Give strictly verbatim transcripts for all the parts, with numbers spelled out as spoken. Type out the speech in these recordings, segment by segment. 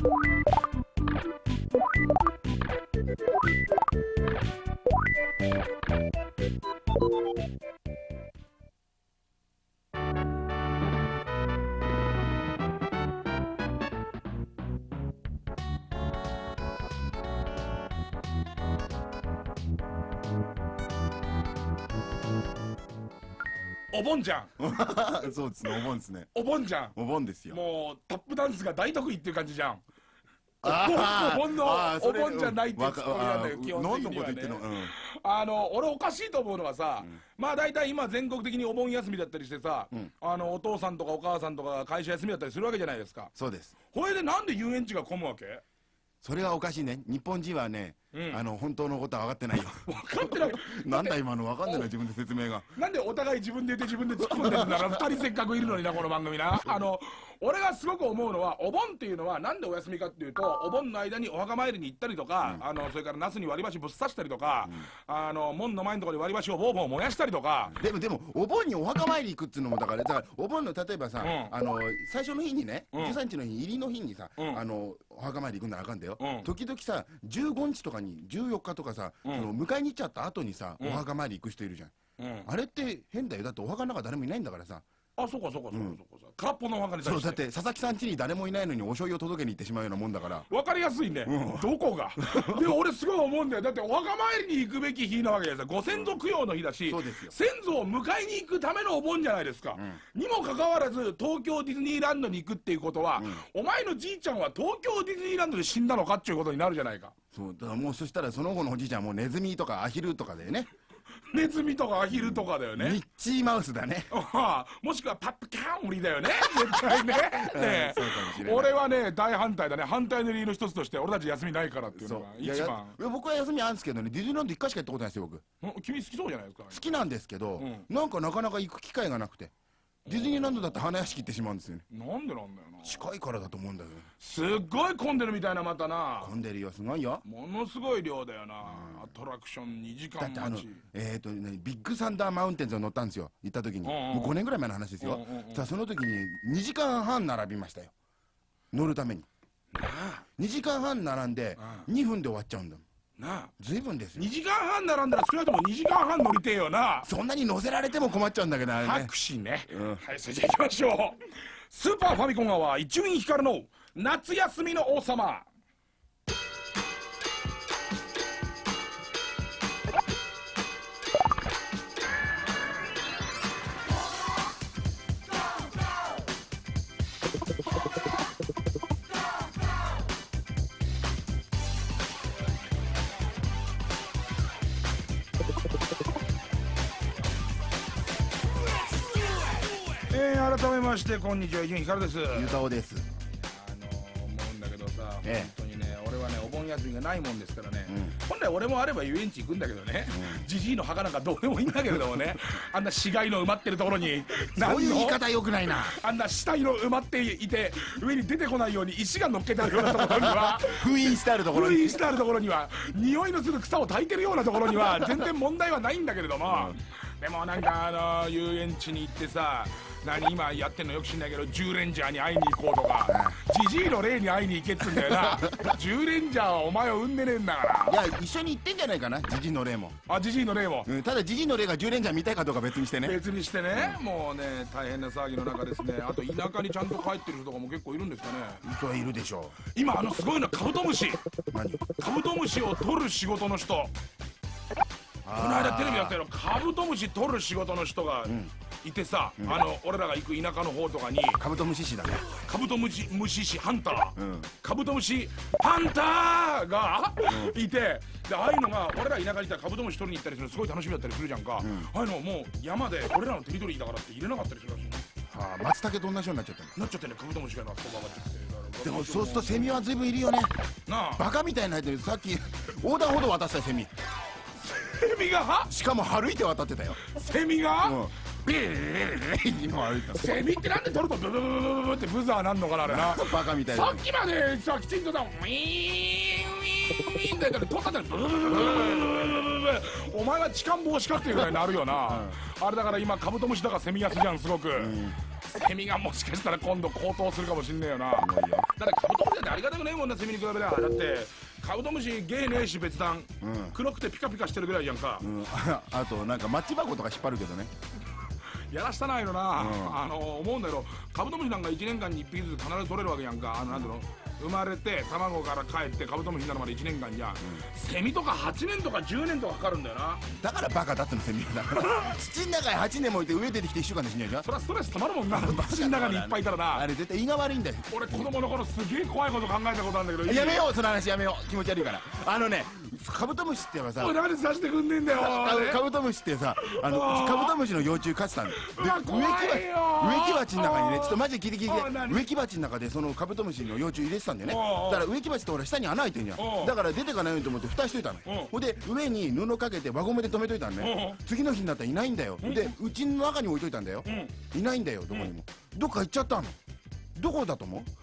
お盆じゃん。 そうですね、お盆ですね。 お盆じゃん。 お盆ですよ。 もうタップダンスが大得意っていう感じじゃん。 あお盆のお盆じゃないっていうツッコミなんだよ、基本何の的にはね。 こと言ってんの。うん。 あの俺おかしいと思うのはさ、 うん、 まあ大体今全国的にお盆休みだったりしてさ、うん、あのお父さんとかお母さんとかが会社休みだったりするわけじゃないですか。 そうです。 これでなんで遊園地が混むわけ？ それはおかしいね。日本人はね、うん、あの本当のことは分かってないよ。 分かってない。 なんだ今の分かんないな、自分で説明が。 なんでお互い自分で言って自分で突っ込んでるんだろう。二人せっかくいるのにな、この番組な。あの俺がすごく思うのは、お盆っていうのはなんでお休みかっていうと、お盆の間にお墓参りに行ったりとか、うん、あのそれからナスに割り箸ぶっ刺したりとか、うん、あの門の前のところに割り箸をボーボー燃やしたりとか。 でもでもお盆にお墓参り行くっていうのもだから、だからお盆の例えばさ、うん、あの最初の日にね、うん、じゅうさんにちの日、入りの日にさ、うん、あのお墓参り行くんならあかんだよ、うん、時々さじゅうごにちとかにじゅうよっかとかさ、うん、その迎えに行っちゃった後にさ、うん、お墓参り行く人いるじゃん、うん、あれって変だよ。だってお墓の中誰もいないんだからさ。 あ、そうかそうかそうかそうか、空っぽのお墓に対して。 そうだって、佐々木さん家に誰もいないのにお醤油を届けに行ってしまうようなもんだから。 分かりやすいね、うん、どこが。でも俺すごい思うんだよ。だってお墓参りに行くべき日なわけですよ。ご先祖供養の日だし、 そうですよ。 先祖を迎えに行くためのお盆じゃないですか、うん、にもかかわらず東京ディズニーランドに行くっていうことは、うん、お前のじいちゃんは東京ディズニーランドで死んだのかっていうことになるじゃないか。 そうだからもう、そしたらその後のおじいちゃんはもうネズミとかアヒルとかだよね。 ネズミとかアヒルとかだよね。 ミッチーマウスだね。 もしくはパップキャン無理だよね、絶対ね。ねえ、俺はね大反対だね。反対の理由の一つとして、俺たち休みないからっていうのが一番。 いや僕は休みあるんですけどね、ディズニーランドいっかいしか行ったことないですよ僕。君好きそうじゃないですか。 好きなんですけど、なんかなかなか行く機会がなくて。ディズニーランドだって花屋敷行ってしまうんですよね。 なんでなんだよな。 近いからだと思うんだよね。 すっごい混んでるみたいな、またな。 混んでるよ、すごいよ。 ものすごい量だよな、アトラクションにじかん待ち。だってあのえっとね、ビッグサンダーマウンテンズを乗ったんですよ、行った時に。もうごねんぐらい前の話ですよ。さあその時ににじかんはん並びましたよ、乗るために。にじかんはん並んでにふんで終わっちゃうんだもんなあ。随分ですよ。 にじかんはん並んだら少なくともにじかんはん乗りてえよな。 そんなに乗せられても困っちゃうんだけど、あれね。 拍手ね、うん、はい、それじゃ行きましょう。スーパーファミコンアワー、伊集院光の夏休みの王様。改めましてこんにちは、伊集院光です。 ゆうたおです。 あのー、思うんだけどさ、 ええ、 本当にね、俺はねお盆休みがないもんですからね、うん、本来俺もあれば遊園地行くんだけどね、じじいの墓なんかどうでもいいんだけれどもね、あんな死骸の埋まってるところに、 そういう言い方よくないな。 あんな死体の埋まっていて上に出てこないように石が乗っけてあるようなところには封印してあるところに封印してあるところには匂いのする草を焚いてるようなところには全然問題はないんだけれども、うん、でもなんかあの遊園地に行ってさ、何今やってんのよく知んないけど、ジューレンジャーに会いに行こうとか、ジジイの霊に会いに行けっつうんだよな。ジューレンジャーはお前を産んでねえんだから。いや一緒に行ってんじゃないかな、ジジイの霊も。 あ、ジジイの霊も、 うん、ただジジイの霊がジューレンジャー見たいかどうか別にしてね。 別にしてね、うん、もうね大変な騒ぎの中ですね。あと田舎にちゃんと帰ってる人とかも結構いるんですかね。 それいるでしょう。 今あのすごいのはカブトムシ。 何？ カブトムシを取る仕事の人。この間テレビやったよ、カブトムシ取る仕事の人がいてさ、うん、あの俺らが行く田舎の方とかにカブトムシ師だね。 カブトムシムシ師ハンター、うん、カブトムシハンターが、うん、いて、でああいうのが俺ら田舎に行ったらカブトムシ取りに行ったりするのすごい楽しみだったりするじゃんか、うん、ああいうのもう山で俺らのテリトリーだからって入れなかったりするらしいの。 はあ、松茸と同じようになっちゃってるなっちゃってね、カブトムシがなそこ上がっちゃって。 でもそうするとセミは随分いるよね。 なあ、 バカみたいなやつ、さっき横断歩道渡したセミ。 セミがしかも歩いて渡ってたよ。 セミが、うん、 ビー今歩いた。 セミってなんで取るとブブブブブブってブザーなんのかな、あれな。 バカみたいな。 さっきまでさきちんとさウィーンウィーンウィーンって言ったら取ったってブブブブブブブブ、お前は痴漢防止かっていうぐらいになるよな、うん、あれだから今カブトムシだからセミ安じゃんすごく、うん、 セミがもしかしたら今度高騰するかもしんねえよな。だってカブトムシなんてありがたくねえもんな、セミに比べりゃ。だってカブトムシ芸ねえし別段、うん、黒くてピカピカしてるぐらいじゃんか、うん、 あとなんかマッチ箱とか引っ張るけどね、 やらしたないのな、うん、あの思うんだけど、カブトムシなんかいちねんかんにいっぴきずつ必ず取れるわけやんか。あのなんていうの、生まれて卵から帰ってカブトムシになるまでいちねんかんじゃ、うん、セミとかはちねんとかじゅうねんとかかかるんだよな。 だからバカだってのセミだから土の中にはちねんも置いて上出てきていっしゅうかんで死んじゃうじゃん。 そりゃストレスたまるもんな土の中にいっぱいいたらな。 あれ絶対胃が悪いんだよ。 俺子供の頃すげえ怖いこと考えたことあるんだけど、 やめようその話、やめよう、気持ち悪いから。あのね、カブトムシってはさ、 おいなんで刺してくんねえんだよ。 カブトムシってさ、あのカブトムシの幼虫飼ってたんだよ。で植木鉢の中にね、ちょっとマジで聞いて聞いて、植木鉢の中でそのカブトムシの幼虫入れてたんだよね。だから植木鉢ってほら下に穴開いてんじゃん。だから出てかないようにと思って蓋しといたの。ほんで上に布かけて輪ゴムで留めといたのね。次の日になったらいないんだよ。でうちの中に置いといたんだよ。いないんだよ、どこにも。どっか行っちゃったの。どこだと思う？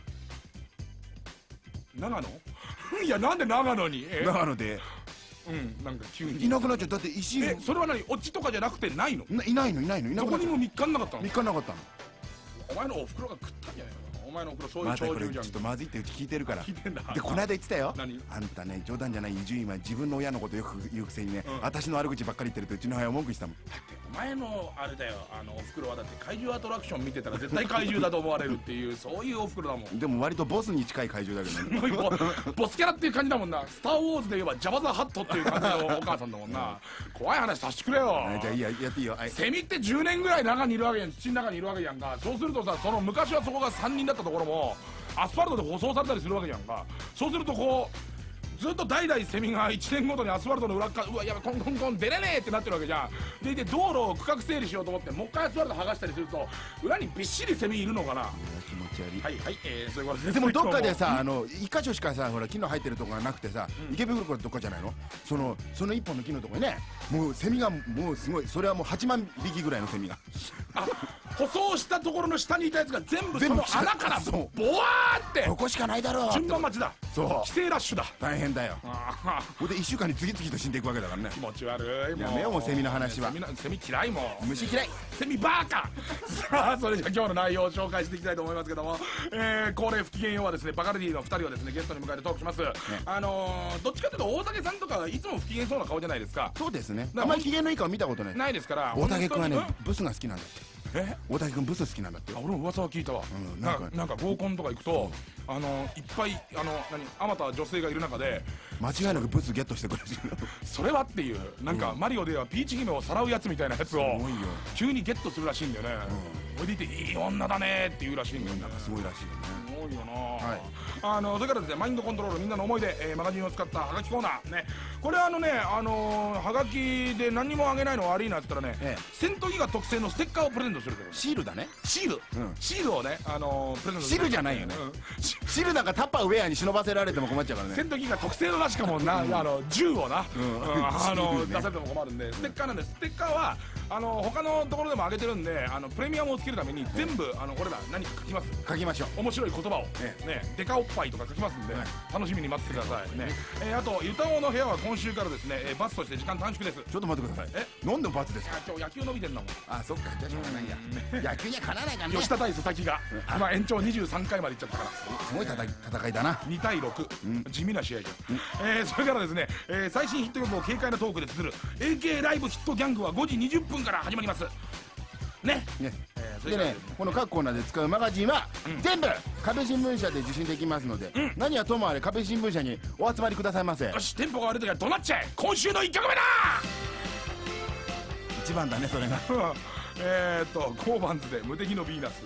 長野？いやなんで長野に？ 長野で。 うん、なんか急にいなくなっちゃう。だって石。 え、それは何？オチとかじゃなくてないの？ いないのいないのいなくなっちゃう。 どこにもみっかなかったの？ みっかなかったの。 お前のおふくろが食ったんじゃないの？お前のおふくろそういう鳥獣じゃん。 ちょっとまずいってうち聞いてるから。 聞いてんだ。 でこの間言ってたよ。 何？ あんたね、冗談じゃない伊集院は自分の親のことよく言うくせにね、私の悪口ばっかり言ってるとうちの母親文句したもん。 だってお前のあれだよ、あのおふくろはだって怪獣アトラクション見てたら絶対怪獣だと思われるっていうそういうおふくろだもん。 でも割とボスに近い怪獣だけどね。 ボスキャラっていう感じだもんな。スター・ウォーズで言えばジャバザ・ハットっていう感じのお母さんだもんな。怖い話させてくれよ。 じゃあいいや、やっていいよ。 セミってじゅうねんぐらい中にいるわけやん、土の中にいるわけやんか。そうするとさ、その昔はそこがさんにんだったところもアスファルトで舗装されたりするわけじゃんか。そうするとこうずっと代々セミがいちねんごとにアスファルトの裏っか、うわやばいコンコンコン出れねえってなってるわけじゃん。でいて道路を区画整理しようと思ってもう一回アスファルト剥がしたりすると裏にびっしりセミいるのかな。 気持ち悪い。 はいはい、えー、そういうことです。 でもどっかでさ、あの一箇所しかさ、ほら木の入ってるとこがなくてさ、うん、池袋とかじゃないの、そのその一本の木のとこにね、もうセミがもうすごい、それはもうはちまんびきぐらいのセミが。 あ、舗装したところの下にいたやつが全部その穴からボワーってここしかないだろう。 順番待ちだ。 そう、 規制ラッシュだ。 大変だよ。ほんでいっしゅうかんに次々と死んでいくわけだからね。 気持ち悪い。 やめようもうセミの話は。 セミ嫌いもん。 虫嫌い。 セミバーカ。さあそれじゃあ今日の内容を紹介していきたいと思いますけども、えー、恒例不機嫌ようはですね、バカルディのふたりをですねゲストに迎えてトークします。ね、あのー、どっちかというと大竹さんとかいつも不機嫌そうな顔じゃないですか。 そうですね。あんまり機嫌のいい顔見たことない。 ないですから。 大竹君はね、ブスが好きなんだって。え、大竹君ブス好きなんだって。 あ、俺も噂は聞いたわ。うん、なんかなんか合コンとか行くと、あのいっぱいあの何あまた女性がいる中で間違いなくブスゲットしてくれる。 それはっていう、なんかマリオではピーチ姫をさらうやつみたいなやつを急にゲットするらしいんだよね。それでいていい女だねって言うらしいんだよね。 なんかすごいらしいよね。 すごいよな。はい、あのそれからですね、マインドコントロールみんなの思い出、えー、マガジンを使ったハガキコーナーね。これはあのね、あのー、ハガキで何にもあげないの悪いなって言ったらね、ええ、戦闘機が特製のステッカーをプレゼントするけど、 シールだね。 シール、うん、シールをね、あのー、プレゼントする。 シールじゃないよね、うん、シールなんかタッパーウェアに忍ばせられても困っちゃうからね。 戦闘機が特製のなしかもな、うん、あの銃をな、うんうん、あの出されても困るんで、ステッカーなんです。ステッカーはあの他のところでもあげてるんで、あのプレミアムをつけるために全部あの俺ら何か書きます。 書きましょう。 面白い言葉をね、ね、デカおっぱいとか書きますんで、楽しみに待っててくださいね。えー、あとゆたおの部屋は今週からですね、えー、バツとして時間短縮です。 ちょっと待ってください。え、なんでバツですか？ 今日野球伸びてんだもん。 あ、そっか、じゃあしょうがないや。野球にはかなわないからね。 吉田対佐々木が今延長にじゅうさんかいまでいっちゃったから、 すごい戦いだな。 にたいろく、地味な試合じゃん。えー、それからですね、えー、最新ヒット曲を軽快なトークで綴る エーケー ライブヒットギャングはごじにじゅっぷんから始まりますね。ね、えー、でね、この各コーナーで使うマガジンは、うん、全部壁新聞社で受信できますので、うん、何はともあれ壁新聞社にお集まりくださいませ。よし、テンポが悪い時は怒鳴っちゃえ。今週のいっきょくめだ。一番だねそれが。えっとコーバンズで無敵のヴィーナス。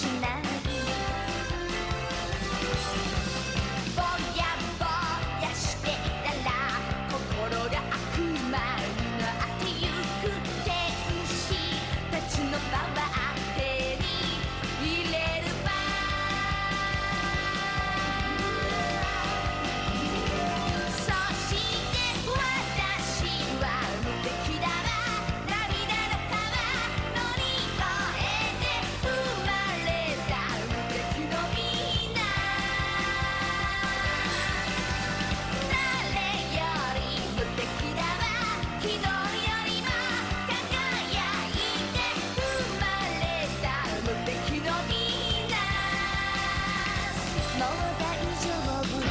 ないぼやぼやしていたら心が悪魔になってゆく天使たちのパワー手に入れるばそして私は無敵だわ涙の川乗り越えて生まれた無敵のみんな誰より無敵だわ昨日よりも輝いて生まれた無敵のみんなもう大丈夫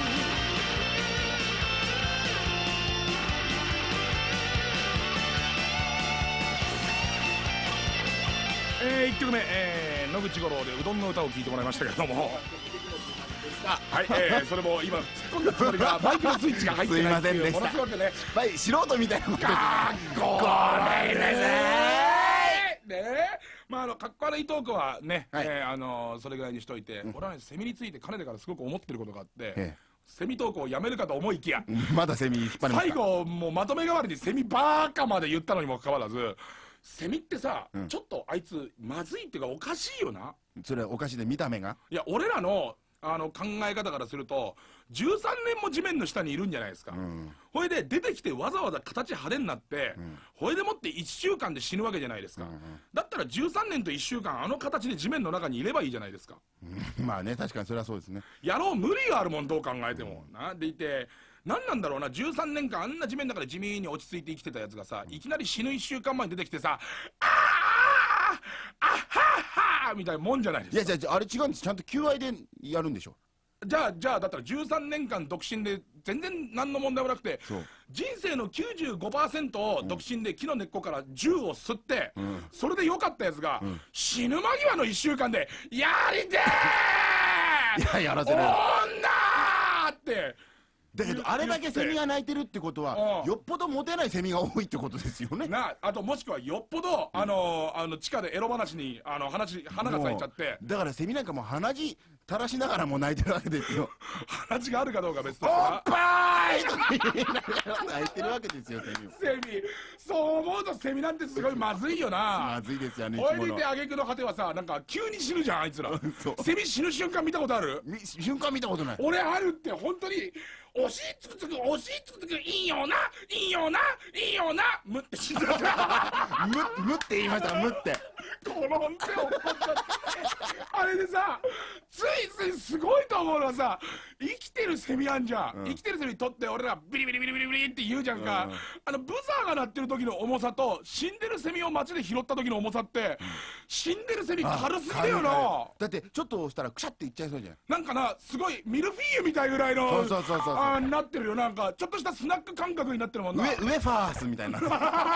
えー、いっきょくめ、えー、野口五郎でうどんの歌を聴いてもらいましたけれどもはい、えー、それも今突っ込んだつもりがマイクのスイッチが入ってないっていうものすごくねはい、素人みたいなことかっこ悪いですねねまああのかっこ悪いトークはね、 はいえー、あのー、それぐらいにしといて、うん、俺はねセミについてかねてからすごく思ってることがあって、ええ、セミトークをやめるかと思いきやまだセミ引っ張りますか。 最後もうまとめ代わりにセミバーカまで言ったのにもかかわらずセミってさ、うん、ちょっとあいつまずいっていうかおかしいよな。 それおかしいで見た目がいや俺らのあの考え方からするとじゅうさんねんも地面の下にいるんじゃないですか、うん、ほいで出てきてわざわざ形派手になって、うん、ほいでもっていっしゅうかんで死ぬわけじゃないですか、うんうん、だったらじゅうさんねんといっしゅうかんあの形で地面の中にいればいいじゃないですか、 うん、まあね確かにそれはそうですね。 やろう無理があるもんどう考えても、うん、なでいて何なんだろうなじゅうさんねんかんあんな地面の中で地味に落ち着いて生きてたやつがさ、うん、いきなり死ぬいっしゅうかんまえに出てきてさあーあっはっはみたいなもんじゃないですか。 いやじゃああれ違うんです。ちゃんと求愛でやるんでしょ。 じゃあじゃあだったらじゅうさんねんかん独身で全然何の問題もなくて人生の きゅうじゅうごパーセント を独身で木の根っこから銃を吸って、うん、それで良かったやつが、うん、死ぬ間際のいっしゅうかんでやりてーいややらせる女ってだけどあれだけセミが鳴いてるってことはよっぽどモテないセミが多いってことですよね。 なあともしくはよっぽどあのー、あの地下でエロ話にあの話花が咲いちゃってだからセミなんかもう鼻血垂らしながらも泣いてるわけですよ。 鼻血があるかどうか別としておっぱーいとか言いながら泣いてるわけですよセミ。 セミそう思うとセミなんてすごいまずいよな。 まずいですよね。 おいでいて挙句の果てはさなんか急に死ぬじゃんあいつらセミ死ぬ瞬間見たことある？ 瞬間見たことない。 俺あるって本当におしつくつくおしつくつくいいよないいよないいよなむって死んだむむって言いましたむって転んで怒っちゃったあれでさついついすごいと思うのはさ生きてるセミあんじゃん、うん、生きてるセミ取って俺らビリビリビリビリビリって言うじゃんか、うん、あのブザーが鳴ってる時の重さと死んでるセミを街で拾った時の重さって、うん、死んでるセミ軽すぎだよな。 だってちょっと押したらクシャっていっちゃいそうじゃん。 なんかなすごいミルフィーユみたいぐらいのそうそうそうそうあなってるよ。なんかちょっとしたスナック感覚になってるもんな。 上上ファースみたいな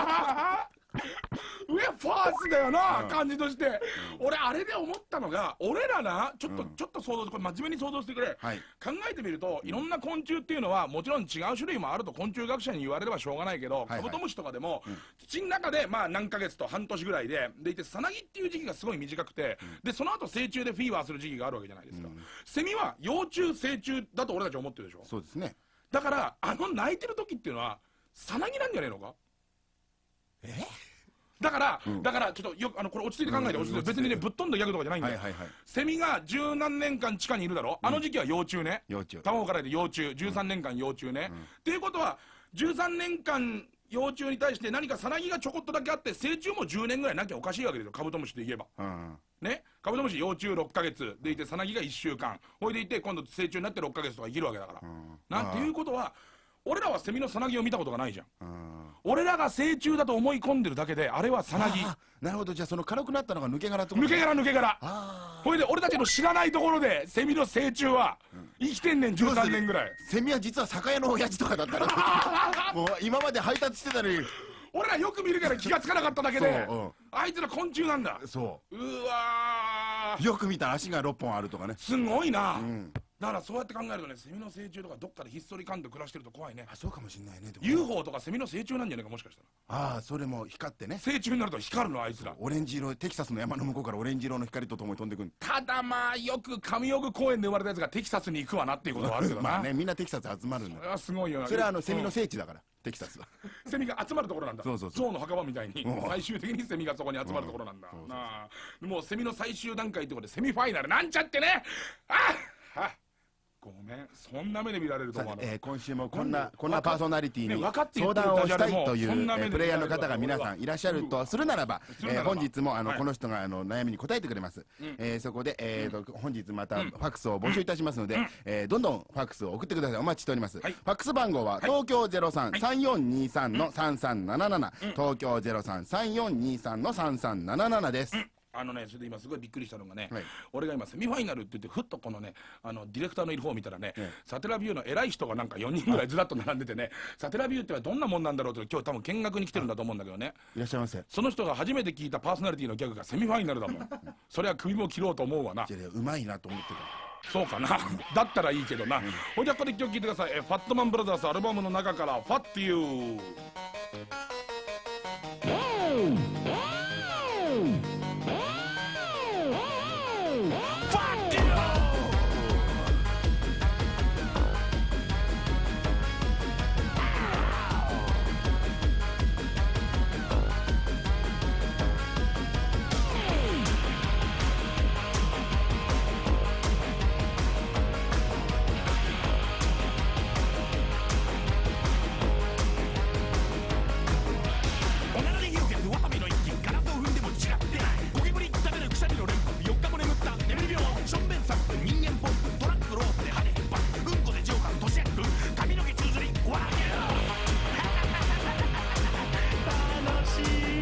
上ファースだよな、うん、感じとして、うん、俺あれで思ったのが俺らなちょっと、うん、ちょっと想像これ真面目に想像してくれ、はい、考えてみるといろんな昆虫っていうのはもちろん違う種類もあると昆虫学者に言われればしょうがないけど、はいはい、カブトムシとかでも、うん、土の中でまあ何ヶ月と半年ぐらいででいてさなぎっていう時期がすごい短くて、うん、でその後成虫でフィーバーする時期があるわけじゃないですか、うん、セミは幼虫成虫だと俺たち思ってるでしょ。 そうですね。 だからあの鳴いてる時っていうのはさなぎなんじゃねえのか。 えだから、うん、だからちょっとよくあのこれ落ち着いて考えて、うん、落ち着いて別にねぶっ飛んだギャグとかじゃないんだよ、はいはいはい、セミが十何年間地下にいるだろ、うん、あの時期は幼虫ね、 幼虫卵からで幼虫じゅうさんねんかん幼虫ね、うん、っていうことはじゅうさんねんかん幼虫に対して何かさなぎがちょこっとだけあって成虫もじゅうねんぐらいなきゃおかしいわけですよカブトムシで言えば、うん、ねカブトムシ幼虫ろっかげつでいてさなぎがいっしゅうかんほいでいて今度成虫になってろっかげつとか生きるわけだから、うん、なんていうことは俺らはセミのさなぎを見たことがないじゃん、うん、俺らが成虫だと思い込んでるだけであれはさなぎ。 なるほど。じゃあその軽くなったのが抜け殻ってこと。 抜け殻抜け殻。ほいで俺たちの知らないところでセミの成虫は生きてんねんじゅうさんねんぐらい。 セミは実は酒屋の親父とかだったらもう今まで配達してたのに俺らよく見るから気がつかなかっただけで、うん、あいつら昆虫なんだ。 そううわよく見たら足がろっぽんあるとかね。 すごいな、うん、 だからそうやって考えるとね、セミの成虫とかどっかでひっそりかんと暮らしてると怖いね。 あ、そうかもしんないね。でもユーフォー とかセミの成虫なんじゃないか、もしかしたら。 ああ、それも光ってね。 成虫になると光るの、あいつら。 オレンジ色、テキサスの山の向こうからオレンジ色の光とともに飛んでくる。 ただまあよく上奥公園で生まれたやつがテキサスに行くわなっていうことはあるけどな。 まあね、みんなテキサス集まるんだ。 それはすごいよな。 それはあのセミの聖地だから、テキサスは。 セミが集まるところなんだ。 そうそうそう象の墓場みたいにうん最終的にセミがそこに集まるところなんだ。 うんそうそうそうなあ、もうセミの最終段階ってことでセミファイナルなんちゃってね。あっ、あ、ごめん、そんな目で見られるとさ思わなかった。 えー今週もこんななんでこんなパーソナリティねに分かって言って相る談をしたいといそんな目でうえープレイヤーの方が皆さんいらっしゃるとするならば、えーするならば本日もあのはいこの人があの悩みに答えてくれます。えーそこでえーと本日またファックスを募集いたしますので、えーどんどんファックスを送ってください。お待ちしております。フはいァックス番号は東京ゼロさん さんよんにさんのさんさんなななな、東京ゼロさん さんよんにさんのさんさんななななです。 あのね、それで今すごいびっくりしたのがね、 はい俺が今セミファイナルって言ってふっとこのね、あのディレクターのいる方を見たらね、 ええサテラビューの偉い人がなんかよにんぐらいずらっと並んでてね、サテラビューってのはどんなもんなんだろうって今日多分見学に来てるんだと思うんだけどね、 いらっしゃいませ。 その人が初めて聞いたパーソナリティのギャグがセミファイナルだもん。それは首も切ろうと思うわな。 じゃあうまいなと思ってる。 そうかな。だったらいいけどな。ほいじゃあここで一曲聴いてください。えファットマンブラザーズアルバムの中から「ファッティユー」。 おならで火を消すワサビの一斤ガラスを踏んでも違ってないゴキブリ食べる鎖の連発よっかも眠った眠り病しょんべんサップ人間ポンプトラックロープで羽引っ張るうんこでジョーカー年役髪の毛宙づりわー楽しい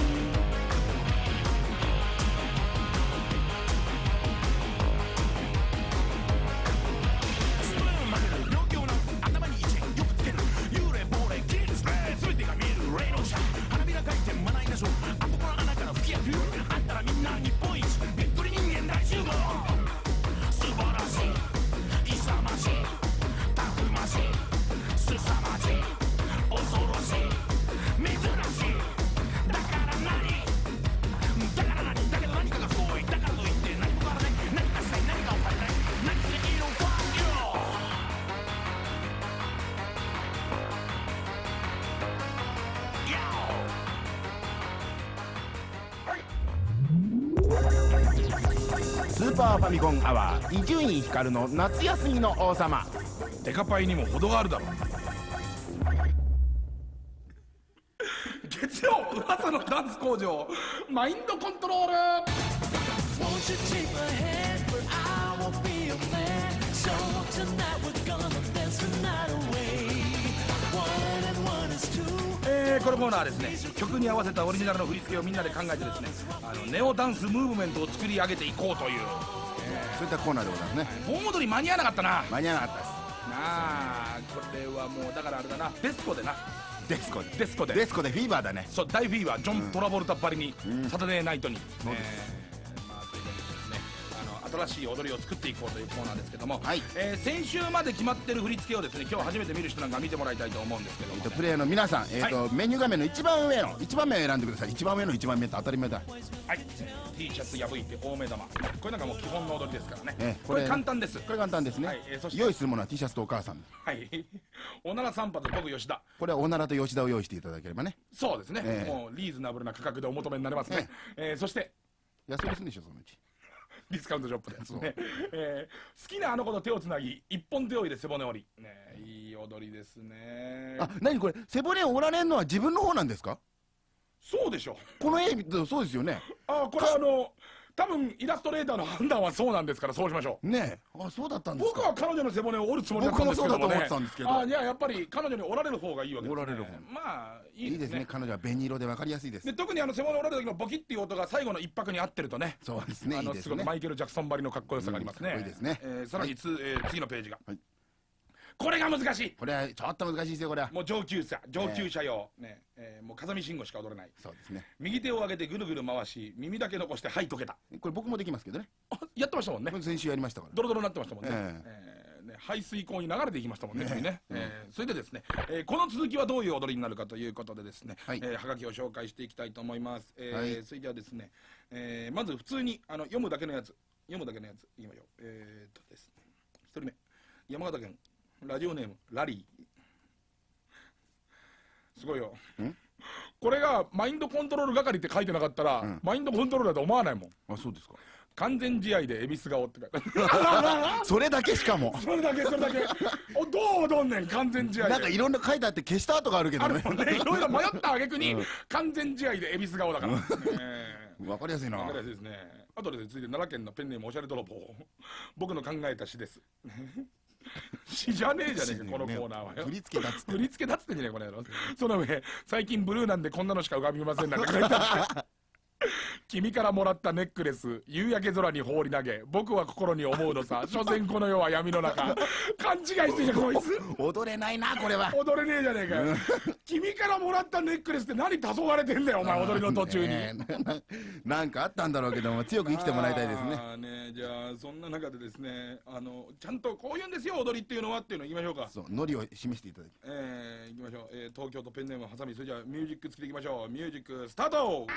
スプーン曲げる両強の頭にいちえんよくつける幽霊亡霊キリスプレー全てが見える霊能者花びら回転まないでしょあそこの穴から吹き矢フューあったらみんな日本一びっくり人間大集合素晴らしい勇ましいたくましいすさまじい恐ろしい珍しいだから何だから何だけど何かがすごいだからといって何も変わらない何かしたい何かを変えたい何でいいのかよスーパーファミコンアワー伊集院光の夏休みの王様。 デカパイにも程があるだろう。月曜噂のダンス工場マインドコントロール。 Won't you take my hand, but I won't be your man. So tonight we're gonna dance the night away. One and one is two. えーこのコーナーはですね、曲に合わせたオリジナルの振り付けをみんなで考えてですね、あのネオダンスムーブメントを作り上げていこうという。 そういったコーナーでございますね。 盆踊り間に合わなかったな。 間に合わなかったです。 なあ、これはもうだからあれだな、デスコでな、 デスコでデスコでデスコでフィーバーだね。 そう大フィーバー、ジョン・トラボルタばりに、 うんサタデーナイトに、 そうですえーまあそういうことですね、あの新しい踊りを作っていこうというコーナーですけども、 はいえー先週まで決まってる振り付けをですね、今日初めて見る人なんか見てもらいたいと思うんですけども、 えっとプレイヤーの皆さん、えっとメニュー画面の一番上の一番目を選んでください。一番上の一番目って当たり前だ。 はい、T シャツ破いて大目玉、これなんかもう基本の踊りですからね、 ええこれ簡単です。 これ簡単ですね、 はいえーそして用意するものは T シャツとお母さん。 はいおなら散髪、僕吉田、 これはおならと吉田を用意していただければね。 そうですね、 ええもうリーズナブルな価格でお求めになれますね、えーそして安売りするんでしょそのうち。 ディスカウントショップですそうね、えー好きなあの子と手をつなぎ一本背負いで背骨折り、ね、いい踊りですね。 あ、何これ背骨を折られるのは自分の方なんですか？ そうでしょ。 この絵見るとそうですよね。 あ、これあの多分イラストレーターの判断はそうなんですから、そうしましょう。 ねえ、あ、そうだったんですか。 僕は彼女の背骨を折るつもりだったんですけどもね。 僕もそうだと思ってたんですけどあ、いややっぱり彼女に折られる方がいいわけですね。 折られる方まあいいでねいいですすね。。彼女は紅色でわかりやすいです。 で特にあの背骨折られる時のボキっていう音が最後の一拍に合ってるとね。 そうですね。 あのいいですすね。 ごくマイケル・ジャクソンばりのかっこよさがありますね。 うんかっこいいですねえーさらにつ、えー次のページが、 はいこれが難しい。 これはちょっと難しいですよこれは。 もう上級者上級者用、ねえーもう風見慎吾しか踊れない。 そうですね。 右手を上げてぐるぐる回し耳だけ残してはい溶けた。 これ僕もできますけどね。 あやってましたもんね。 これ先週やりましたから。 ドロドロになってましたもんね。 えええーーね、排水溝に流れていきましたもんね、君ね。えーそれでですね、えーこの続きはどういう踊りになるかということでですね、 はいえーはがきを紹介していきたいと思います。えーはいそれではですね、えーまず普通にあの読むだけのやつ、読むだけのやつ、いきましょう。えーっとですね、ひとりめ、山形県、ラジオネーム、ラリー。すごいよ。これがマインドコントロール係って書いてなかったら、 んマインドコントロールだと思わないもん。 あ、そうですか。 完全試合で恵比寿顔って書いてある。 それだけしかもそれだけそれだけ。おどう踊んねん完全試合で。 なんかいろんな書いてあって消した跡があるけどね。 あるもんね。いろいろ迷った挙句に、完全試合で恵比寿顔だから。えーわかりやすいな。 わかりやすいですね。あとで続いて奈良県のペンネームおしゃれ泥棒。僕の考えた詩です。詩じゃねえじゃねえかこのコーナーはよ。 振り付けだっつって。 振り付けだっつってんじゃねえこの野郎。その上最近ブルーなんでこんなのしか浮かびませんなんて書いてあって。君からもらったネックレス夕焼け空に放り投げ僕は心に思うのさ所詮この世は闇の中勘違いしてんじゃんこいつ踊れないなこれは。 踊れねえじゃねえかよ君からもらったネックレスって何黄昏れてんだよお前踊りの途中に、 ねえななんかあったんだろうけども強く生きてもらいたいですね。 あーねじゃあそんな中でですねあのちゃんとこういうんですよ踊りっていうのはっていうのを言いましょうか。 そうノリを示していただき。 えー、いきましょう、えー、東京都ペンネームハサミ。それじゃあミュージックつけていきましょう。ミュージックスタート。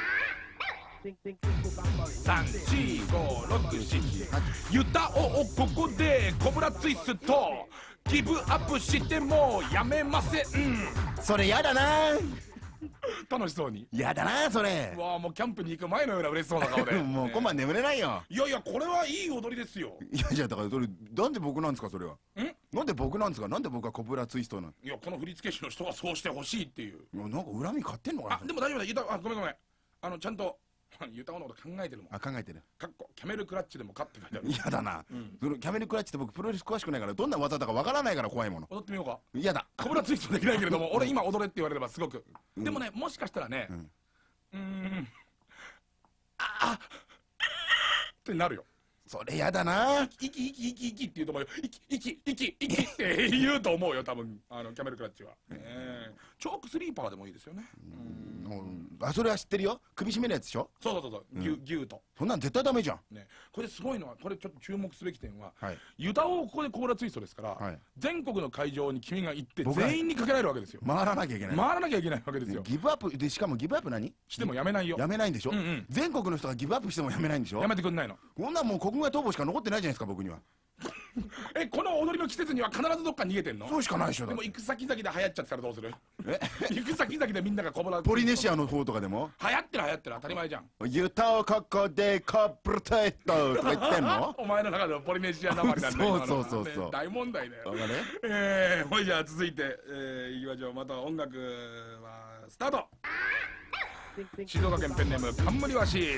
さん、よん、ご、ろく、なな、ユタオをここでコブラツイストギブアップしてもやめません。 それやだな。 楽しそうに。 やだなそれう。わあもうキャンプに行く前のような嬉しそうな顔でもう今晩眠れないよ。 いやいやこれはいい踊りですよ。 いやいやだからそれなんで僕なんですかそれは。 んなんで僕なんですか。なんで僕はコブラツイストなの。 いやこの振付師の人がそうしてほしいっていう。 いやなんか恨み買ってんのかな。 あでも大丈夫だ。ユタあごめんごめんあのちゃんとユタオのこと考えてるもん。 あ考えてる。 かっこキャメルクラッチでもかって書いてある。 嫌だな、そのキャメルクラッチって僕プロレス詳しくないからどんな技だかわからないから怖いもの。 踊ってみようか。 嫌だ。 コブラツイストできないけれども俺今踊れって言われればすごく、でもねもしかしたらねんうーんああってなるよ。 それ嫌だな。 息息息息って言うと思うよ。息息息息って言うと思うよ多分あのキャメルクラッチは、えー、チョークスリーパーでもいいですよね。 うんあそれは知ってるよ。首絞めるやつでしょ。 そうそうそうそう、ギュギューとそんなん絶対ダメじゃん。 ね、これすごいのはこれちょっと注目すべき点は、 はいユタオをここでコーラツイストですから、 はい全国の会場に君が行って僕が全員にかけられるわけですよ。 回らなきゃいけない。 回らなきゃいけないわけですよ。 ギブアップでしかもギブアップ何してもやめないよ。 やめないんでしょ、 うんうん全国の人がギブアップしてもやめないんでしょ。 やめてくんないの。 こんなんもう国外逃亡しか残ってないじゃないですか僕には。 えこの踊りの季節には必ずどっか逃げてんの。 そうしかないでしょ。だでもって行く先々で流行っちゃってたらどうする。 え行く先々でみんながコブラポリネシアの方とかでも流行ってる流行ってる当たり前じゃん。 ユタをここでコブラテットとか言ってんのお前の中でのポリネシアなまりなんだそうそうそうそう今のはね大問題だよ。 わかる。 えー、ほいじゃあ続いて、えー、いきましょう。また音楽はスタート。静岡県ペンネーム冠わし。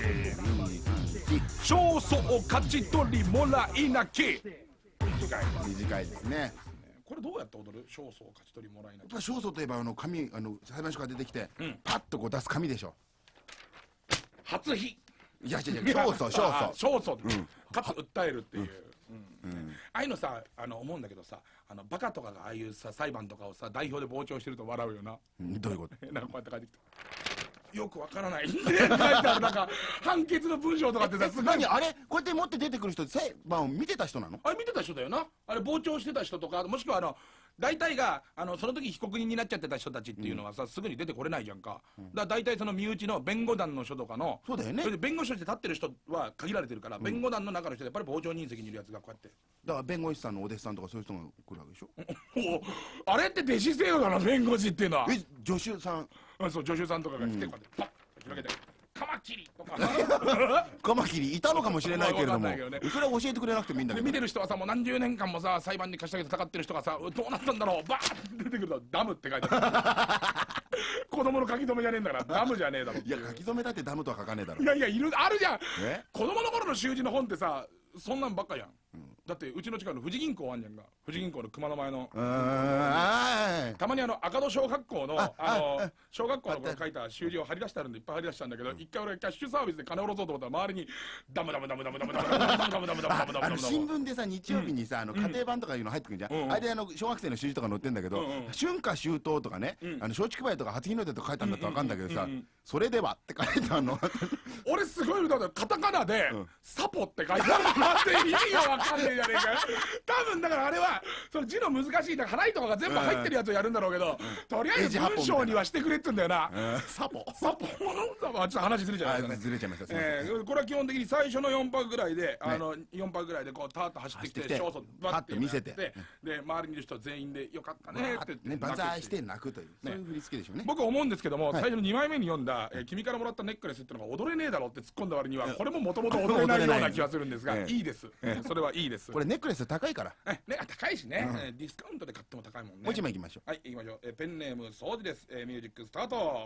勝訴を勝ち取りもらいなき。短い。 短いですね。 これどうやって踊る？勝訴を勝ち取りもらいなき。 やっぱ勝訴といえばあの紙あの裁判所から出てきて、 んパッとこう出す紙でしょ。 初日。 いやいやいや勝訴勝あ訴。 勝訴。かつ訴えるっていう。うんああいうのさあの思うんだけどさあのバカとかがああいうさ裁判とかをさ代表で傍聴してると笑うよな。 うんどういうことなんかこうやって書いてきた。よくわからないって書いてあるなんか判決の文章とかってさすごい。 何あれこうやって持って出てくる人裁判を見てた人なの。 あれ見てた人だよな。あれ傍聴してた人とかもしくはあの大体があのその時被告人になっちゃってた人たちっていうのはさ、すぐに出てこれないじゃんか。だから大体その身内の弁護団の人とかのそうだよねそれで弁護士として立ってる人は限られてるから、弁護団の中の人でやっぱり傍聴人席にいるやつがこうやってだから弁護士さんのお弟子さんとかそういう人が来るわけでしょ。 おあれって弟子制度だな弁護士っていうのは。 え助手さんうんそう助手さんとかが来てこうやってパッと広げてカマキリとかカマキリいたのかもしれないけれどもわかんないけどねそれは教えてくれなくてもいいんだけど。 で見てる人はさもう何十年間もさ裁判に貸し上げて戦ってる人がさどうなったんだろうバーって出てくるとダムって書いてある子供の書き留めじゃねえんだからダムじゃねえだろ。 いや書き初めだってダムとは書かねえだろい。やいやいるあるじゃん。 え子供の頃の習字の本ってさそんなんばっかやん、だってうちの近くの富士銀行あんじゃんが富士銀行の熊の前のうーんあたまにあの赤戸小学校のああのあ小学校の頃書いた習字を貼り出してあるんでいっぱい貼り出したんだけど一回俺キャッシュサービスで金下ろそうと思ったら周りにダムダムダムダムダムダムダムダムダムダムダムダムダムダムあの新聞でさ日曜日にさあの家庭版とかいうの入ってくるじゃん、 うんうんあれであの小学生の習字とか載ってんだけど、 うんうん春夏秋冬とかね、あの松竹梅とか初日の出とか書いたんだったら分かんだけどさ、 うんうんうんうんそれではって書いてあるの俺すごいのだからカタカナでんサポって書いてあるなって意味がわかんねえじゃねえかよ。多分だからあれはその字の難しいだから払いとかが全部入ってるやつをやるんだろうけど、とりあえず文章にはしてくれって言うんだよな。 サポサポあ、ちょっと話ずれちゃいましたね。 ずれちゃいました。 えー、これは基本的に最初のよんぱくぐらいで、あのよんぱくぐらいでこうターッと走ってきて、勝訴バッて見せて、 で周りにいる人全員でよかったねってね、万歳して泣くという、そういう振り付けでしょうね。 僕思うんですけども、最初のにまいめに読んだ「君からもらったネックレス」ってのが踊れねえだろって突っ込んだ割には、これももともと踊れないような気がするんですが、いいです。それはいいです。 これネックレス高いから。 ね、高いしね、ディスカウントで買っても高いもんね。 もう一枚いきましょう。 はい、いきましょう。ペンネーム掃除です。ミュージックスタート。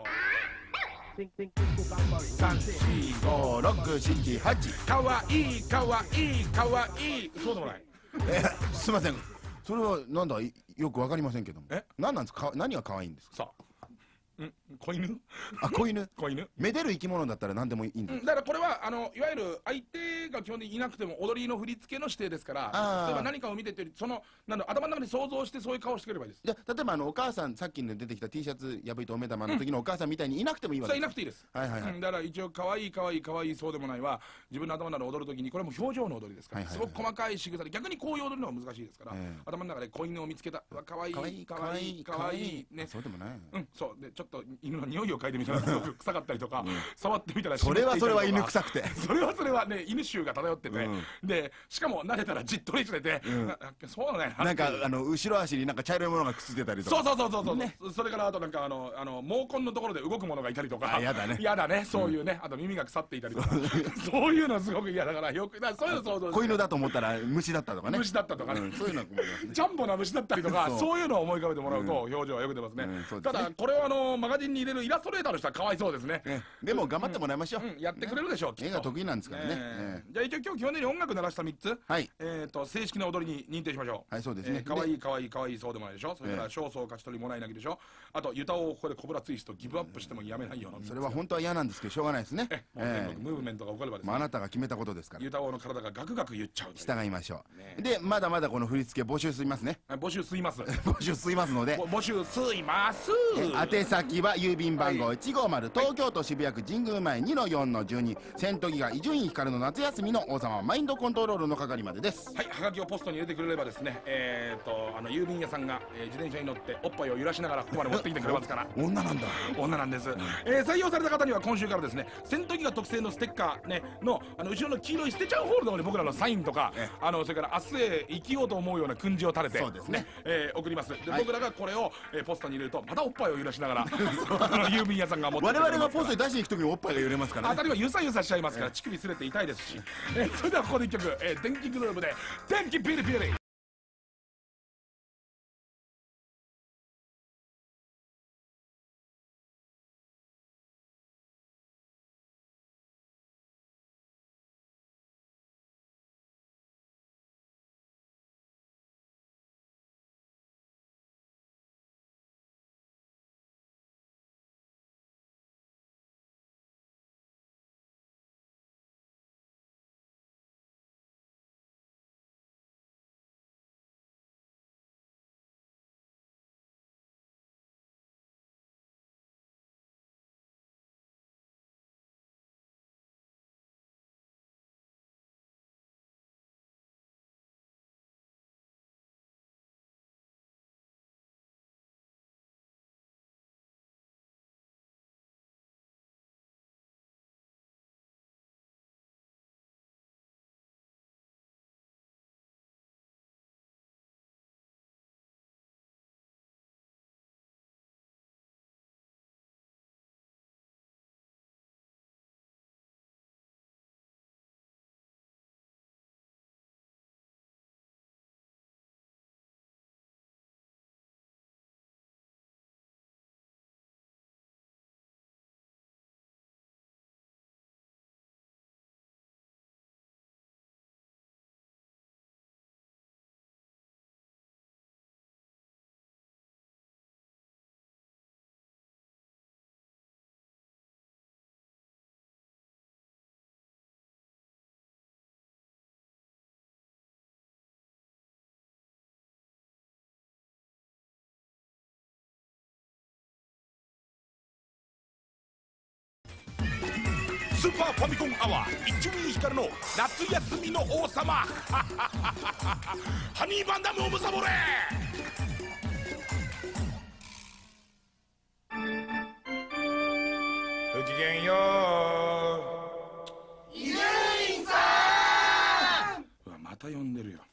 三四五六七八。 かわいいかわいいかわいい。そうでもない。 え、すいません。それはなんだ、よくわかりませんけども。え、何なんですか。何が可愛いんですか。 さあ。うん、子犬。 あ、子犬。 子犬。 めでる生き物だったら何でもいいんです。 だからこれはあのいわゆる相手が基本的にいなくても踊りの振り付けの指定ですから、例えば何かを見ててそのなんだ頭の中に想像してそういう顔してくればいいです。 じゃ例えばあのお母さん、さっきの出てきた T シャツ破いてお目玉の時のお母さんみたいにいなくてもいいわけです。 いなくていいです。 はいはいはい。 だから一応可愛い可愛い可愛いそうでもないは自分の頭の中で踊る時にこれも表情の踊りですから、すごく細かい仕草で逆にこういう踊るのが難しいですから、頭の中で子犬を見つけた、可愛い可愛い可愛いね。 そうでもない。 うん、そうでちょっと犬の匂いを嗅いでみたらすごく臭かったりとか、触ってみたらそれはそれは犬臭くて、 それはそれはね犬臭が漂ってて、でしかも慣れたらじっとりしてて、そうだね。 なんかあの後ろ足になんか茶色いものがくっついてたりとか。 そうそうそうそうそう。それからあとなんかあのあの毛根のところで動くものがいたりとか。 やだね。 やだね。そういうね。あと耳が腐っていたりとか。そういうのすごく嫌だからよくそういうの想像。 子犬だと思ったら虫だったとかね。 虫だったとかね。 そういうのジャンボな虫だったりとか、そういうのを思い浮かべてもらうと表情はよく出ますね。ただこれはあのマガジンに入れるイラストレーターの人はかわいそうですね。 でも頑張ってもらいましょう。 やってくれるでしょう。 絵が得意なんですからね。 じゃあ一応今日基本的に音楽鳴らしたみっつ、 はい、 えっと正式な踊りに認定しましょう。 はい、そうですね。 可愛い可愛い可愛いそうでもないでしょ。それから勝訴を勝ち取りもらい泣きでしょ。あとユタをここでコブラツイストギブアップしてもやめないような。 それは本当は嫌なんですけどしょうがないですね。 ムーブメントが起こればですね。 あなたが決めたことですから。 ユタ王の体がガクガク言っちゃう。 従いましょう。でまだまだこの振り付け募集しますね。 募集吸います。 募集吸いますので。 募集吸います。 宛先は郵便番号いちごまる東京都渋谷区神宮前 にのよんのじゅうに、セントギガ伊集院光の夏休みの王様マインドコントロールの係までです。 はい、はがきをポストに入れてくれればですね、えーとあの郵便屋さんが、えー、自転車に乗っておっぱいを揺らしながらここまで持ってきてくれますから。 女なんだ。 女なんです。えー、採用された方には今週からですね、セントギガ特製のステッカーねのあの後ろの黄色い捨てちゃうホールドに僕らのサインとか、あのそれから明日へ生きようと思うような訓示を垂れて、 そうですね、 えー、送ります。で、僕らがこれを、えー、ポストに入れるとまたおっぱいを揺らしながらあの郵便屋さんが持ってきてくれます。 我々がポストに出しに行く時におっぱいが揺れますからね。 当たりはゆさゆさしちゃいますから、乳首すれて痛いですし、えー、それではここで一曲、えー、電気グループで電気ピリピリ。 スーパーファミコンアワー一味光の夏休みの王様ハニーバンダムオブサボレー。不機嫌よー。伊集院さん。うわ、また呼んでるよ。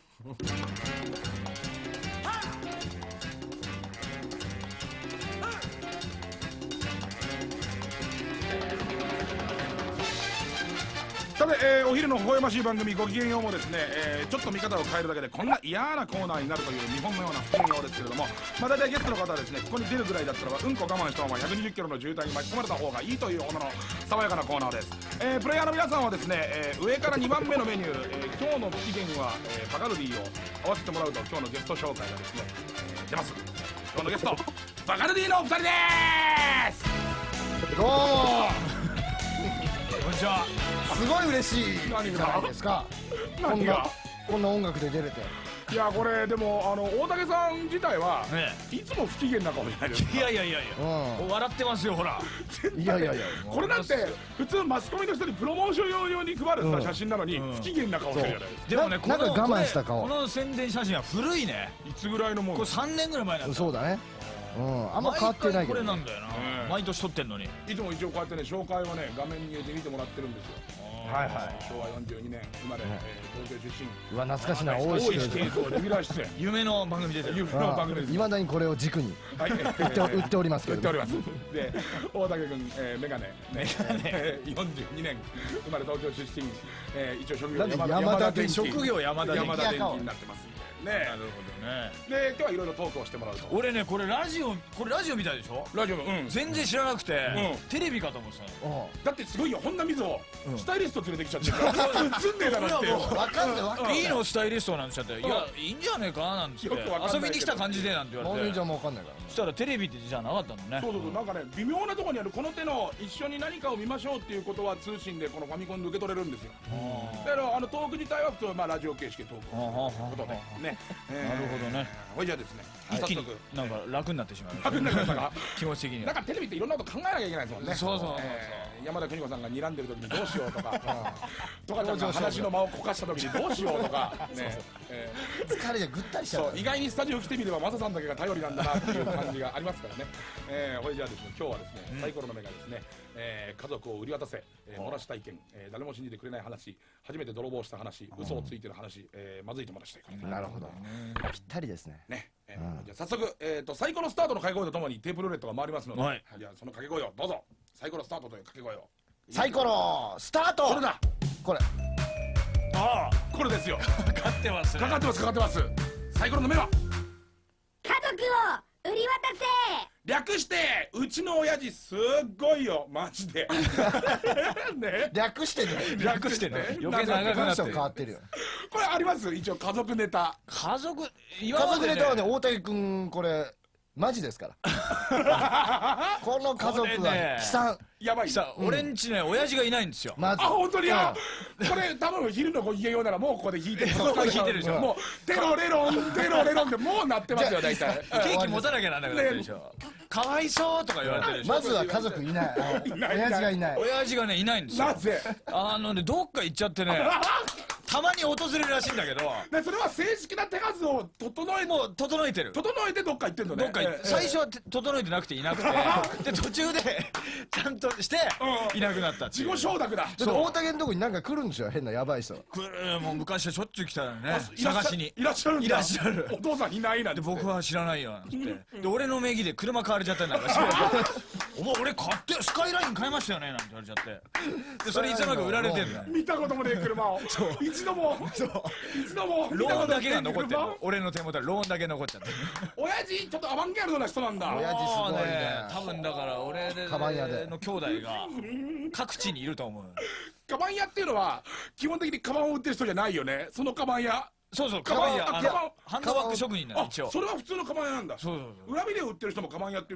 さて、えー、お昼の微笑ましい番組ごきげんようもですね、えー、ちょっと見方を変えるだけでこんな嫌なコーナーになるという日本のような不機嫌ようですけれども、まあ大体ゲストの方はですね、ここに出るぐらいだったらばうんこ我慢したままひゃくにじゅっキロの渋滞に巻き込まれた方がいいというほどの爽やかなコーナーです。えー、プレイヤーの皆さんはですね、えー、上からにばんめのメニュー、えー、今日の不機嫌は、えー、バカルディを合わせてもらうと今日のゲスト紹介がですね、えー、出ます。今日のゲストバカルディのお二人でーす。 どうもこんにちは。 すごい嬉しいじゃないですか。こんな何がこんな音楽で出れて。 いや、これでもあの大竹さん自体は、 ねいつも不機嫌な顔じゃないですか。 いやいやいやいや、 う笑ってますよほら。 ん。いやいやいや。 これなんて普通マスコミの人にプロモーション用用に配るさ、 うん写真なのにうん不機嫌な顔してるじゃないですか。 でもね、このなんか我慢した顔これこの宣伝写真は古いね。 いつぐらいのもんこれさんねんぐらい前なんだ。 そうだね。うん。あんま変わってないけど。 毎回これなんだよな、 うん毎年撮ってんのに。 いつも一応こうやってね紹介をね画面に入れて見てもらってるんですよ。 はいはい。 しょうわよんじゅうにねん生まれ、 うんえー東京出身。 うわ懐かしいな。大大石石健三レギュラー出演。 夢の番組出てる。 夢の番組です。 いまだにこれを軸にはい、 売って売っておりますけど。 売っております。で、大竹君、えー、メガネ、メガネ、よんじゅうにねん生まれ東京出身、えー、一応職業なんで山山田電機職業山田電機山田電機になってますんでね。 なるほどね。 で、今日はいろいろトークをしてもらうと。 俺ねこれラジオこれラジオみたいでしょ。 ラジオ、うん。 全然知らなくて、 うんテレビかと思ってたの。 うだってすごいよ、本田水をうんスタイリスト連れてきちゃってるから、映んねえだろっていう。 ん。わかんないわかんない。 いいのスタイリストなんて言っちゃって、いやいいんじゃねえかなんつってよくわかんないけど遊びに来た感じでなんて言われて、 マネージャーもわかんないから。 そしたらテレビってじゃなかったのね。 そうそうそう、なんかね、微妙なところにあるこの手の一緒に何かを見ましょうっていうことは通信でこのファミコンで受け取れるんですよ。だからあのトーク自体は普通はまあラジオ形式でトークをすることでね。 なるほどね。 ほいじゃあですね、 一気に早速なんか楽になってしまう。 楽になりましたか。 気持ち的には。 なんかテレビっていろんなこと考えなきゃいけないですもんね。 そうそうそうそうえー山田邦子さんが睨んでる時にどうしようとか、とかちゃんが話の間をこかした時にどうしようとかね。えー疲れてぐったりしちゃそうう意外にスタジオ来てみればマサさんだけが頼りなんだなっていう感じがありますからね。えー、ほいじゃあですね、今日はですね、サイコロの目がですね、えー家族を売り渡せ、えー漏らし体験、えー誰も信じてくれない話、初めて泥棒した話、嘘をついてる話、えーまずい友達ということでなるほど。ぴったりですね。 ね。えーじゃあ早速、えーとサイコロスタートの掛け声とともにテープルーレットが回りますので、 はいじゃあその掛け声をどうぞ。サイコロスタートという掛け声を。 サイコロスタート。 これだ。 これ。 あこれですよ。 あ、かかってますね。 かかってますかかってます。サイコロの目は家族を売り渡せ。 略してうちの親父すっごいよマジで。ね。 略してね。 略してね。余計長くな文章ってる。 変わってるよ。 これあります一応家族ネタ。 家族家今まで族ネタはね、大竹くんこれマジですから。この家族は悲惨。 やばい。 さあ、俺んちね親父がいないんですよ。 まず。 あ本当にあこれ多分昼のご機嫌ようならもうここで弾いてる。 ここで弾いてるでしょもうテロレロンテロレロンでもうなってますよ大体。 ケーキ持たなきゃなんなくなってるでしょ。かわいそうとか言われてるでしょ。 まずは家族いない。 いない親父がいない。 親父がねいないんですよ。 なぜ？ あのねどっか行っちゃってね。たまに訪れるらしいんだけど、 でそれは正式な手数を整えもう整えてる。 整えてどっか行ってんのね。 どっか行ってええ最初はて整えてなくていなくて、で途中でちゃんとしてうんいなくなったっていう。 自己承諾だ。 だって大竹のとこになんか来るんでしょ、変なやばい人。 くるもう昔はしょっちゅう来たよね。 いらっしゃ探しに。 いらっしゃるんだ。 いらっしゃるお父さんいないなんて。 で僕は知らないよなんつってで俺の名義で車買われちゃったりなんかしてお前俺買ってスカイライン買いましたよねなんて言われちゃってでそれいつの間にか売られてんだよ。 見たこともねえ車を一度も一度もローンだけが見たこと残ってるねえ車。 俺の手元にローンだけ残っちゃってる。 親父ちょっとアバンギャルドな人なんだ。 親父すごいねもう多分だから俺カバン屋での兄弟が各地にいると思う。 カバン屋っていうのは基本的にカバンを売ってる人じゃないよね。そのカバン屋。 そうそうカバン屋あのカバンハンドバッグ職人なのあ一応。 それは普通のカバン屋なんだ。 そうそうそう。 裏ビデオ売ってる人もカバンやってるんだよ。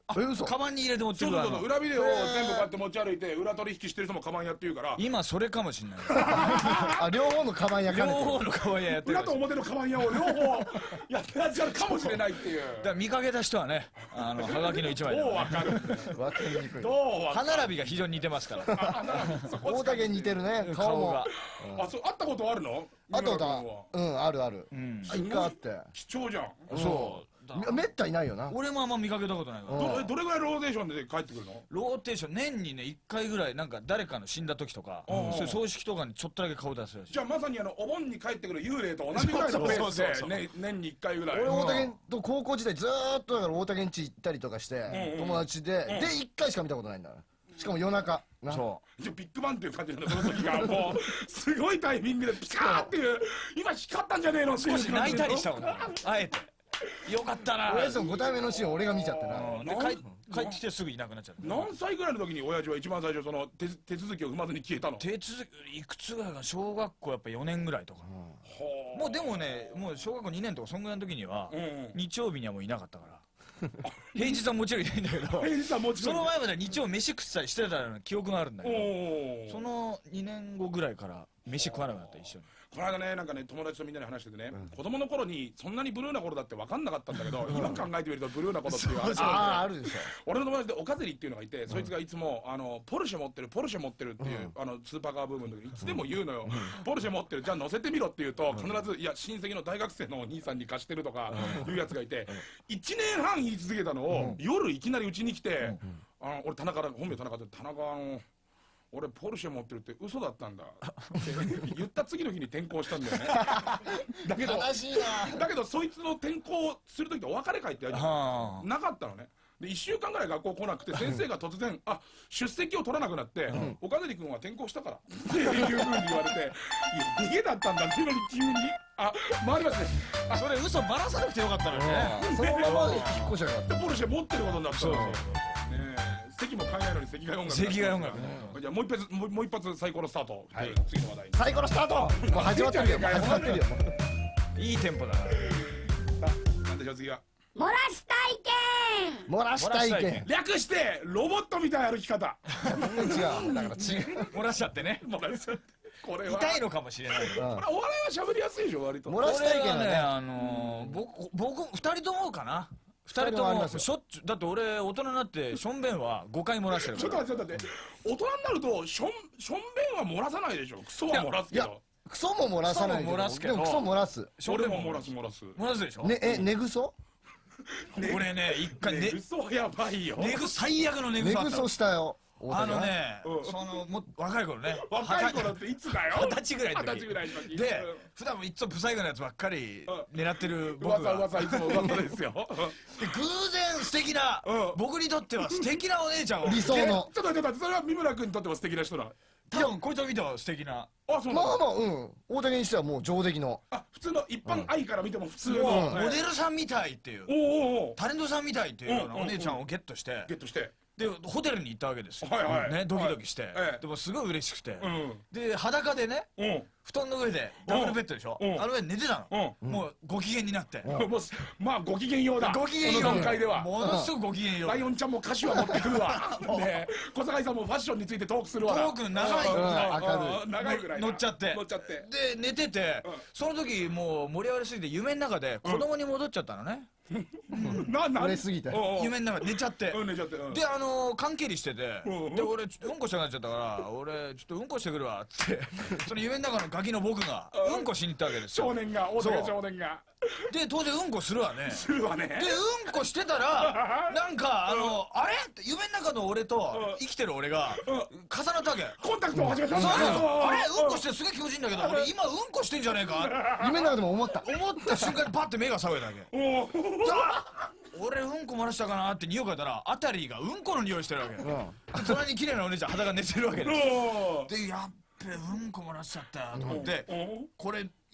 え嘘カバンに入れて持ってそうそうそう、 くるあの裏ビデオを全部こうやって持ち歩いて裏取引してる人もカバンやってるから今それかもしんないあ両方のカバンやか両ねてる方のカバン屋やってる裏と表のカバン屋を両方やってらっしゃるかもしれないっていうだから見かけた人はねあのハガキの一枚でもねどうわかるわかりにくいどうわか歯並びが非常に似てますからる大竹に似てるね顔も顔があ、そう、会ったことあるのあとだ三村君はうんあるあるうん一回あって貴重じゃんそうだめめったいないよな俺もあんま見かけたことないからうんどえどれぐらいローテーションで帰ってくるのローテーション年にねいっかいぐらいなんか誰かの死んだ時とかうんそういう葬式とかにちょっとだけ顔出すらしいじゃあまさにあのお盆に帰ってくる幽霊と同じぐらいのペースそうそうそうでね年にいっかいぐらい俺大竹と高校時代ずーっとだから大竹ん家行ったりとかしてうん友達ででいっかいしか見たことないんだからしかも夜中なそじゃあビッグバンっていう感じなのその時がもうすごいタイミングでピカーっていう今光ったんじゃねえのっていうう少し泣いたりしたもんねあえてよかったな親父のご対面のシーン俺が見ちゃってなうんで帰帰ってきてすぐいなくなっちゃった何歳ぐらいの時に親父は一番最初その手手続きを踏まずに消えたの手続きいくつぐらいか小学校やっぱよねんぐらいとかほもうでもねもう小学校にねんとかそんぐらいの時にはううん日曜日にはもういなかったから平日はもちろんいないんだけど平日はもちろんその前までは日曜飯食ったりしてたような記憶があるんだけどおおそのにねんごぐらいから飯食わなくなった一緒にこの間ねなんかね友達とみんなで話しててね、子供の頃にそんなにブルーな頃だって分かんなかったんだけど、今考えてみるとブルーな頃っていう話あああなんでるでしょ俺の友達でおかずりっていうのがいて、そいつがいつもあのポルシェ持ってるポルシェ持ってるっていう、あのスーパーカーブームの時にいつでも言うのよ、ポルシェ持ってるじゃあ乗せてみろって言うと必ずいや親戚の大学生のお兄さんに貸してるとかいうやつがいて、いちねんはん言い続けたのを、夜いきなりうちに来て、あの俺田中本名田中で田中あの俺ポルシェ持ってるって嘘だったんだって言った次の日に転校したんだよねだけど悲しいなだけどそいつの転校する時ってお別れ会ってやるじゃんはなかったのねでいっしゅうかんぐらい学校来なくて先生が突然あ出席を取らなくなって「岡崎君は転校したから」っていうふうに言われて「いや逃げだったんだ」っていうのに急にあ回りますねあそれ嘘ばらさなくてよかったのにねそのまま引っ越しゃよかったでポルシェ持ってることになったそうのねえ席も買えないのに席替え音楽席替え音楽ねじゃあもう一発もうもう一発サイコロスタート、 はい次の話題にサイコロスタートもう始まってるよもう始まってるよいいテンポだなさあなんでしょう次は漏らし体験漏らし体験略してロボットみたいな歩き方全然違うだから違う漏らしちゃってねもうなんですよこれは痛いのかもしれないうんこれお笑いは喋りやすいでしょ割と漏らしこれ体験はねはねあのー僕僕二人ともかな二人とも二人ともありますよしょっちゅうだって俺大人になってしょんべんはごかい漏らしてるちょっからと待ってちょっと待って大人になるとしょんしょんべんは漏らさないでしょクソは漏らすけいやどクソも漏らさないクソも漏らすけどでもクソ漏らすしょんべん俺も漏らす漏らす漏らすでしょねえ寝ぐそ俺ね一回ねねクソはやばいよ寝ぐ最悪の寝ぐそあったの寝ぐそしたよあのねうんそのも若い頃ね若い頃っていつだよ二十歳ぐらいの時二十歳ぐらいの時で普段もいつもブサイクなやつばっかりうん狙ってるうん僕が噂噂いつも噂ですよで偶然素敵なうん僕にとっては素敵なお姉ちゃんを理想のちょっと待ってそれは三村君にとっても素敵な人だ多分こいつを見ても素敵なあそうなのまあまあうん大竹にしてはもう上出来のあ普通の一般愛から見ても普通のうんねモデルさんみたいっていうおうおうおうタレントさんみたいっていうようなうんお姉ちゃんをゲットしてゲットしてでホテルに行ったわけですよ、 はいはいね、ドキドキして、 はいええでもすごい嬉しくて、 うんで裸でねうん布団の上でダブルベッドでしょ、 うんあの上で寝てたの、 うんもうご機嫌になって、 もうまあご機嫌ようだご機嫌ようこの段階ではものすごくご機嫌ようライオンちゃんも歌詞は持ってくるわね小坂井さんもファッションについてトークするわトーク長いうんうん明るうん長いぐらいな乗っちゃって乗っちゃってで寝てて、 うんその時もう盛り上がりすぎて夢の中で子供に戻っちゃったのね、 なな売れすぎておうおう夢の中で寝ちゃって、 うん寝ちゃってうんであのー、缶蹴りしてて、 うんで俺ちょっとうんこしたくなっちゃったから俺ちょっとうんこしてくるわっつってその夢の中のガキの僕がうんうんこしに行ったわけですよ少年が大阪少年がで当然うんこするわねするわねでうんこしてたらなんかあのあれって夢の中の俺と生きてる俺が重なったわけコンタクトを始めたそうそうそうあれうんこししてすげえ気持ちいいんだけど俺今うんこしてんじゃねえか夢の中でも思った思った瞬間にパッて目が覚めたわけおう俺うんこ漏らしたかなって匂い嗅いだらあたりがうんこの匂いしてるわけうん隣に綺麗なお姉ちゃん裸寝てるわけでおうでやっべうんこ漏らしちゃったと思っておうこれ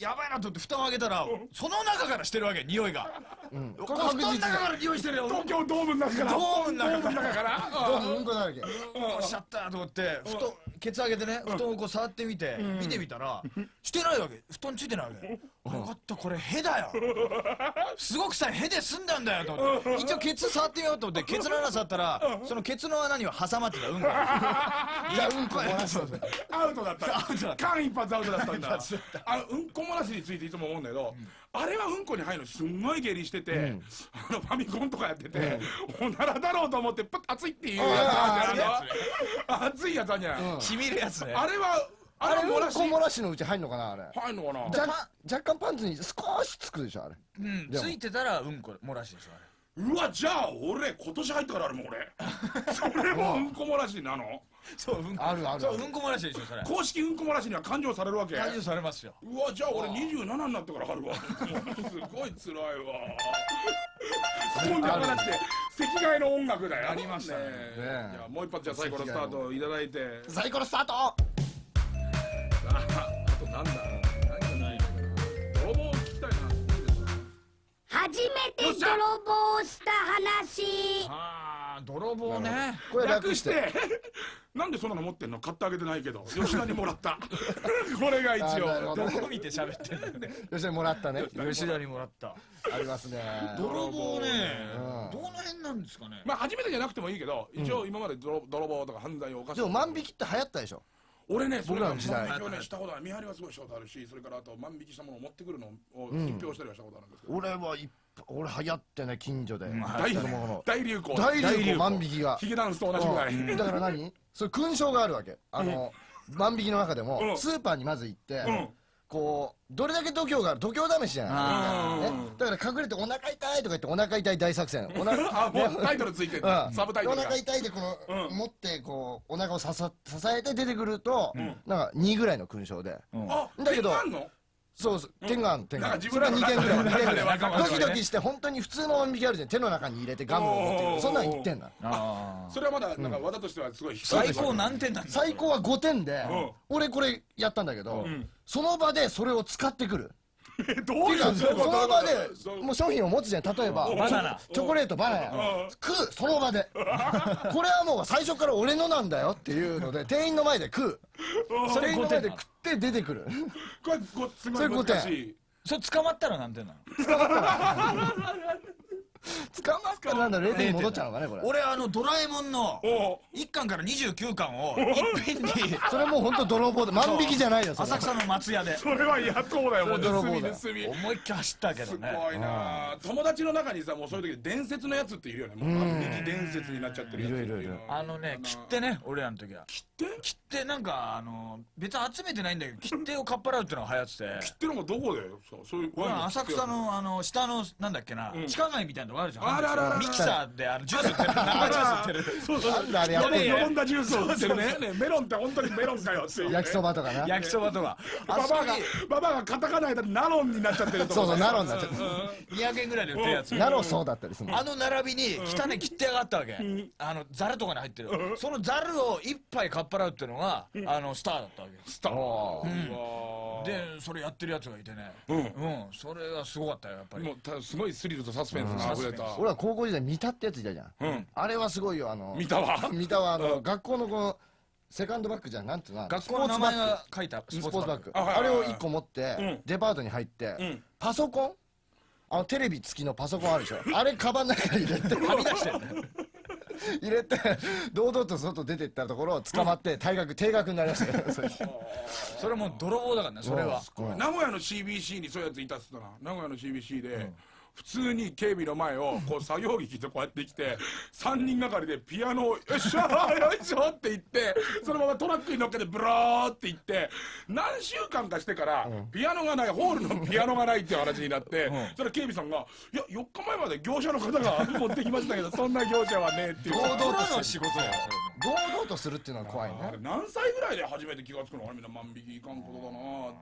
やばいなと思って蓋を開けたらその中からしてるわけ匂いが。 うんここれ確実れ布団の中から匂いしてるよ。 東京ドームの中からドームの中からドームの中からどうもうんこだらけよっしゃったと思って布団ケツ上げてね布団をこう触ってみて見てみたらしてないわけ。布団ついてないわけ。よかったこれヘだよ。すごくさヘで済んだんだよと思って一応ケツ触ってみようと思ってケツの穴触ったらそのケツの穴には挟まってたうんこが。 じゃあうんこ漏らすのでアウトだったアウトだっ間一髪アウトだったんだあのうんこ漏らしについていつも思うんだけど、あれはうんこに入るのすんごい下痢してて、あのファミコンとかやってて、おならだろうと思ってプッ熱いっていうやつあるじゃん。熱いやつあるじゃん。 しみるやつね。 あれはああれうんれ漏らしこ漏らしのうち入んのかなあれ入んのかな。 若若干パンツに少しつくでしょあれうんついてたらうんこ漏らしでしょあれ。 うわじゃあ俺今年入ったからあれも俺それもうんこ漏らしなの。 そううんこあるあるそううんこ漏らしでしょそれ。 公式うんこ漏らしには勘定されるわけ。 解除されますよ。 うわじゃあ俺にじゅうななになってからあるわ。すごい辛いわ。今度はなくて席替えの音楽だよ。 ありましたねじゃあもう一発じゃあ最後のスタートいただいて。 サイコロスタートああとなんだ何がないのかな。泥棒聞きたいな。 初めて泥棒をした話。 ああ泥棒ね。 これ楽し略しててなんでそんなの持ってんの。買ってあげてないけど吉田にもらったこれが一あなるほ応どどこ見て喋ってんのね。 吉田にもらったね吉田にもらった。 ありますね泥棒ねうんどの辺なんですかね。 まあ初めてじゃなくてもいいけど一応今まで泥泥棒とか犯罪を犯したでも万引きって流行ったでしょ俺ねそれ僕らの時代万引きをねしたことある。見張りはすごいしたことあるし、それからあと万引きしたものを持ってくるのを品評したりはしたことあるんですけど、 俺はいっぱ俺流行ってね近所で大子供の大流行大流行万引きがヒゲダンスと同じぐらい、 うんだから何それ勲章があるわけあの万引きの中でうんもスーパーにまず行ってんこうどれだけ度胸がある度胸試しじゃないねだから隠れてお腹痛いとか言ってお腹痛い大作戦お腹あもうタイトルついてる、 うんサブタイトルがお腹痛いでこの、 うん持ってこうお腹をささ支えて出てくると、なんかにぐらいの勲章で、 あだけど点あんのそうそう点がある点があるそれはなんか自分にてんぐらいの中でにてんぐらい中で分かるドキドキして本当に普通の万引きあるじゃん手の中に入れてガムを持ってくるそんなんいってんだあそれはまだなんか技としてはすごい低い最高何点なんだ。 最高はごてんで、 うん俺これやったんだけど、 んその場でそれを使ってくるえどうっていうかいうその場でそうもう商品を持つじゃん例えばバナナチョコレートバナナ食うその場でこれはもう最初から俺のなんだよっていうので店員の前で食うそれ店員ごてんなの。 の前で食って出てくるこれごすごいそれごてん難しい。 それ捕まったら何点なの。 捕まったらなんだれいてんに戻っちゃうのかねこれ俺あのドラえもんのおういっかんからにじゅうきゅうかんをいっぺんにそれもうほんと泥棒で万引きじゃないよそれ浅草の松屋でそれは野党だよもう泥棒だよ盗み盗み思いっきり走ったけすごどね。 いな友達の中にさもうそういう時伝説のやつっているよねもう万引き伝説になっちゃってるやつっていうのいるいるいるあのね切手ね俺らの時は切手切手なんかあの別に集めてないんだけど切手をかっぱらうっていうのが流行ってて切手のもどこでそうそういう俺は浅草のあの下のなんだっけなうん地下街みたいなとこあるじゃんあるあるあるミキサーであのジュース売ってる生ジュース売ってるそうそうなんだあれやってんのよぼよぼんだジュースを売ってるねねメロンって本当にメロンかよっていうね焼きそばとかな焼きそばとかババアがババアがカタカナ間でナロンになっちゃってるとそうそうナロンになっちゃってにひゃくえんぐらいで売ってるやつなろそうだったりするのあの並びに汚ね切手があったわけあのザルとかに入ってるそのザルを一杯かっぱらうっていうのがあのスターだったわけスターおーうわーでそれやってるやつがいてねうんうんそれがすごかったよやっぱりもうたすごいスリルとサスペンスが溢れた俺は高校時代見たってやついたじゃん、 うんあれはすごいよあの見たわ見たわあの、 うん学校のこのセカンドバッグじゃんなんていうの学校の名前が書いたスポーツバッグあはいはいはいあれをいっこ持って、 うんデパートに入って、 うんパソコンあのテレビ付きのパソコンあるでしょあれカバンの中に入れてはみ出してるね入れて堂々と外出てったところを捕まって退学定額になりましたよそれそれもう泥棒だからねそれはうん名古屋の シービーシー にそういうやついたっつったな名古屋の シービーシー で、普通に警備の前をこう作業着着てこうやって来てさんにんがかりでピアノをよっしゃーよいしょって言ってそのままトラックに乗っけてブラーって行って何週間かしてからピアノがないホールのピアノがないっていう話になってそれ警備さんが「いやよっかまえまで業者の方が持ってきましたけどそんな業者はね」っていう堂々との仕事だよ堂々とするっていうのは怖いねあれ何歳ぐらいで初めて気がつくのあれみんな万引きいかんことだなっていうのが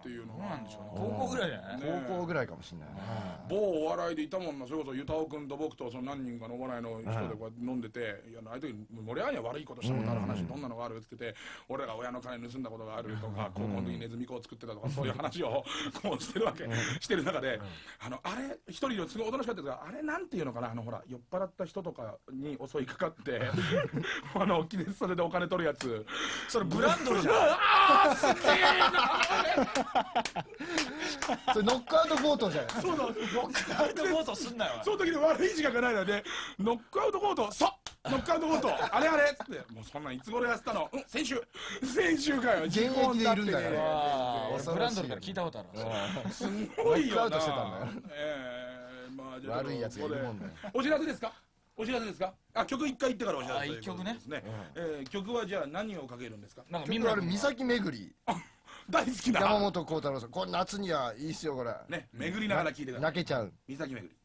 なんでしょうね。高校ぐらいじゃない？ 高校ぐらいかもしれないね。 某お笑いでいたもんな。それこそゆたおくんと僕とその何人かのお笑いの人でこうやって飲んでて、いやああいう時盛り上がりは悪いことしたことある話、どんなのがあるって言ってて、俺ら親の金盗んだことがあるとか、高校の時にネズミ子を作ってたとか、そういう話をこうしてるわけしてる中で、あのあれ一人ですごいおとなしかったですが、あれなんていうのかな、あのほら酔っ払った人とかに襲いかかってあの気絶させてお金取るやつ、 それブランドルじゃん。 ああすげえな。 それノックアウト強盗じゃない。 そうだ、 ノックアウト強盗すんなよ。 その時で悪い時間がないので、ノックアウトコート、そうノックアウトコート、あれあれっつって、もうそんなんいつ頃やってたの、うん、先週、先週かよ、 現役でいるんだよね。 俺ブランドルから聞いたことある。 すごいよな。 ノックアウトしてたんだよ。 ええ、まあじゃあ悪いやつがいるもんだよ。 お知らせですか？お知らせですか？あ、曲一回言ってからお知らせということですね。 あ、一曲ね。 えー曲はじゃあ何をかけるんですか？ なんか結局あれ岬巡り。 大好きな山本幸太郎さん、これ夏にはいいっすよこれ。 ね、巡りながら聞いてください。 泣けちゃう。 岬巡り。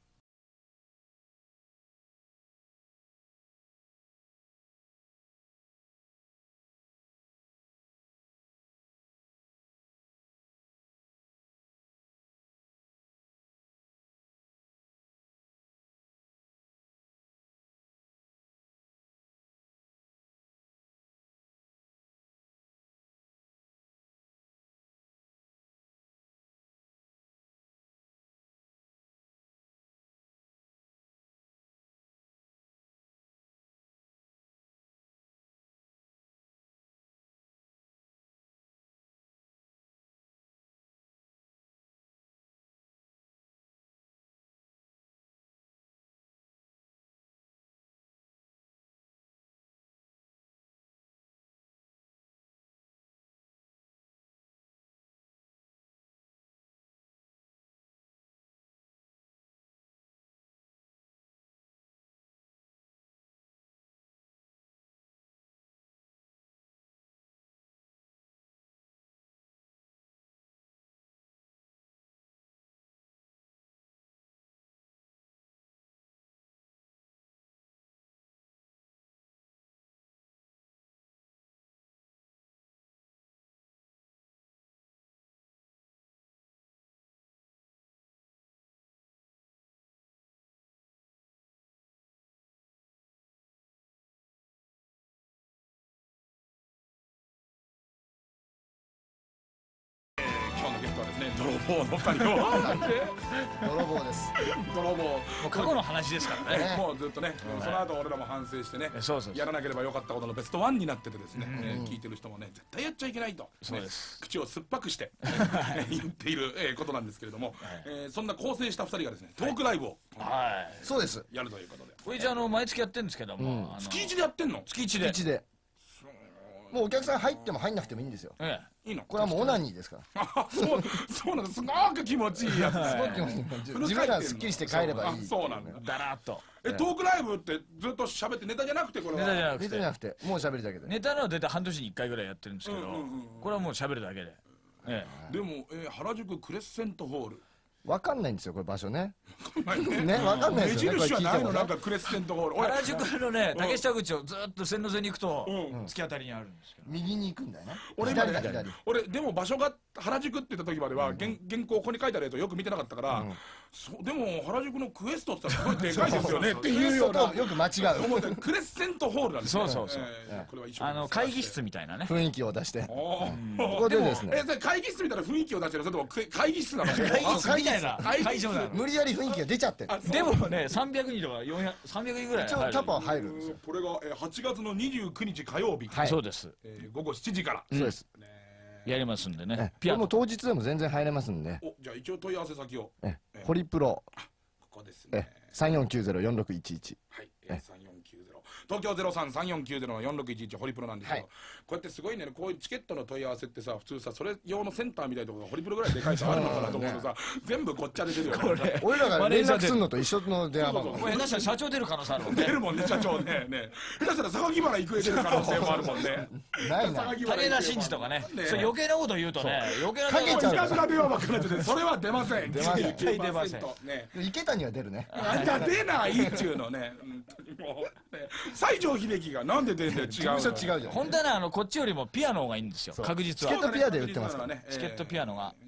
今日のゲストはですね、泥棒のふたりをなんで泥棒です。 泥棒、 もう過去の話ですからね。 もうずっとね、その後俺らも反省してね、 そうそうそうやらなければよかったことのベストワンになっててですね、えー聞いてる人もね、絶対やっちゃいけないと、 そうです。 口を酸っぱくして言っているえーことなんですけれども、えーそんな構成したふたりがですね、トークライブをはい。 そうです。 やるということで、 これじゃあの毎月やってるんですけども、あの月一でやってんの？ 月一で。 一で。もうお客さん入っても入んなくてもいいんですよ。 えいいの？ これはもうオナニーですから。 あ、そうそうなんです。すごく気持ちいいやつです。 すごく気持ちいい自分らすっきりして帰ればいい。 あ、そうなんだ。 え、だらっと。 え、トークライブってずっと喋ってネタじゃなくてこれは？ ネタじゃなくネタじゃて。 なくて、もう喋るだけで。 ネタのは大体半年にいっかいぐらいやってるんですけどうんうんうん、 これはもう喋るだけで。えでも、えー原宿クレッセントホール。 わかんないんですよ、これ場所ね。 ねね、わかんない目ですよね。これ印はないの？ 聞いてもねなんかクレッセントホール。 え。 俺原宿のね、竹下口をずっと線路沿いに行くとうん突き当たりにあるんですけど。 右に行くんだよね。 俺今ね左だ左。 俺でも場所が原宿って言った時までは、原原稿ここに書いてあるやつをよく見てなかったから、そうでも原宿のクエストって言ったらすごいでかいですよねっていうようなそうよく間違う思ってクレッセントホールなんですよ。 そうそうそうえーこれは一緒にあの会議室みたいなね。 雰囲気を出して。 こここでですねえそれ会議室みたいな雰囲気を出してるの？それともく会議室なの？ 会議室みたいな会議室会場なの。 無理やり雰囲気が出ちゃってる。 あそうでもね、さんびゃくにんとかよんひゃく、さんびゃくにんぐらい入る。 一応キャパは入るんですよ。 これがえーはちがつのにじゅうくにち火曜日、 はいそうです。 えーごごしちじから。 そうです。 ねやりますんでねえ。 ピアノ。 これも当日でも全然入れますんで。 お、じゃあ一応問い合わせ先を。 ええホリプロここですえね。 さんよんきゅうゼロよんろくいちいち。 はい、えー、さんよんきゅうゼロ東京ゼロさん さんよんきゅうゼロ よんろくいちいちホリプロなんですけど、 はいこうやってすごいね、こういうチケットの問い合わせってさ、普通さ、それ用のセンターみたいなところがホリプロぐらいでかいとあるのかなと思うとさ、全部ごっちゃで出るよね。 俺らが連絡するのと一緒の電話番号そうそうこれ下手したら社長出る可能性あるもんね。 出るもんね、社長ね。ね下手したら榊原郁恵出る可能性もあるもんね。 ないな。 榊原武田真治とかね。 ねそれ余計なこと言うとね、余計なかけちゃういたずら電話ばっかりになってて、それは出ません。 出ませんじゅうきゅうパーセント出ませんね。 池谷は出るね。 あんた出ないっちゅうのね。本当にもうね西城秀樹がなんで出んだよ、違うの。 事務所違うじゃん。 本当はね、あのこっちよりもピアノがいいんですよ。確実は。 チケットピアで売ってますからね。 チケットピアノが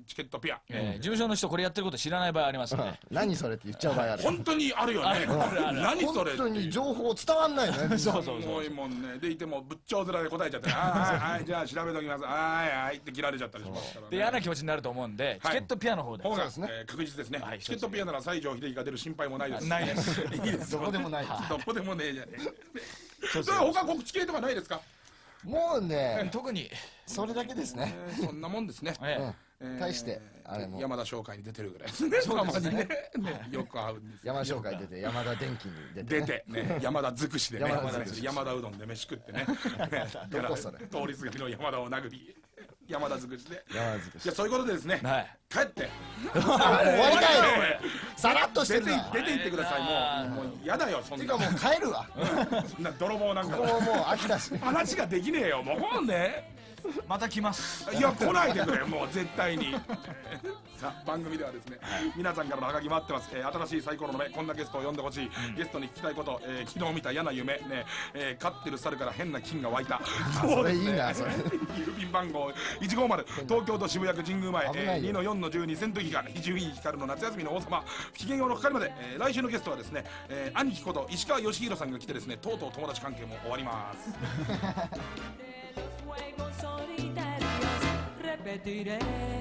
チケットピア、 えー事務所の人これやってること知らない場合ありますんで。 何それって言っちゃう場合ある。 本当にあるよね。何それって本当に情報伝わんないね。 そうそうそうすごいもんね。でいても仏頂面で答えちゃって「はいはいはいじゃあ調べときますはいはい」って切られちゃったりしますからね。 で嫌な気持ちになると思うんで、チケットピアの方で。 方がですねえー確実ですねはい。 チケットピアなら西城秀樹が出る心配もないです。 ないですいいです。 どこでもない。 どこでもねえじゃねえ。それ他告知系とかないですか？ もうね、 特にそれだけですね。 えーそんなもんですね。 えうんえー大してあれも山田商会に出てるぐらいですね。 そうですねたまにねねよく会うんですよ。 山商会出て山田電機に出てね。 出てね山田尽くしでね山田尽くし山田うどんで飯食ってねどこそれ通りすがりの山田を殴り山田尽くしで山田尽くしじゃあそういうことでですねはい帰って終わりかい。さらっとして出てるな。 出て行ってくださいもうもう嫌だよそんなてかもう帰るわ。 そんな泥棒なんかここももう飽きだし。 話ができねえよもうねまた来ます。 いや来ないでくれもう絶対にさあ番組ではですね皆さんからのハガキ待ってます、えー新しいサイコロの目こんなゲストを呼んでほしい、ゲストに聞きたいこと、えー昨日見た嫌な夢ね、えー飼ってる猿から変な菌が湧いたそれいいなそれ。 郵便番号いちごまる東京都渋谷区神宮前、えー、 危ないよにのよんのじゅうに戦闘機が伊集院光の夏休みの王様不機嫌用の係まで、えー来週のゲストはですね、えー兄貴こと石川義弘さんが来てですねとうとう友達関係も終わります Juegos solitarios, repetiré.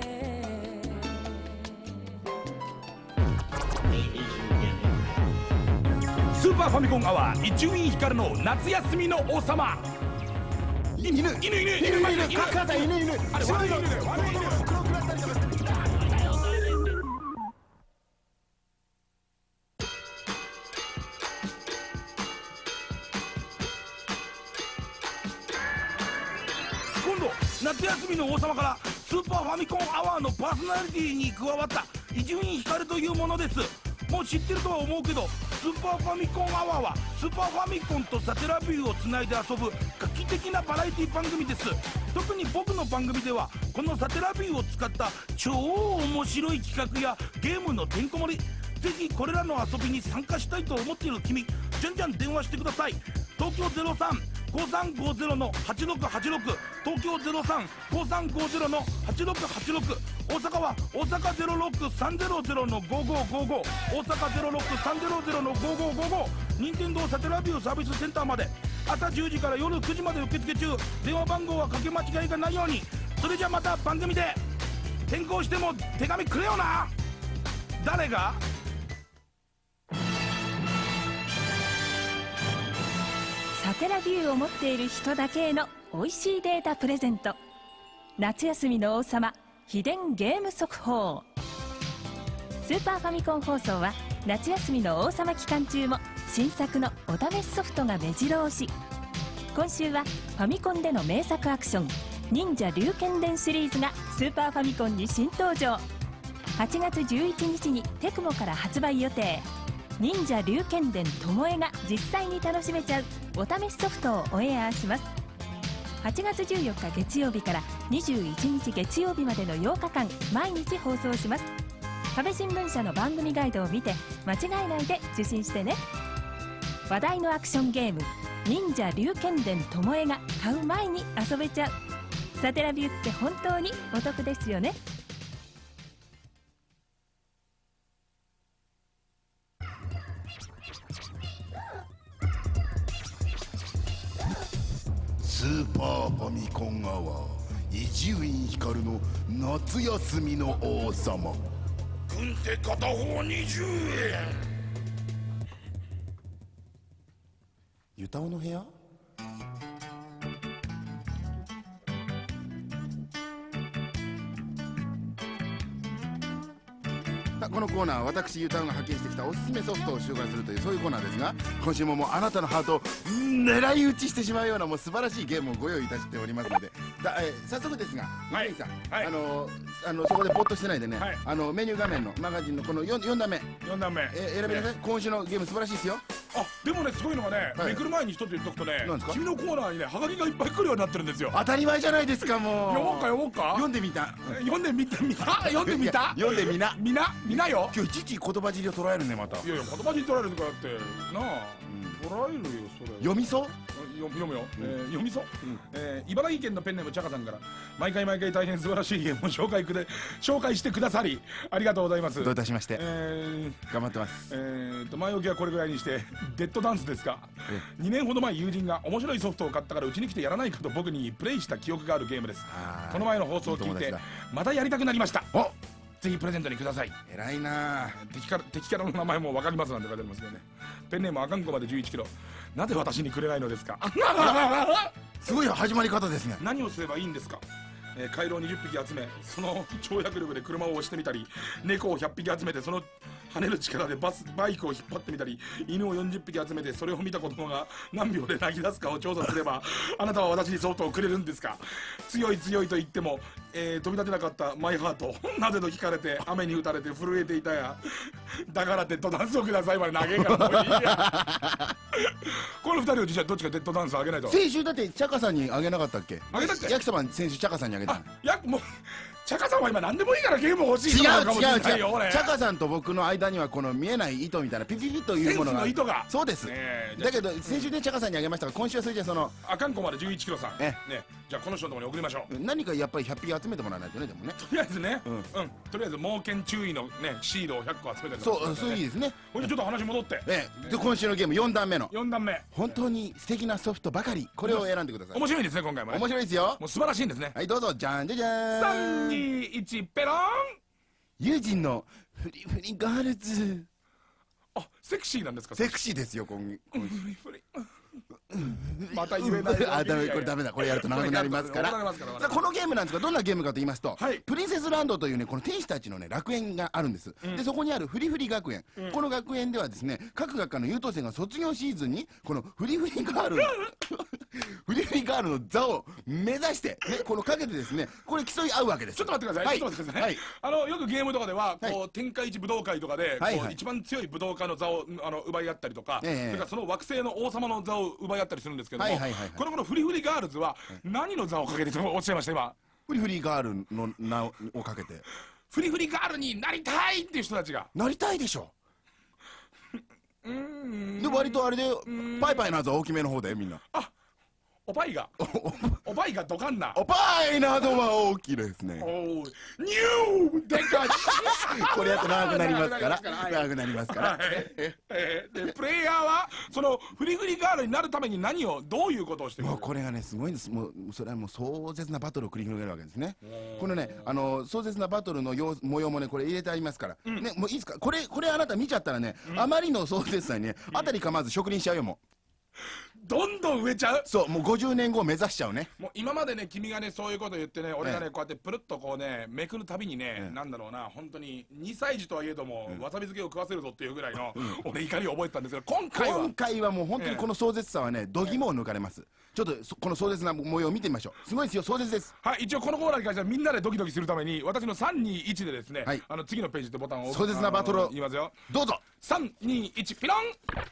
スーパーファミコンアワー伊集院光の夏休みの王様犬犬犬犬犬犬犬犬母さん犬犬。 あれ悪い犬だよ悪い犬だよ黒くなったりとかして。 今度夏休みの王様からスーパーファミコンアワーのパーソナリティに加わった伊集院光というものです。もう知ってるとは思うけどスーパーファミコンアワーはスーパーファミコンとサテラビューをつないで遊ぶ画期的なバラエティ番組です。特に僕の番組ではこのサテラビューを使った超面白い企画やゲームのてんこ盛り、ぜひこれらの遊びに参加したいと思っている君、じゃんじゃん電話してください。東京ゼロさん ごさんごゼロのはちろくはちろく、東京ゼロさん ごさんごゼロのはちろくはちろく、大阪は大阪ゼロろくさんゼロゼロのごごごご、大阪ゼロろくさんゼロゼロのごごごご、任天堂サテラビューサービスセンターまで朝じゅうじから夜くじまで受付中。電話番号はかけ間違いがないように。それじゃまた番組で転校しても手紙くれよな。誰がサテラビューを持っている人だけへの美味しいデータプレゼント。夏休みの王様秘伝ゲーム速報。スーパーファミコン放送は夏休みの王様期間中も新作のお試しソフトが目白押し。今週はファミコンでの名作アクション忍者龍剣伝シリーズがスーパーファミコンに新登場。はちがつじゅういちにちにテクモから発売予定。忍者龍剣伝ともえが実際に楽しめちゃうお試しソフトをオンエアします。はちがつじゅうよっか月曜日からにじゅういちにち月曜日までのようかかん毎日放送します。壁新聞社の番組ガイドを見て間違えないで受信してね。話題のアクションゲーム忍者龍剣伝ともえが買う前に遊べちゃう。サテラビューって本当にお得ですよね。 スーパーファミコンアワー伊集院光の夏休みの王様。 軍手片方にじゅうえん。 ゆたおの部屋。さあこのコーナーは私ゆたおが発見してきたおすすめソフトを紹介するというそういうコーナーですが、今週ももうあなたのハートを狙い撃ちしてしまうようなもう素晴らしいゲームをご用意いたしておりますので、さ、えー早速ですがはい伊集院さん、 はいあのあのそこでぼーっとしてないでね、 はいあのメニュー画面のマガジンのこの 4, 4段目、 よん段目えー選びなさい。今週のゲーム素晴らしいですよ。 あでもねすごいのがね、 はいめくる前に一つ言っとくとねなんですか君のコーナーにねハガキがいっぱい来るようになってるんですよ。 当たり前じゃないですか。もう読もうか読もうか読んでみた。 え読んでみたみた読んでみたいや読んでみな。 みなみなよ。 今日いちいち言葉尻を捉えるねまた。 いやいや言葉に取られるとかだってなあ、捉えるよそれ。 読みそう。 よ読むよ、えー読みそう、えー茨城県のペンネームちゃかさんから、毎回毎回大変素晴らしいゲームを紹介くれ紹介してくださりありがとうございます。 どういたしまして。 えー頑張ってます。 えーと前置きはこれぐらいにして、デッドダンスですが、にねんほど前友人が面白いソフトを買ったからうちに来てやらないかと僕にプレイした記憶があるゲームです。 あーこの前の放送を聞いていい友達だまたやりたくなりました。 お、 ぜひプレゼントにください。 偉いな。 敵から敵キャラの名前も分かりますなんて書いてありますよね。ペンネームあかんこまでじゅういちキロ。なぜ私にくれないのですか。 すごい始まり方ですね。 何をすればいいんですか。えー、回廊にじゅっぴき集め、その跳躍力で車を押してみたり、猫をひゃっぴき集めてその跳ねる力でバスバイクを引っ張ってみたり、犬をよんじゅっぴき集めてそれを見た子供が何秒で泣き出すかを調査すればあなたは私にソフトをくれるんですか。強い強いと言っても、えー、飛び立てなかったマイハート、なぜと聞かれて雨に打たれて震えていたや、だからデッドダンスをくださいまで投げからもういいや。このふたりを実はどっちかデッドダンスあげないと。 先週だってチャカさんにあげなかったっけ。 あげたっけ。 焼きそば先週チャカさんにあげたの。 あ、やもうチャカさんは今何でもいいからゲーム欲しい違う人なのかもしれ違うないよ。 違う。 俺チャカさんと僕の間にはこの見えない糸みたいなピピピというものが。 センスの糸がそうです。 ねえだけど先週でチャカさんにあげましたが、今週はそれじゃそのあかんこまでじゅういちキロさん、 えね、じゃあこの人のところに送りましょう。 何かやっぱりひゃっぴき集めてもらわないとね、でもね。 とりあえずね、ううんん、 とりあえず猛犬注意のねシードをひゃっこ集めてそうそういいい。 ですね。 ほんでちょっと話戻って、 ええ、で今週のゲームよんだんめのよんだんめ本当に素敵なソフトばかり、これを選んでください。 面白いですね今回もね。 面白いですよ。 もう素晴らしいんですね。 はいどうぞ。じゃんじゃじゃーん。 さんにいちペロン。 友人のフリフリガールズ。 あ、セクシーなんですか。 セクシーですよ今今フリフリまた言えない。 あ、ダメ、これダメだ。これやると長くなりますから。 これやると長くなりますからさあこのゲームなんですが、どんなゲームかと言いますと、 はいプリンセスランドというね、この天使たちのね、楽園があるんです。で、そこにあるフリフリ学園。この学園ではですね、各学科の優等生が卒業シーズンに、このフリフリガール、フリフリガールの座を目指して、ね、このかけてですね、これ競い合うわけです。 ちょっと待ってください、ちょっと待ってください、 はい。 あのよくゲームとかではこう、 は天下一武道会とかで、 はいはいこう一番強い武道家の座をあの奪い合ったりとか、 ええそれからその惑星の王様の座を奪い合ったりするんですけども、 はいはいはいはいこのこのフリフリガールズは何の座をかけてとおっしゃいました今。 フリフリガールの名をかけて。 フリフリガールになりたいっていう人たちが。 なりたいでしょ。 うーんで、割とあれで、パイパイなどは大きめの方で、みんな。 おパイがおパイがドカンな。 おパイなどは大きいですね。 おーニューでかい。 これやって長くなりますから。 はい長くなりますからはい。えーでプレイヤーはそのフリフリガールになるために何をどういうことをしてくるもうこれがねすごいんです。もうそれはもう壮絶なバトルを繰り広げるわけですね。このねあの壮絶なバトルの様模様もねこれ入れてありますから、ねもういいですか。これこれあなた見ちゃったらね、あまりの壮絶さにね、あたりかまず植林しちゃうよもどんどん植えちゃう。 う。そうもうごじゅうねんごを目指しちゃうね。 もう今までね君がねそういうこと言ってね俺がねこうやってプルッとこうねめくるたびにね、なんだろうな本当ににさい児とはいえども、わさび漬けを食わせるぞっていうぐらいの、俺怒りを覚えてたんですけど、今回は今回はもう本当にこの壮絶さはね度肝を抜かれます。ちょっとそこの壮絶な模様を見てみましょう。すごいですよ、壮絶です。 はい、一応このコーナーに関してはみんなでドキドキするために私のさんにいちでですね、 はいあの次のページってボタンを押す壮絶なバトルをあの言いますよ。 どうぞ。 さんにいちピロン。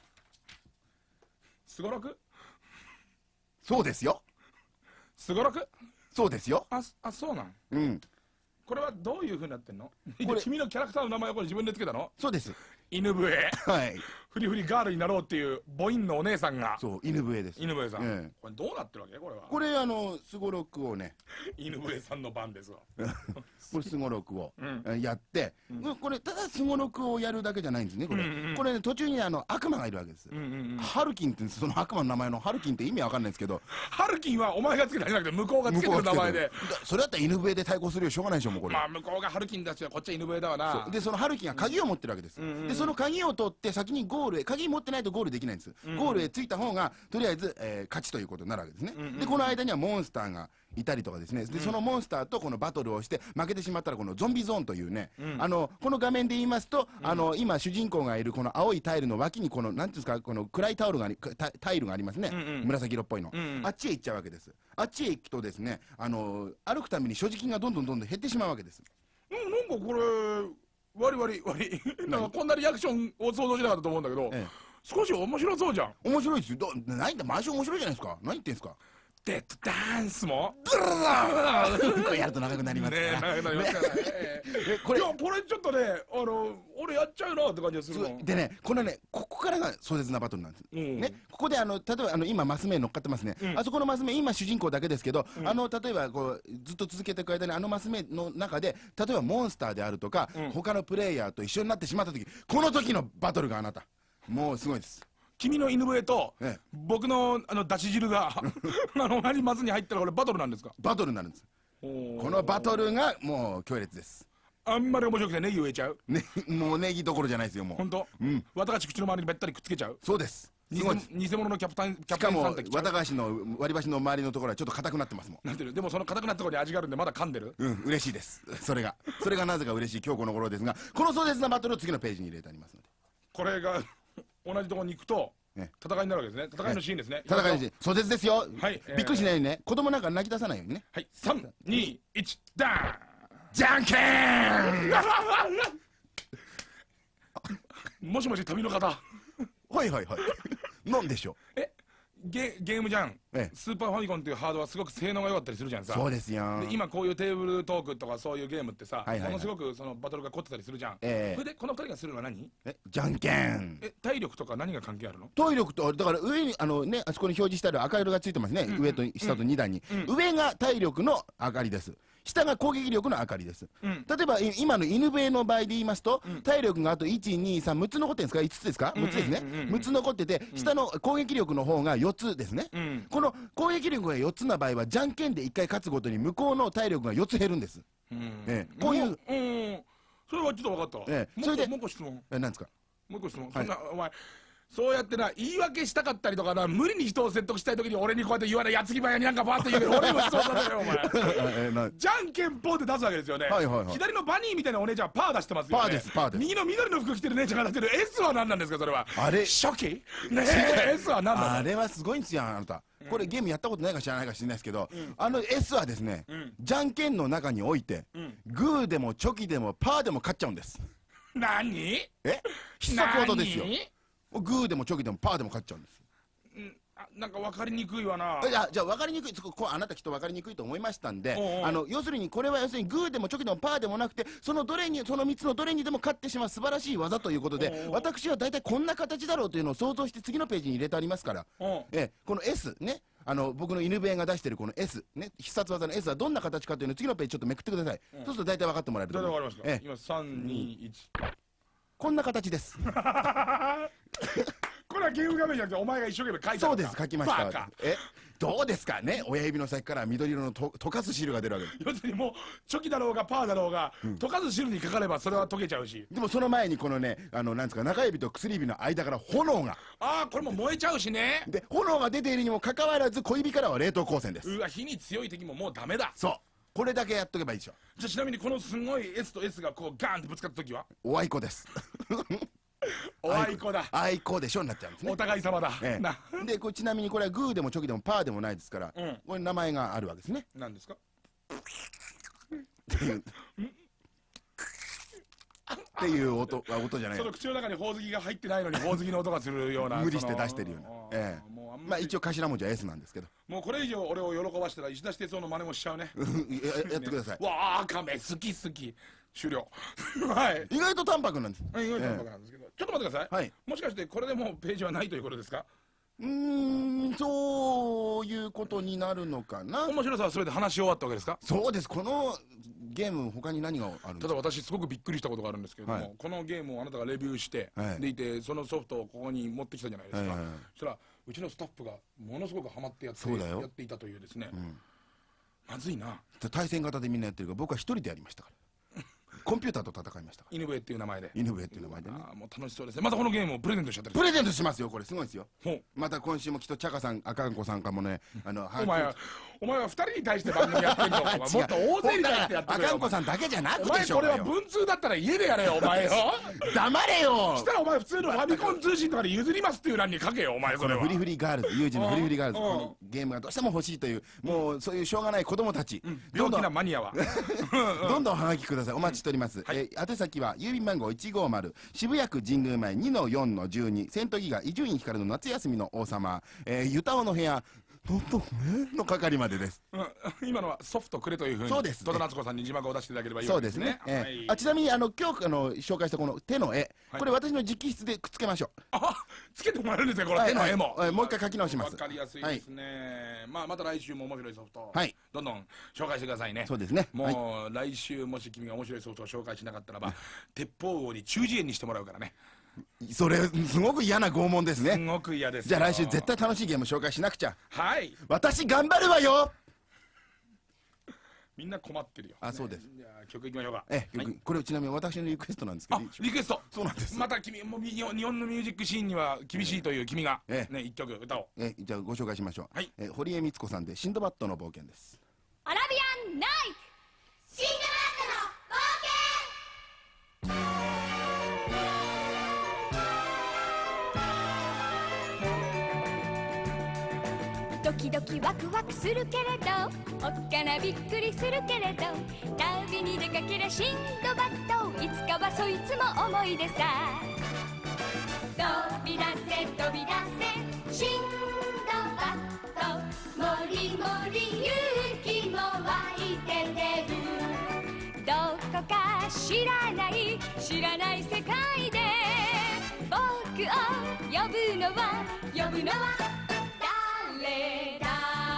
すごろくそうですよ。 すごろくそうですよ。 ああそうなん。 うんこれはどういう風になってんの。 これ君のキャラクターの名前をこれ自分でつけたの。 そうです。 犬笛はいフリフリガールになろうっていう母音のお姉さんが。 そう犬笛です。 犬笛さん、 ええこれどうなってるわけこれは。 これあのすごろくをね犬笛さんの番ですわ。 これすごろくをうんえやって、これただすごろくをやるだけじゃないんですねこれ、 うんうんこれね途中にあの悪魔がいるわけです、 うんうんうん。 ハルキンってその悪魔の名前のハルキンって意味わかんないですけど、 ハルキンはお前がつけたんじゃなくて向こうがつけてる名前で。 だそれだったら犬笛で対抗するよしょうがないでしょもうこれ、 まあ向こうがハルキンだしこっちは犬笛だわな。 でそのハルキンが鍵を持ってるわけです、 うんうんうんでその鍵を取って先にゴールへ、鍵持ってないとゴールできないんです、ゴールへ着いた方がとりあえず、えー勝ちということになるわけですね、 うんうんうんでこの間にはモンスターがいたりとかですね、でそのモンスターとこのバトルをして負けてしまったらこのゾンビゾーンというね、あのこの画面で言いますと、あの今主人公がいるこの青いタイルの脇にこのなんていうんですか、この暗いタオルがありタタイルがありますね、 うんうん紫色っぽいの、 うんうんあっちへ行っちゃうわけです。あっちへ行くとですね、あの歩くために所持金がどんどんどんどん減ってしまうわけです。 うんなんかこれ割り割り割りなんかこんなリアクションを想像しなかったと思うんだけど、 ええ少し面白そうじゃん。 面白いですよ。ど何だ毎週面白いじゃないですか。何言ってんすか。 デッドダンスもこれやると長くなりますねえから。 長くなりますからね。 これいやこれちょっとねあの俺やっちゃうなって感じがするの。 でね、このね、ここからが壮絶なバトルなんです、 うんね、ここであの例えばあの今マス目乗っかってますね、 うんあそこのマス目今主人公だけですけど、あの例えばこうずっと続けていく間にあのマス目の中で例えばモンスターであるとか、 うん他のプレイヤーと一緒になってしまった時、この時のバトルがあなたもうすごいです。 君の犬笛とええ僕のあのだし汁があの同じマスに入ったらこれバトルなんですか？ バトルになるんです。 ここのバトルがもう強烈です。 あんまり面白くてネギ植えちゃう？ ね、もうネギどころじゃないですよもう。 本当？ うん綿菓子口の周りにべったりくっつけちゃう？ そうです。 偽すごいです。 偽物のキャプテンキャプしかもテンさんって綿菓子の割り箸の周りのところはちょっと硬くなってますもん。 なんていうのでもその硬くなったところに味があるんでまだ噛んでる？ うん、嬉しいです。それがそれがなぜか嬉しい今日この頃ですが、この壮絶なバトルを次のページに入れてありますので。 これが同じところに行くとね戦いになるわけですね。戦いのシーンですね。 戦いのシーン壮絶ですよ。 はいえーびっくりしないようにね。子供なんか泣き出さないようにね。 はいさんにいちダーン。 じゃんけん。 もしもし旅の方。 はいはいはい。なんでしょう。 えゲゲームじゃん、 ええスーパーファミコンっていうハードはすごく性能が良かったりするじゃんさ。 そうですよ。 で今こういうテーブルトークとかそういうゲームってさ、 はいはいはいものすごくそのバトルが凝ってたりするじゃん、 ええそれでこのふたりがするのは何？ えじゃんけん。 え体力とか何が関係あるの？ 体力とだから上にあのねあそこに表示してある赤色がついてますね、 うん上と下とに段に、 うん上が体力の明かりです。下が攻撃力の明かりです。 うん例えばい今の犬笛の場合で言いますと、 うん体力があといちにさんむっつ残ってるんですかいつつですかうんむっつですねうんうんうんむっつ残ってて下の攻撃力の方がよっつですね、 うんこの攻撃力がよっつな場合はじゃんけんでいっかい勝つごとに向こうの体力がよっつ減るんです。 うんええこういうもうんそれはちょっと分かったわ、もうええそれでもう一個質問えなんですかもう一個質問、 はいそんなお前そうやってな言い訳したかったりとかな無理に人を説得したい時に俺にこうやって言わないやつぎ早になんかバーって言うけど俺にも質問させろよお前えなじゃんけんポーって出すわけですよね、 はいはいはい左のバニーみたいなお姉ちゃんパー出してますよね。 パーですパーです右の緑の服着てる姉ちゃんが出してる S は何なんですかそれは？ あれ初期ねえ S は何なの？ あれはすごいんですよあなた、これゲームやったことないか知らないか知らないですけど、あの S はですね、 んじゃんけんの中において、 んグーでもチョキでもパーでも勝っちゃうんです。 何？ え必殺技ですよ。 何グーでもチョキでもパーでも勝っちゃうんです。 うんあなんか分かりにくいわな。 えじゃあじゃあ分かりにくい、そここうあなたきっと分かりにくいと思いましたんで、 おうおうあの要するにこれは要するにグーでもチョキでもパーでもなくて、そのどれにそのみっつのどれにでも勝ってしまう素晴らしい技ということで、 おうおう私は大体こんな形だろうというのを想像して次のページに入れてありますから、 うんええこの S ね、あの僕の犬笛が出してるこの S ね、必殺技の S はどんな形かというのを次のページちょっとめくってください、そうすると大体分かってもらえると大体思います。 分かりました、 ええ今さんにいちこんな形ですこれはゲーム画面じゃなくてお前が一生懸命書いたのか？ そうです、書きましたバカ。 えどうですかね、親指の先から緑色のと溶かす汁が出るわけです。 要するにもうチョキだろうがパーだろうが、溶かす汁にかかればそれは溶けちゃうし、 でもその前にこのね、あのなんですか、中指と薬指の間から炎がああこれも燃えちゃうしね。 で炎が出ているにもかかわらず小指からは冷凍光線です。 うわ火に強い敵ももうダメだ。 そうこれだけやっとけばいいでしょ。 じゃあちなみにこのすごい S と S がこうガーンってぶつかった時はおあいこですおあいこだ、 あいこでしょになっちゃうんですねお。互い様だ、 えなえ、でこれちなみにこれはグーでもチョキでもパーでもないですから、 うんこれ名前があるわけですね。 なんですか？ っていうっていう音あ音じゃないその口の中にほおずきが入ってないのにほおずきの音がするような無理してその出してるような、 あーええ、 もうあんまりまあ一応頭文字は S なんですけどもうこれ以上俺を喜ばしたら石田哲夫の真似もしちゃうねややってください。 わあカメ好き好き終了はい意外と淡白なんです。 はい、意外と淡白なんですけど、ちょっと待ってください、 はいもしかしてこれでもうページはないということですか？ うーんそういうことになるのかな。 面白さはそれで話し終わったわけですか？ そうです。このゲーム他に何があるんですか。 ただ私すごくびっくりしたことがあるんですけれども、 はいこのゲームをあなたがレビューして、 はいでいてそのソフトをここに持ってきたじゃないですか、 はいはいはいそしたらうちのスタッフがものすごくハマってやってそうだよやっていたというですね、 んまずいな。 対戦型でみんなやってるから僕は一人でやりましたからコンピューターと戦いましたから。 犬笛っていう名前で犬笛っていう名前でね。 あーもう楽しそうですね。またこのゲームをプレゼントしちゃったりプレゼントしますよ。これすごいですよ。 ほうまた今週もきっとチャカさん赤んこさんかもね、あのお前はお前は二人に対して番組やってんのお前もっと大勢に対してやってくれよ赤んこさんだけじゃなくお前てしょうがよ。 これは文通だったら家でやれよお前よ黙れよそしたらお前普通のファミコン通信とかで譲りますっていう欄に書けよお前それはこのフリフリガールズ、ユージのフリフリガールズ、 うんこのゲームがどうしても欲しいという、もうそういうしょうがない子供たち、ど病気んどんなマニアはどんどんはがきください。お待ちしております。えー宛先は郵便番号いちごーまる渋谷区神宮前 にのよんのじゅうに セントギガ伊集院光の夏休みの王様、えー、ゆたおの部屋どんどんねの係までです。 うん、今のはソフトくれというふうにそうですね戸田夏子さんに字幕を出していただければいいそうですわけですね。 ね。えはいえあちなみにあの今日あの紹介したこの手の絵、 はいこれ私の直筆でくっつけましょう。 あ、つけてもらえるんですね、この手の絵も。 はいはいもう一回書き直します。 わかりやすいですね。まあまた来週も面白いソフト、 はいどんどん紹介してくださいね。 そうですね。はい、 もう、来週もし君が面白いソフトを紹介しなかったらば、鉄砲王に中耳炎にしてもらうからね。 それすごく嫌な拷問ですね。 すごく嫌ですよ。 じゃあ来週絶対楽しいゲーム紹介しなくちゃ。 はい。 私頑張るわよ。 みんな困ってるよ。 あ、そうです。 じゃあ曲いきましょうか。 え、曲、はい、これちなみに私のリクエストなんですけど。 あ、リクエスト。 そうなんです。 また君もう日本のミュージックシーンには厳しいという君が、ええ、ね、一曲歌おう。 え、じゃあご紹介しましょう。 はい。 え、堀江光子さんでシンドバッドの冒険です。 アラビアンナイトシンドバッドの冒険。ドキドキワクワクするけれどおっかなびっくりするけれど旅に出かけりゃシンドバッドいつかはそいつも思い出さ飛び出せ飛び出せシンドバッドもりもり勇気も湧いて出るどこか知らない知らない世界で僕を呼ぶのは呼ぶのは誰だ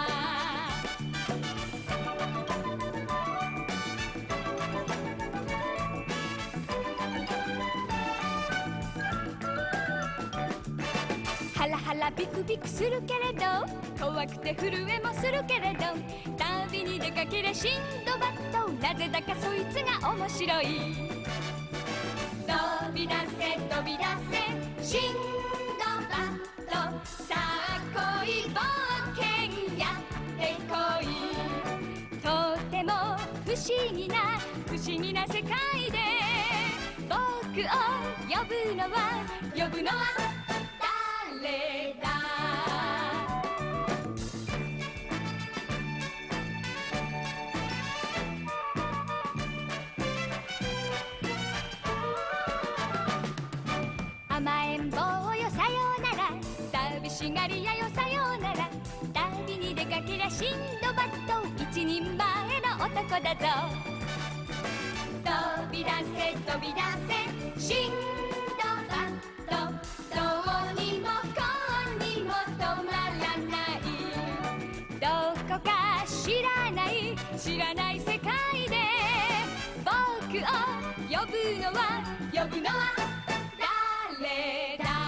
ハラハラビクビクするけれど怖くて震えもするけれど旅に出かけりゃシンドバッドなぜだかそいつが面白い飛び出せ飛び出せシンドバッドさあ恋冒険やってこいとても不思議な不思議な世界で僕を呼ぶのは呼ぶのは誰だ甘えん坊よさようなら寂しがり屋よさようなら旅に出かけりゃシンドバッド一人前の男だぞ飛び出せ飛び出せシンドバッドどうにもこうにも止まらないどこか知らない知らない世界で僕を呼ぶのは呼ぶのは誰だ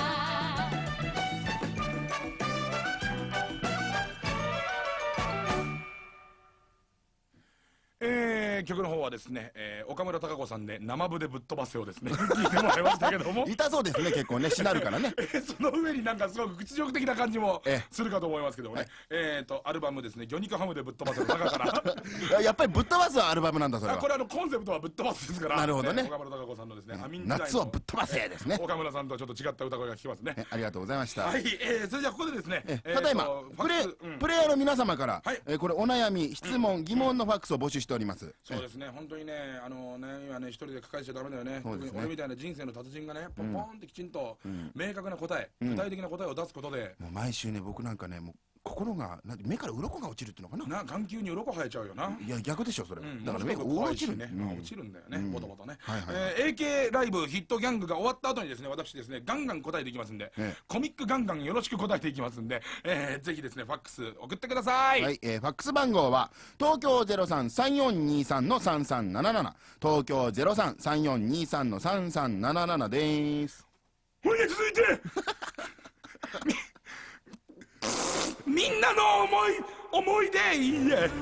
えー、曲の方はですね、えー、岡村孝子さんで生部でぶっ飛ばせをですね聞いてもらいましたけども痛そうですね結構ねしなるからね、 えー、その上になんかすごく屈辱的な感じもえするかと思いますけどもね、 はい、 えーとアルバムですね魚肉ハムでぶっ飛ばせの中からやっぱりぶっ飛ばすアルバムなんだそれは。 これあのコンセプトはぶっ飛ばすですから。 なるほどね、 えー、岡村孝子さんのですね、 うん、夏をぶっ飛ばせですね。 岡村さんとはちょっと違った歌声が聞きますね。 ありがとうございました。 はい、えー、それじゃあここでですね、 えー、ただいまプレ、うん、プレイヤーの皆様から、はい、えー、これお悩み質問、うん、疑問のファックスを募集しております。 そうですね、本当にね、あの悩みはね一人で抱えちゃダメだよね。特に俺みたいな人生の達人がねポンポンってきちんと明確な答え、具体的な答えを出すことで、 もう毎週ね僕なんかねもう心がなん目から鱗が落ちるっていうのかな。 な眼球に鱗生えちゃうよな。 いや逆でしょそれ。 うん、 だから目が落ちるね。 うん、 落ちるんだよね。うん、ボタボタね。 はいはい、 えー、エーケー ライブヒットギャングが終わった後にですね私ですねガンガン答えていきますんで、ええ、コミックガンガンよろしく答えていきますんで、えー、ぜひですねファックス送ってください。 はい、えー、ファックス番号は東京ゼロさん さんよんにさん のさんさんなななな東京ゼロさん さんよんにさん のさんさんななななです。 ほいで続いてみんなの思い思い出いいえ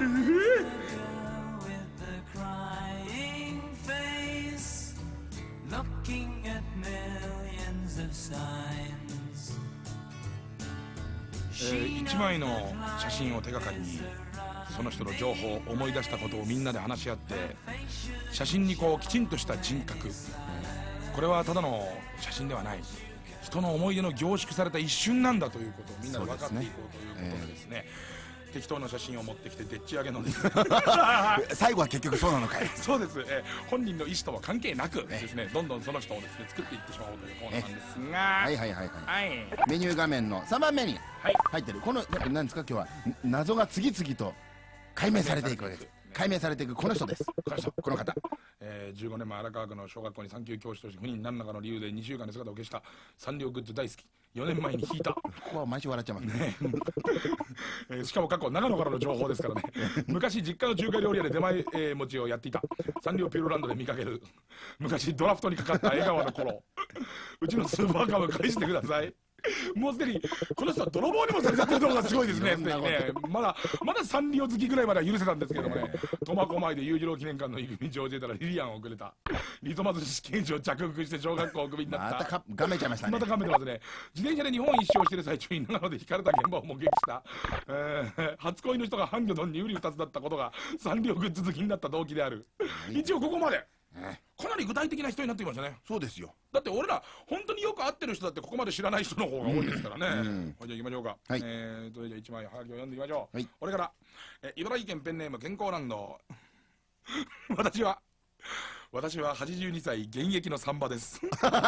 いちまいの写真を手がかりにその人の情報思い出したことをみんなで話し合って写真にこうきちんとした人格、これはただの写真ではない人の思い出の凝縮された一瞬なんだということをみんなで分かっていこうということでですね、 適当な写真を持ってきてでっち上げのです最後は結局そうなのかい。 そうです、えー本人の意思とは関係なくですね、どんどんその人をですね作っていってしまおうというコーナーなんですが、 はいはいはいはい。 はいメニュー画面のさんばんめにはい入ってるこの何ですか、今日はん謎が次々と解明されていくわけです。解明されていくこの人です。この人、この方。 えーじゅうごねんまえ荒川区の小学校に産休教師として不妊何らかの理由でにしゅうかんで姿を消したサンリオグッズ大好き、よねんまえに引いたここは毎週笑っちゃいますね。 えーしかも過去長野からの情報ですからね昔実家の中華料理屋で出前、えー、持ちをやっていたサンリオピューロランドで見かける昔ドラフトにかかった笑顔の頃うちのスーパーカブ返してください。もうすでにこの人は泥棒にもされちゃってるのがすごいですね。すでにね、まだまだサンリオ好きぐらいまでは許せたんですけどもね、苫小牧で裕次郎記念館の入り口を教えたらリリアンをくれた。リトマス試験紙を着服して小学校をクビになった。 またかがめちゃいましたね。 またがめてますね。自転車で日本一周をしている最中に長野で引かれた現場を目撃した、えー初恋の人がハンギョドンに瓜二つだったことがサンリオグッズ好きになった動機である。一応ここまでかなり具体的な人になってきましたね。 そうですよ。 だって俺ら本当によく会ってる人だってここまで知らない人の方が多いですからね。 うんはい、じゃあ行きましょうか。 はいえーとじゃあいちまいはがきを読んでいきましょう。 はいこれから、えー茨城県ペンネーム健康ランド私は私ははちじゅうにさい現役のサンバです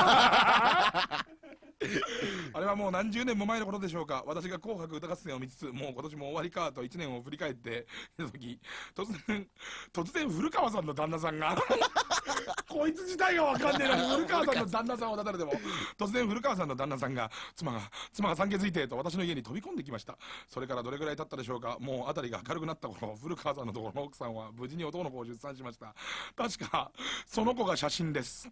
あれはもう何十年も前のことでしょうか。私が紅白歌合戦を見つつもう今年も終わりかといちねんを振り返っていた時、突然突然古川さんの旦那さんがこいつ自体がわかんねえのに古川さんの旦那さんを出されても、突然古川さんの旦那さんが妻が妻が産気づいてと私の家に飛び込んできました。それからどれぐらい経ったでしょうか。もう辺りが明るくなった頃、古川さんのところの奥さんは無事に男の子を出産しました。確かその子が写真です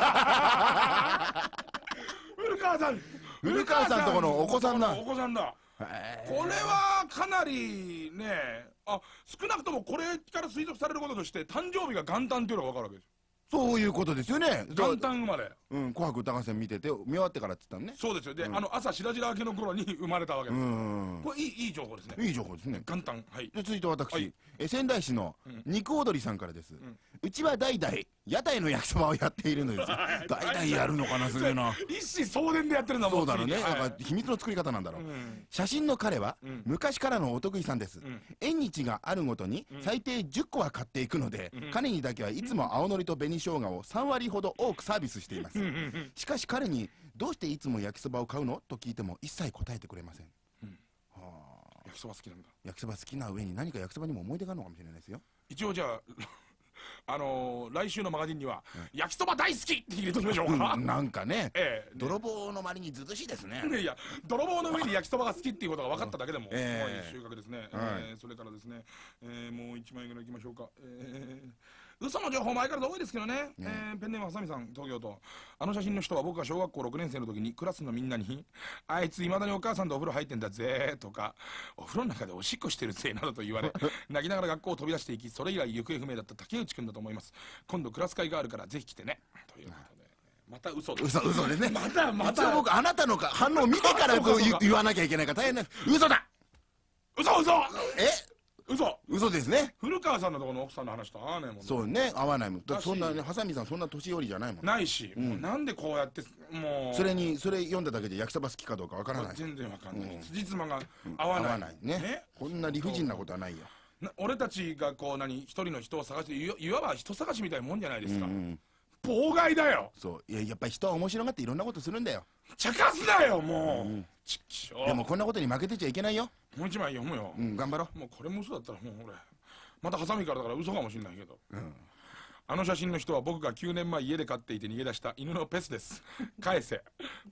古川さん古川さんとこのお子さんだ。 お子さんだ。これはかなりね、あ、少なくともこれから推測されることとして誕生日が元旦っていうのが分かるわけです。 そういうことですよね。 元旦生まれ。 うん、紅白歌合戦見てて見終わってからって言ったのね。 そうですよ。で、 うんあの朝白々明けの頃に生まれたわけうです。 ん。 これいいいい情報ですね。 いい情報ですね。 元旦。はい。 じゃあ続いて私、 はいえ仙台市のうん肉踊りさんからです、 んうちは代々屋台の焼きそばをやっているのです代々やるのかな、すげえな。 一子相伝でやってるんだもん。 そうだろうね、 はいなんか秘密の作り方なんだろう、 うん写真の彼は、 うん昔からのお得意さんです、 ん縁日があるごとに最低じゅっこは買っていくので、彼にだけはいつも青のりと紅生姜をさんわりほど多くサービスしています、しかし彼にどうしていつも焼きそばを買うのと聞いても一切答えてくれません、はあ、 焼きそば好きなんだ。 焼きそば好きな上に何か焼きそばにも思い出があるのかもしれないですよ。 一応じゃああのー、来週のマガジンには、焼きそば大好きって入れときましょうか。 うんなんかね、 ええ、 泥棒の周りにずうずうしいですね。 いや泥棒の上に焼きそばが好きっていうことが分かっただけでも、 ええもういい収穫ですね、 はいえーそれからですね、えーもういちまいぐらいいきましょうか、えー嘘の情報前から多いですけどね、えーペンネームはさみさん東京都、あの写真の人は僕が小学校ろくねん生の時にクラスのみんなに「あいついまだにお母さんとお風呂入ってんだぜ」とか「お風呂の中でおしっこしてるぜ」などと言われ泣きながら学校を飛び出していき、それ以来行方不明だった竹内くんだと思います。今度クラス会があるからぜひ来てねということで、また嘘です。 嘘嘘ですね。 またまた一応僕あなたのか反応を見てからこう言言わなきゃいけないから大変な。嘘だ。 嘘嘘え嘘嘘ですね。 古川さんのところの奥さんの話と合わないもんね。 そうね、合わないもん。だってそんなだしね、ハサミさんそんな年寄りじゃないもん。 ないし、もうなんでこうやってもうそれにそれ読んだだけで焼きそば好きかどうかわからない。 全然わかんない、 うん辻褄が合わない,、 合わないね。こんな理不尽なことはないよ。 な俺たちがこう何一人の人を探していわいわば人探しみたいなもんじゃないですか、 うん妨害だよ。 そういややっぱり人は面白がっていろんなことするんだよ。 茶化すなよもう、ちっきしょでもこんなことに負けてちゃいけないよ。 もう一枚読むよ、 うん頑張ろもうこれも嘘だったらもう俺またハサミからだから嘘かもしれないけど、あの写真の人は僕がきゅうねんまえ家で飼っていて逃げ出した犬のペスです。返せ。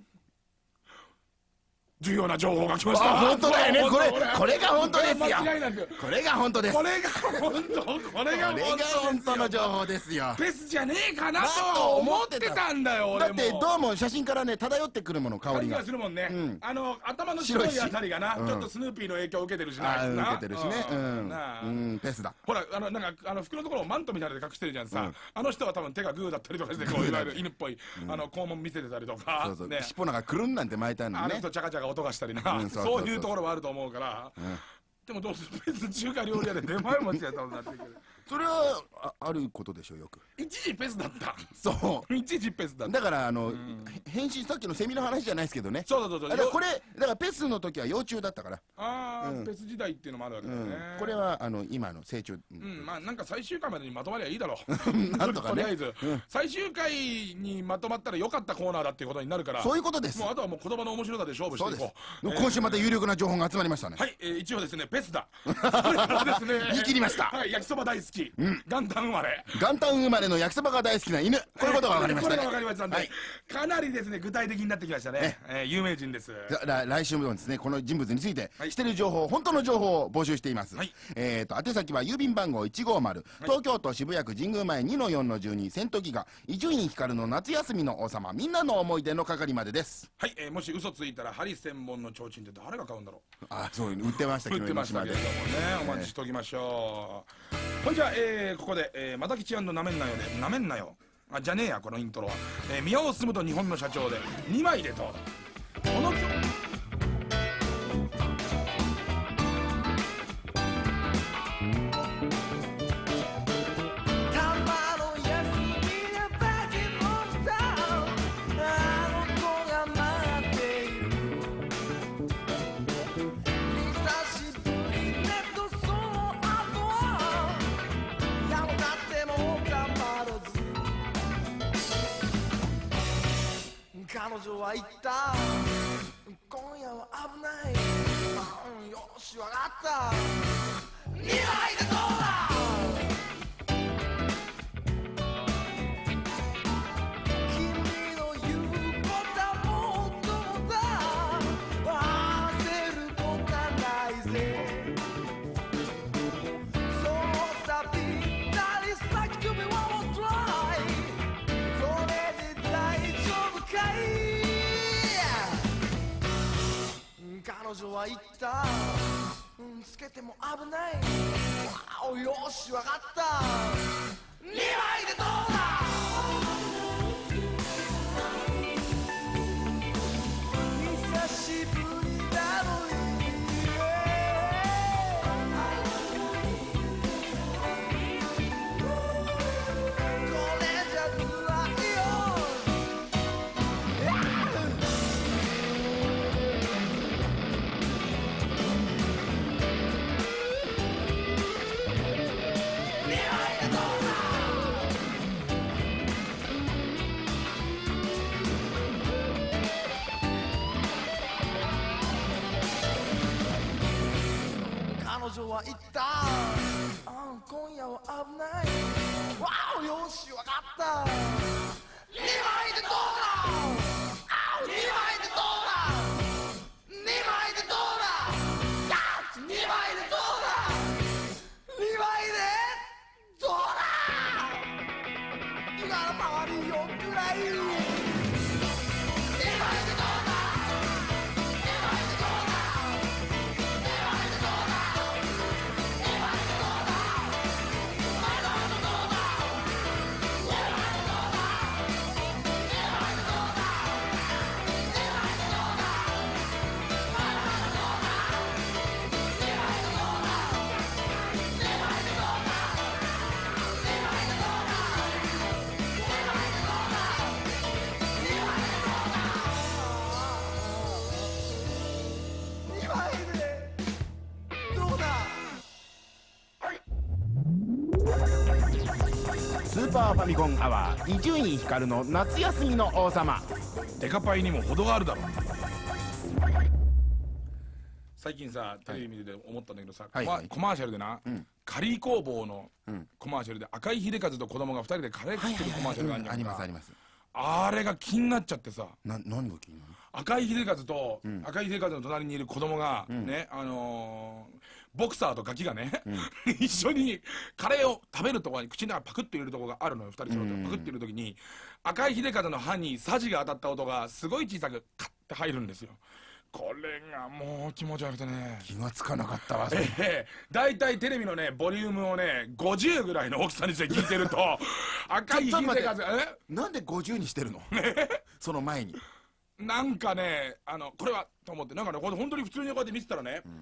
重要な情報が来ました。 あ本当だよね。これこれが本当ですよ。 間違いなくこれが本当です。 これが本当これがこれが本当の情報ですよ。 ペスじゃねえかなとは思ってたんだよ俺も。 だってどうも写真からね漂ってくるもの香りが香りがするもんね、 うんあの頭の白い白いしあたりがな、 うんちょっとスヌーピーの影響を受けてるしな、 あーな受けてるしね。うんなあうんペースだ。 ほらあのなんかあの服のところをマントみたいなので隠してるじゃんさ、あの人は多分手がグーだったりとかしてこういわゆる犬っぽい、あの肛門見せてたりとか、 そうそうね、 尻尾なんかくるんなんて巻いてあるのね。 あの人チャカチャカ音がしたりな、 うんそうそうそうそういうところはあると思うから、でもどうするペス中華料理屋で出前持ちやったことになってくる。 それはああることでしょうよく。 一時ペスだったそう一時ペスだっただからあの、変身さっきのセミの話じゃないですけどね。 そうそうそうそうだからこれだからペスの時は幼虫だったから、 ああ、 うんペス時代っていうのもあるわけだうんよね、 これはあの今の成長、ううんん、まあなんか最終回までにまとまりゃいいだろうなんとかねとりあえず、最終回にまとまったら良かったコーナーだっていうことになるから、 そういうことです。 もうあとはもう言葉の面白さで勝負しそうですていこう。 今週また有力な情報が集まりましたね。 はい、えー一応ですねペスだそれからですね言い切りましたはい、焼きそば大好き、元旦生まれ、 元旦生まれの焼きそばが大好きな犬、こういうことが分かりましたね。 これが分かりましたんで、 はいかなりですね具体的になってきましたね、えー有名人です。 じゃ来来週もですねこの人物についてはい知ってる情報、本当の情報を募集しています、 はいえーと宛先は郵便番号いちごーぜろ、東京都渋谷区神宮前 にのよんのじゅうに セントギガ伊集院光の夏休みの王様みんなの思い出の係までです。 はい、えーもし嘘ついたら針千本の提灯って誰が買うんだろう。 あ、そう売ってました売ってましたけれどもね、お待ちしておきましょう。ほんじゃ、えーここで、えー、またきちやんのなめんなよでなめんなよあじゃねえやこのイントロは、えー、宮尾進と日本の社長でにまいでどうだ。この曲たまの休みでバケモンタウンあの子が待っている久しぶりねとその後はやもたってもたまらず彼女は言った今夜は危ない、うん、よしわかったにまいでどうだ君の言うことはもっともだ焦ることはないぜそうさぴったり先首はもうトライこれで大丈夫かい彼女は言ったうんつけても危ないわおよしわかったにまいでどうだ久しぶりなのにこれじゃ辛いよ彼女は言ったあ今夜は危ないわおよしわかったにまいでどうだあにまいでどうだにまいでどうだやっにまいでどうだにまいでどうだ今の周りよくないにまいでどうだにまいでどうだスーパーファミコンアワー伊集院光の夏休みの王様。 デカパイにも程があるだろう。最近さテレビ見てて思ったんだけどさ、 はいはいコマコマーシャルでな、 んカリー工房のうんコマーシャルで赤井秀和と子供がふたりでカレー食ってるコマーシャルがあるんじゃありんかますあります。 あれが気になっちゃってさ、 な何が気になる赤井秀和と、 ん赤井秀和の隣にいる子供が、ねあのーボクサーとガキがね、一緒にカレーを食べるところに口の中パクって入れるところがあるのよ。ふたり揃ってパクっている時に赤井秀和の歯にサジが当たった音がすごい小さくカッて入るんですよ。これがもう気持ち悪くてね、 気がつかなかったわそれ。 ええ、だいたいテレビのねボリュームをねごじゅうぐらいの大きさにして聞いてると赤井秀和ちょっと待ってえなんでごじゅうにしてるのその前に。 なんかねあのこれはと思ってなんかねこれ本当に普通にこうやって見てたらね、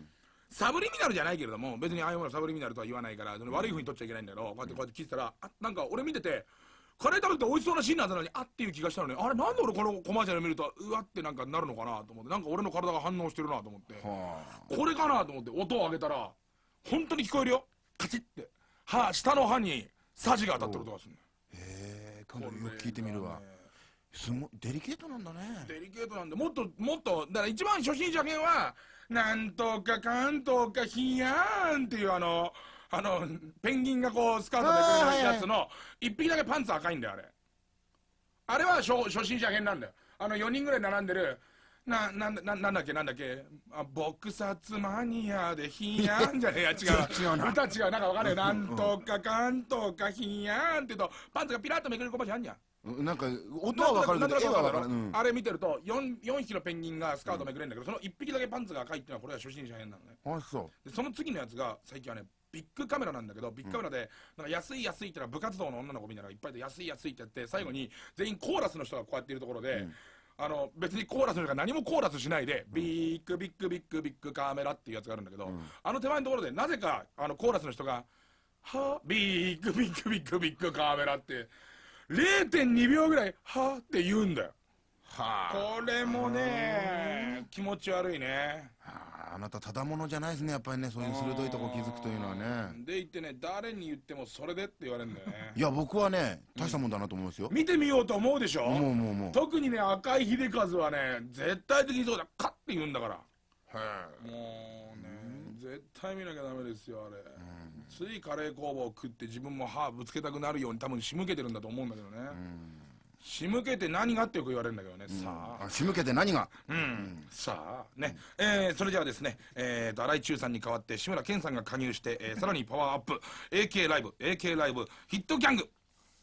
サブリミナルじゃないけれども、別にああいうものサブリミナルとは言わないから、その悪い風に取っちゃいけないんだけど、こうやってこうやって聞いてたら、あ、なんか俺見ててカレー食べて美味しそうなシーンなんだのに、あっていう気がしたのに、あれなんで俺このコマーシャル見るとうわってなんかなるのかなと思って、なんか俺の体が反応してるなと思って、これかなと思って音を上げたら本当に聞こえるよ、カチッて歯、下の歯にサジが当たってる音がするんだよ。 へえ、今度よく聞いてみるわ。すごいデリケートなんだね。 デリケートなんで、もっともっとだから一番初心者編はなんとかかんとかヒヤーンっていうあのあのペンギンがこうスカートでくるやつの一匹だけパンツ赤いんだよ。あれあれは初初心者編なんだよ。あのよにんぐらい並んでるな、な、な、なんだっけなんだっけあ、撲殺マニアでヒヤーンじゃねえや、違う歌違う、なんかわかるよ。なんとかかんとかヒヤーンって言うとパンツがピラッとめくれるコマーシャルあんじゃん。 なんか音は分かるけど絵は分からん。 あれ見てると 4, 4匹のペンギンがスカートめくれるんだけど、そのいっぴきだけパンツが赤いっていうのはこれは初心者編なのね。 あ、そうでその次のやつが最近はねビッグカメラなんだけど、ビッグカメラでなんか安い安いってのは部活動の女の子みたいなのがいっぱいで安い安いってやって、最後に全員コーラスの人がこうやっているところで、あの別にコーラスの人が何もコーラスしないで、ビッグビッグビッグビッグカメラっていうやつがあるんだけど、あの手前のところでなぜかあのコーラスの人がはビッグビッグビッグビッグカメラって れいてんにびょうぐらいはって言うんだよ。はあ、これもね気持ち悪いね。 はあ、あなたただものじゃないですね、やっぱりね、そういう鋭いとこ気づくというのはね。 で言ってね、誰に言ってもそれでって言われるんだよね。 いや僕はね大したもんだなと思うんですよ。 見てみようと思うでしょ。 思う思う思う。 特にね赤井秀和はね絶対的にそうだ、カッて言うんだから。もうね絶対見なきゃダメですよあれ。ついカレー工房を食って自分も歯ぶつけたくなるように多分仕向けてるんだと思うんだけどね。仕向けて何がってよく言われるんだけどね。さあ仕向けて何が。 さあね、えそれじゃあですね、えーと新井中さんに代わって志村けんさんが加入して、えーさらにパワーアップ エーケー ライブ エーケー ライブヒットギャング。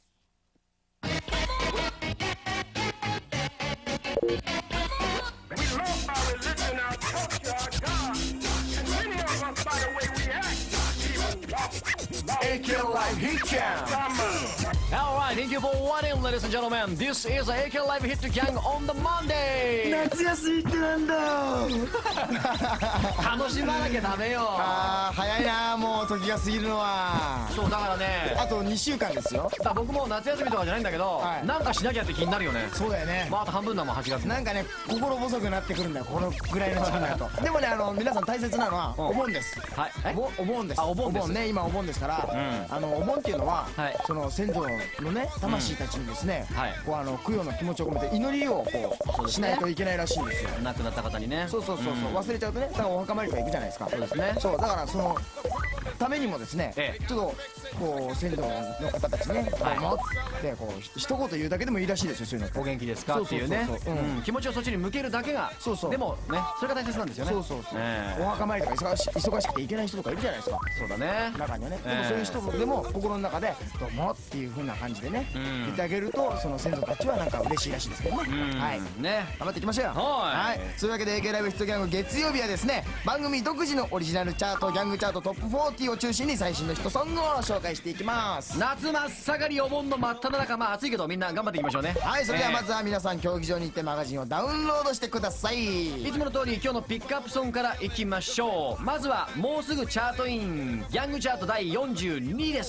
エーケー Live Hit Gang. Alright, thank you for watching, ladies and gentlemen. This is A K Live Hit Gang on the Monday. 夏休みってなんだ。 楽しまなきゃダメよ。 あー早いな、もう時が過ぎるのは。 そうだからね、 あとにしゅうかんですよ。 だ僕も夏休みとかじゃないんだけど、 はい、 なんかしなきゃって気になるよね。 そうだよね。 まああと半分だもんはちがつ。 なんかね心細くなってくるんだよ、このぐらいの時期になると。でもね、あの皆さん大切なのはお盆です。 はい。 お盆、お盆です。 あ、お盆です。 お盆ね、今お盆ですから、あのお盆っていうのはその先祖のね魂たちにですね、こうあの供養の気持ちを込めて祈りをこうしないといけないらしいんですよ。 亡くなった方にね。 そうそうそうそう、忘れちゃうとね、だからお墓参りとか行くじゃないですか。 そうですね。 そうだからそのためにもですね、ちょっとこう先祖の方たちね、こう持ってこう一言言うだけでもいいらしいですよ、そういうの。 お元気ですかっていうね、気持ちをそっちに向けるだけが、そうそう、でもね、それが大切なんですよね。 そうそうそう、お墓参りとか忙し忙しくて行けない人とかいるじゃないですか。 そうだね、 中にはね。でもそういう人でも心の中でどうもっていう風な感じでね言ってあげると、その先祖たちはなんか嬉しいらしいですけどね。はいね、頑張っていきましょうよ。はい、そういうわけで エーケー ライブヒットギャング月曜日はですね、番組独自のオリジナルチャート、ギャングチャートトップフォーティーを中心に最新のヒットソングを紹介していきます。 夏真っ盛り、お盆の真っ只中、まあ暑いけどみんな頑張っていきましょうね。 はい、それではまずは皆さん競技場に行ってマガジンをダウンロードしてください。 いつもの通り今日のピックアップソングからいきましょう。まずはもうすぐチャートイン、ギャングチャートだいよんじゅうにいです。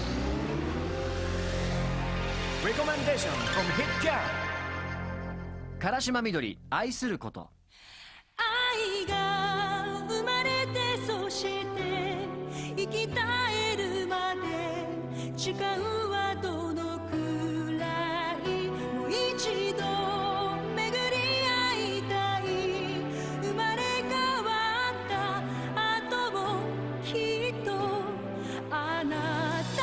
Recommendation from Hit Gang。 唐島みどり、愛すること。 愛が生まれて、そして生き絶えるまで誓うはどのくらい、もう一度巡り会いたい。生まれ変わった後もきっとあなた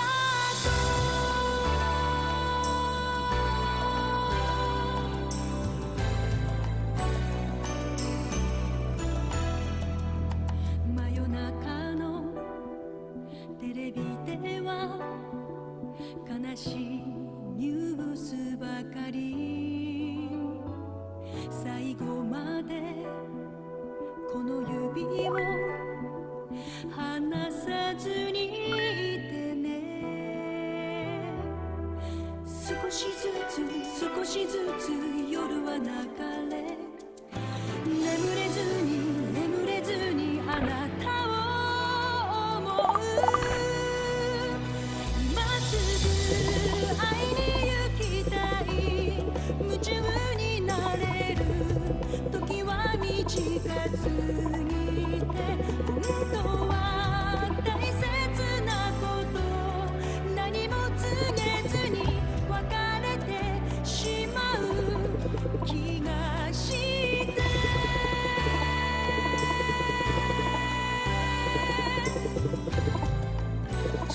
真夜中のテレビでは悲しいニュースばかり。最後までこの指を離さずにいてね。少しずつ少しずつ夜は流れ、眠れずに眠れずにあなた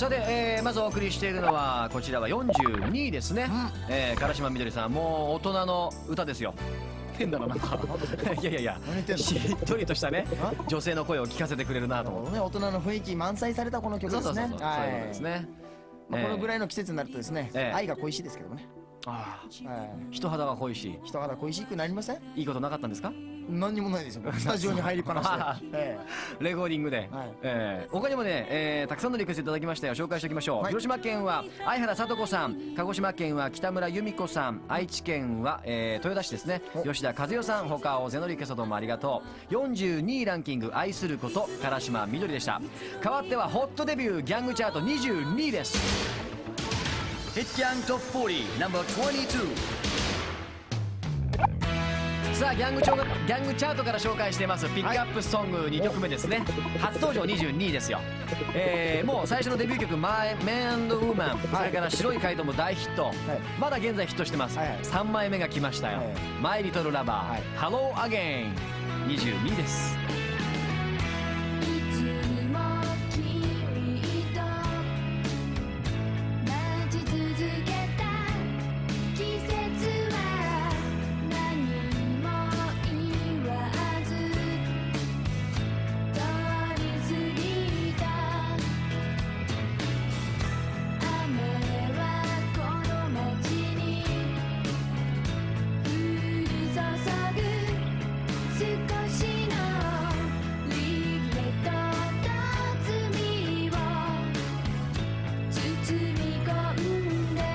さて、えーまずお送りしているのはこちらはよんじゅうにいですね、えー唐島みどりさん、もう大人の歌ですよ。変だな、なんかいやいやいや、 何言ってんのしっとりとしたね女性の声を聞かせてくれるなと思って。 ね、大人の雰囲気満載されたこの曲ですね。 そうそうそうそう、 はいそういうことですね。 まあこのぐらい、 いの季節になるとですね、 ええ愛が恋しいですけどもね。 ああ、 はい人肌が濃いし、 人肌恋しくなりません？ いいことなかったんですか？ 何にもないですよ。スタジオに入りっぱなしで。えレコーディングで、 はいえー他にもね、えーたくさんのリクエストいただきましたよ。紹介しておきましょう。 はい広島県は相原聡子さん、鹿児島県は北村由美子さん、愛知県は、えー豊田市ですね、吉田和代さん、他大勢のリクエストどうもありがとう。よんじゅうにいランキング、愛すること唐島みどりでした。代わってはホットデビューギャングチャートにじゅうにいです。ヒットギャングトップよんじゅう ナンバーにじゅうに。さあギャングチョギャングチャートから紹介していますピックアップソングにきょくめですね。初登場にじゅうにいですよ。えー、もう最初のデビュー曲「マイ・メンド・ウーマン」、それから「白いカイト」も大ヒット、まだ現在ヒットしてます、 はいはいさんまいめが来ましたよはい 「マイ・リトル・ラバー」 はいハロー・アゲイン」にじゅうにいです。 いつも君と待ち続けた季節は何も言わず通り過ぎた。雨はこの街に降り注ぐ少しのリグレットと罪を包み込んで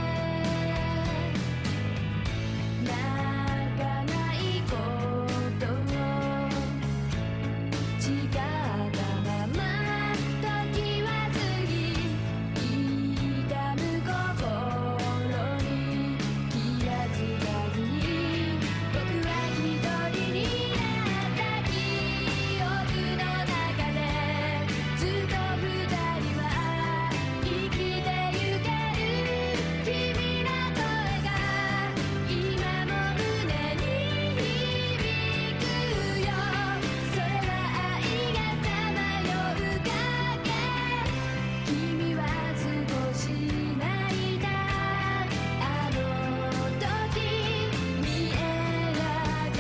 泣かないことを誓ったまま時は過ぎ痛む心に気がつかずに僕は一人になった記憶の中でずっと二人は生きてゆける君の声が今も胸に響くよ。それは愛がさまよう影。君は少し泣いたあの時見えなか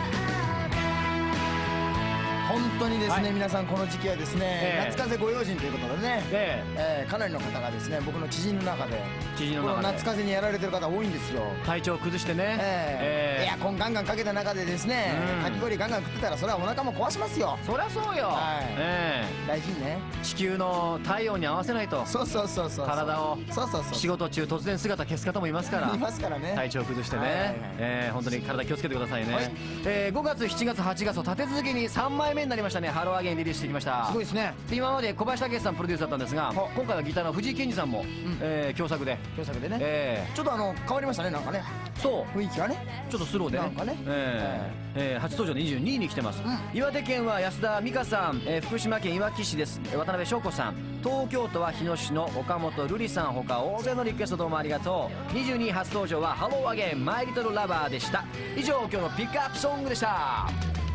った。 本当にですね、 はい皆さんこの時期はですね、 ええ夏風邪ご用心ということでね、 でえーかなりの方がですね、僕の知人の中で知人の中でこの夏風邪にやられてる方多いんですよ。 体調を崩してね、 えーエえアコンガンガンかけた中でですね、 うんかき氷ガンガン食ってたらそれはお腹も壊しますよ。 ーそりゃそうよ、 はいえ大事にね。 ー地球の太陽に合わせないとそうそうそうそう。 体をそうそうそう。 仕事中突然姿消す方もいますからいますからね。 体調崩してね、 はいはいはいえー本当に体気をつけてくださいね、 はいえーごがつしちがつはちがつと立て続けにさんまいめになりましたね。ハローアゲインリリースしてきました。 すごいですね。 で今まで小林武史さんプロデュースだったんですが、 は今回はギターの藤井健二さんも、えー共作で、 共作でね。 えちょっとあの変わりましたね、なんかね。 ーそう雰囲気がね。 ちょっとスローでねなんかねえーえー初登場にじゅうにいに来てます、岩手県は安田美香さん、えー福島県いわき市です渡辺翔子さん、東京都は日野市の岡本瑠璃さん、他大勢のリクエストどうもありがとう。にじゅうにい初登場はハローアゲインマイリトルラバーでした。以上今日のピックアップソングでした。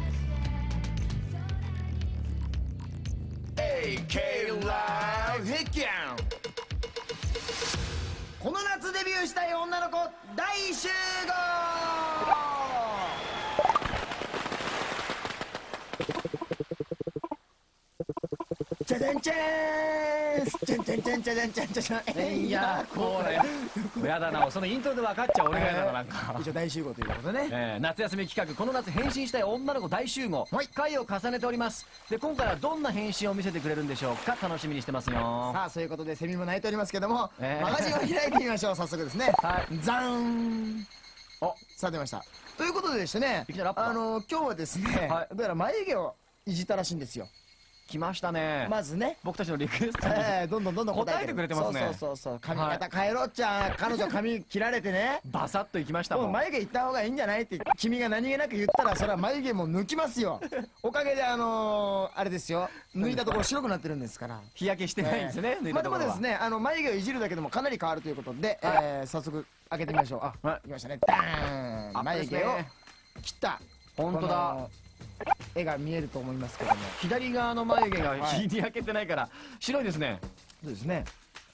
エーケー ライブヒッキャン。 この夏デビューしたい女の子大集合。じゃじゃんじゃーんす。じゃんじゃんじゃんじゃんじゃんじゃんじゃん。えいやこれやだな、そのイントロで分かっちゃう俺がやだな、なんか一応大集合ということでね。 えー夏休み企画この夏変身したい女の子大集合、回を重ねております。で今回はどんな変身を見せてくれるんでしょうか、楽しみにしてますよ。 さあそういうことでセミも鳴いておりますけども、 えーマガジンを開いてみましょう。早速ですね。 はいザーン。 おさあ出ました。ということでしてねいきなりラップだあの今日はですね、 はいどうやら眉毛をいじったらしいんですよ。 来ましたね、 まずね、 僕たちのリクエストに、 えー、どんどんどんどん答えてくれてますねそうそうそうそう、髪型変えろっちゃ、彼女髪切られてねバサッといきましたももうん眉毛いった方がいいんじゃないって君が何気なく言ったら、それは眉毛も抜きますよ。おかげであのー、あれですよ、抜いたところ白くなってるんですから日焼けしてないんですよね、抜いまあでたところは。 もですね、あの眉毛をいじるだけでもかなり変わるということで、えー、早速開けてみましょう。あ、 はいいきましたね、ダーン。 あ眉毛を切った本当だ、 この絵が見えると思いますけども、 左側の眉毛がはい日に焼けてないから白いですね。 そうですね。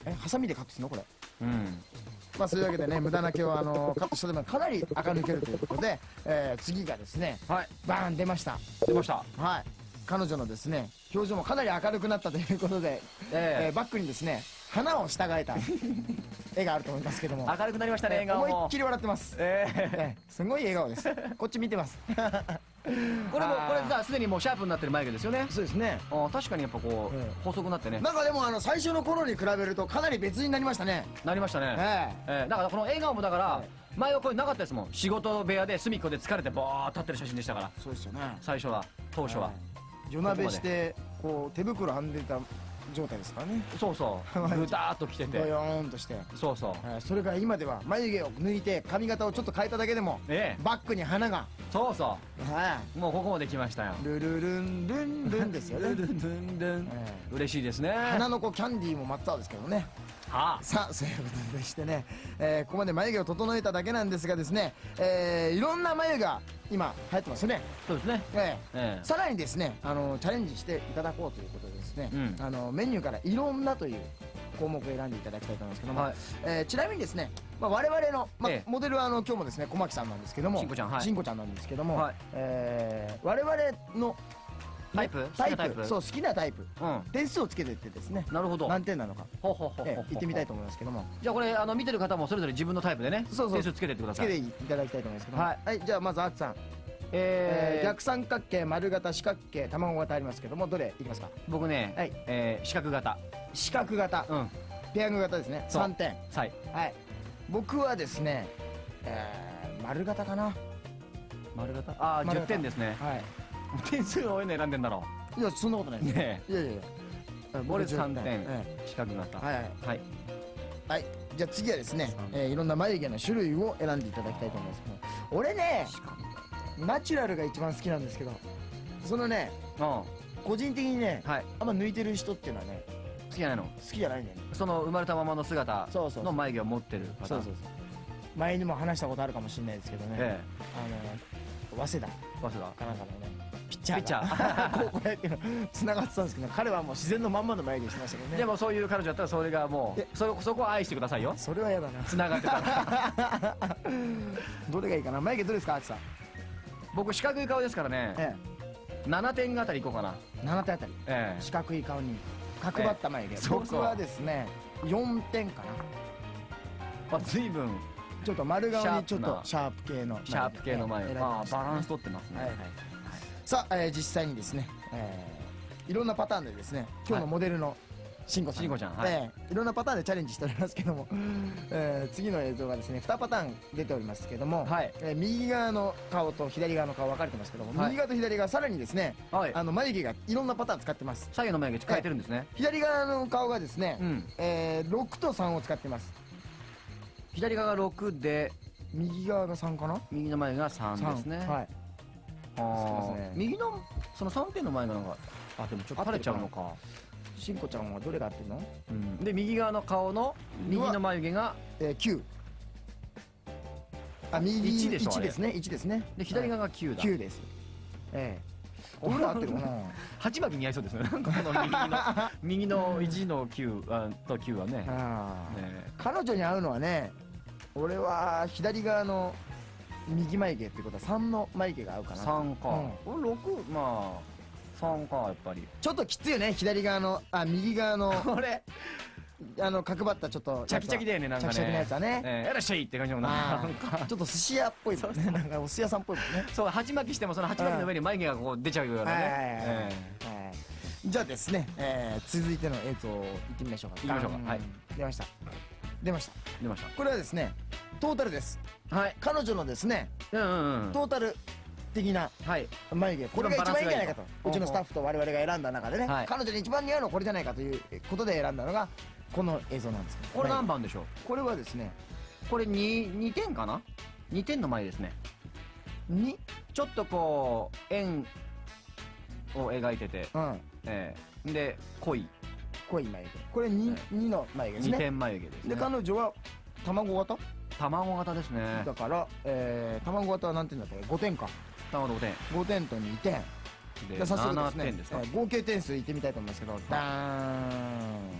えハサミでカットするのこれ。 うんまあそういうわけでね無駄な毛をあのカットしたでもかなり垢抜けるということで、えー、次がですね、 はい、 バーン出ました。 出ました。 はい。彼女のですね表情もかなり明るくなったということで、えーえー、バックにですね花を従えた絵があると思いますけども明るくなりましたね。笑顔も思いっきり笑ってます。えーえー、すごい笑顔です。こっち見てます。 これもこれさすでにもうシャープになってる眉毛ですよね。 そうですね。 あ確かにやっぱこう、えー、細くなってね。 なんかでもあの最初の頃に比べるとかなり別になりましたね。 なりましたね。えー、えー、だからこの笑顔もだから、えー、前はこれなかったですもん。仕事部屋で隅っこで疲れてボーッ立ってる写真でしたから。 そうですよね。最初は当初は、 えー、夜鍋してこう手袋編んでた状態ですからね。 そうそうぐたーっときててドヨーンとして。 そうそう、 えー、それが今では眉毛を抜いて髪型をちょっと変えただけでも、ええ、バックに花が。 そうそう、はい、もうここまで来ましたよ。 ルルルンルンルンですよね。ルルルンルン、 えー、嬉しいですね。 花の子キャンディーも真っ青ですけどね。はあ、さあそういうことでしてね、えー、ここまで眉毛を整えただけなんですがですね、えー、いろんな眉毛が今流行ってますよね。 そうですね、 えーえー、さらにですねあのチャレンジしていただこうということでですね、うん、あのメニューからいろんなという項目を選んでいただきたいと思いますけども、はい、えー、ちなみにですね、まあ、我々の、まあええ、モデルはあの今日もですね小牧さんなんですけども、 しんこちゃん、はい、 しんこちゃんなんですけども、はい、えー、我々のタイプタイプそう好きなタイプ、うん、点数をつけていってですね、 なるほど、 何点なのかほうほうほうほう言ってみたいと思いますけども、 じゃあこれあの見てる方もそれぞれ自分のタイプでね、そうそう点数つけていってください。 つけていただきたいと思いますけども、はい、はい、じゃあまずあつさん、えー、逆三角形、丸型、四角形、卵型ありますけども、どれいきますか？ 僕ね、はい、えー、四角型。 四角型、うん、ペヤング型ですね。さんてん。 はい、 はい、僕はですね、えー、丸型かな。 丸型、ああじゅってんですね。はい、点数を多いの選んでんだろう。いやそんなことないですね。いやいやいや、 俺さんてん、四角型。はいはいはい。じゃあ次はですね、えー、いろんな眉毛の種類を選んでいただきたいと思いますけど、俺ねナチュラルが一番好きなんですけど、そのね、個人的にね、はい、あんま抜いてる人っていうのはね好きじゃないの。 好きじゃないんだよね。 その生まれたままの姿の眉毛を持ってる方。そうそうそう。 前にも話したことあるかもしれないですけどね、ええ、あの早稲田早稲田かなんかのねピッチャーピッチャーこうやってつながってたんですけど、彼はもう自然のまんまの眉毛してましたけどね。 でもそういう彼女だったらそれがもうそそこを愛してくださいよ。 それは嫌だな、 つながってたらどれがいいかな。眉毛どうですか、あきさん？ 僕四角い顔ですからね、ええ、ななてんあたりいこうかな。 ななてんあたり、ええ、四角い顔に角張った眉毛、ええ、僕はですねよんてんかな。 あ、随分ちょっと丸顔にちょっとシャープ系のシャープ系の眉毛、ああバランス取ってますね。はいはい、 さあ、えー、実際にですね、えー、いろんなパターンでですね今日のモデルのしんこさん、 しんこちゃん、はい、 えー、いろんなパターンでチャレンジしておりますけども、えー、次の映像がですねにパターン出ておりますけども、はい、えー、右側の顔と左側の顔分かれてますけども、はい、右側と左側さらにですね、はい、あの眉毛がいろんなパターン使ってます。 左右の眉毛変えてるんですね。 えー、左側の顔がですね、うん、えー、ろくとさんを使ってます。 左側がろくで右側がさんかな。 右の眉がさんですね。はい。ああ、右のそのさんてんの眉がなんか、あ、でもちょっと垂れちゃうのか。 しんこちゃんはどれが合ってるの？ うん。で右側の顔の右の眉毛がきゅう。あ、右いちでしょ。いちですね。いちですね。 で左側がきゅうだ。 きゅうです。ええ。どれ合ってるかな。 鉢巻き似合いそうですね。なんかこの右の右のいちのきゅうときゅうはね。 彼女に合うのはね。俺は左側の右眉毛ってことはさんの眉毛が合うかな。 さんか、うん、ろく、まあさんか。やっぱりちょっときついよね、左側の、あ、右側のこれあの角張ったちょっとチャキチャキだよね、なんかね、 チャキチャキのやつはね、 えー、やらっしゃいって感じもな、なんかちょっと寿司屋っぽいもんね、なんかお寿司屋さんっぽいもんね。 そう、鉢巻きしてもその鉢巻きの上に眉毛がこう出ちゃうようなね。 じゃあですね、えー、続いての映像いってみましょうか。 いきましょうか。はい、 出ました出ました出ました。 これはですねトータルです。はい、彼女のですね、うんうんうん、トータル的な眉毛、これが一番いいんじゃないかと、うちのスタッフと我々が選んだ中でね、はい、彼女に一番似合うのはこれじゃないかということで選んだのがこの映像なんです。 これ何番でしょう？ これはですね、 これ に, にてんかな。にてんの眉ですね。 にちょっとこう円を描いてて、うん、えー、で濃い濃い眉毛、これ に,、はい、にの眉毛ですね。 にてん眉毛ですね。 で彼女は卵型卵型ですね。 だから、えー、卵型は何点だったっけ？ごてんか。 卵ごてん。 ごてんとにてんで、早速ですね、合計点数いってみたいと思いますけど、ダーン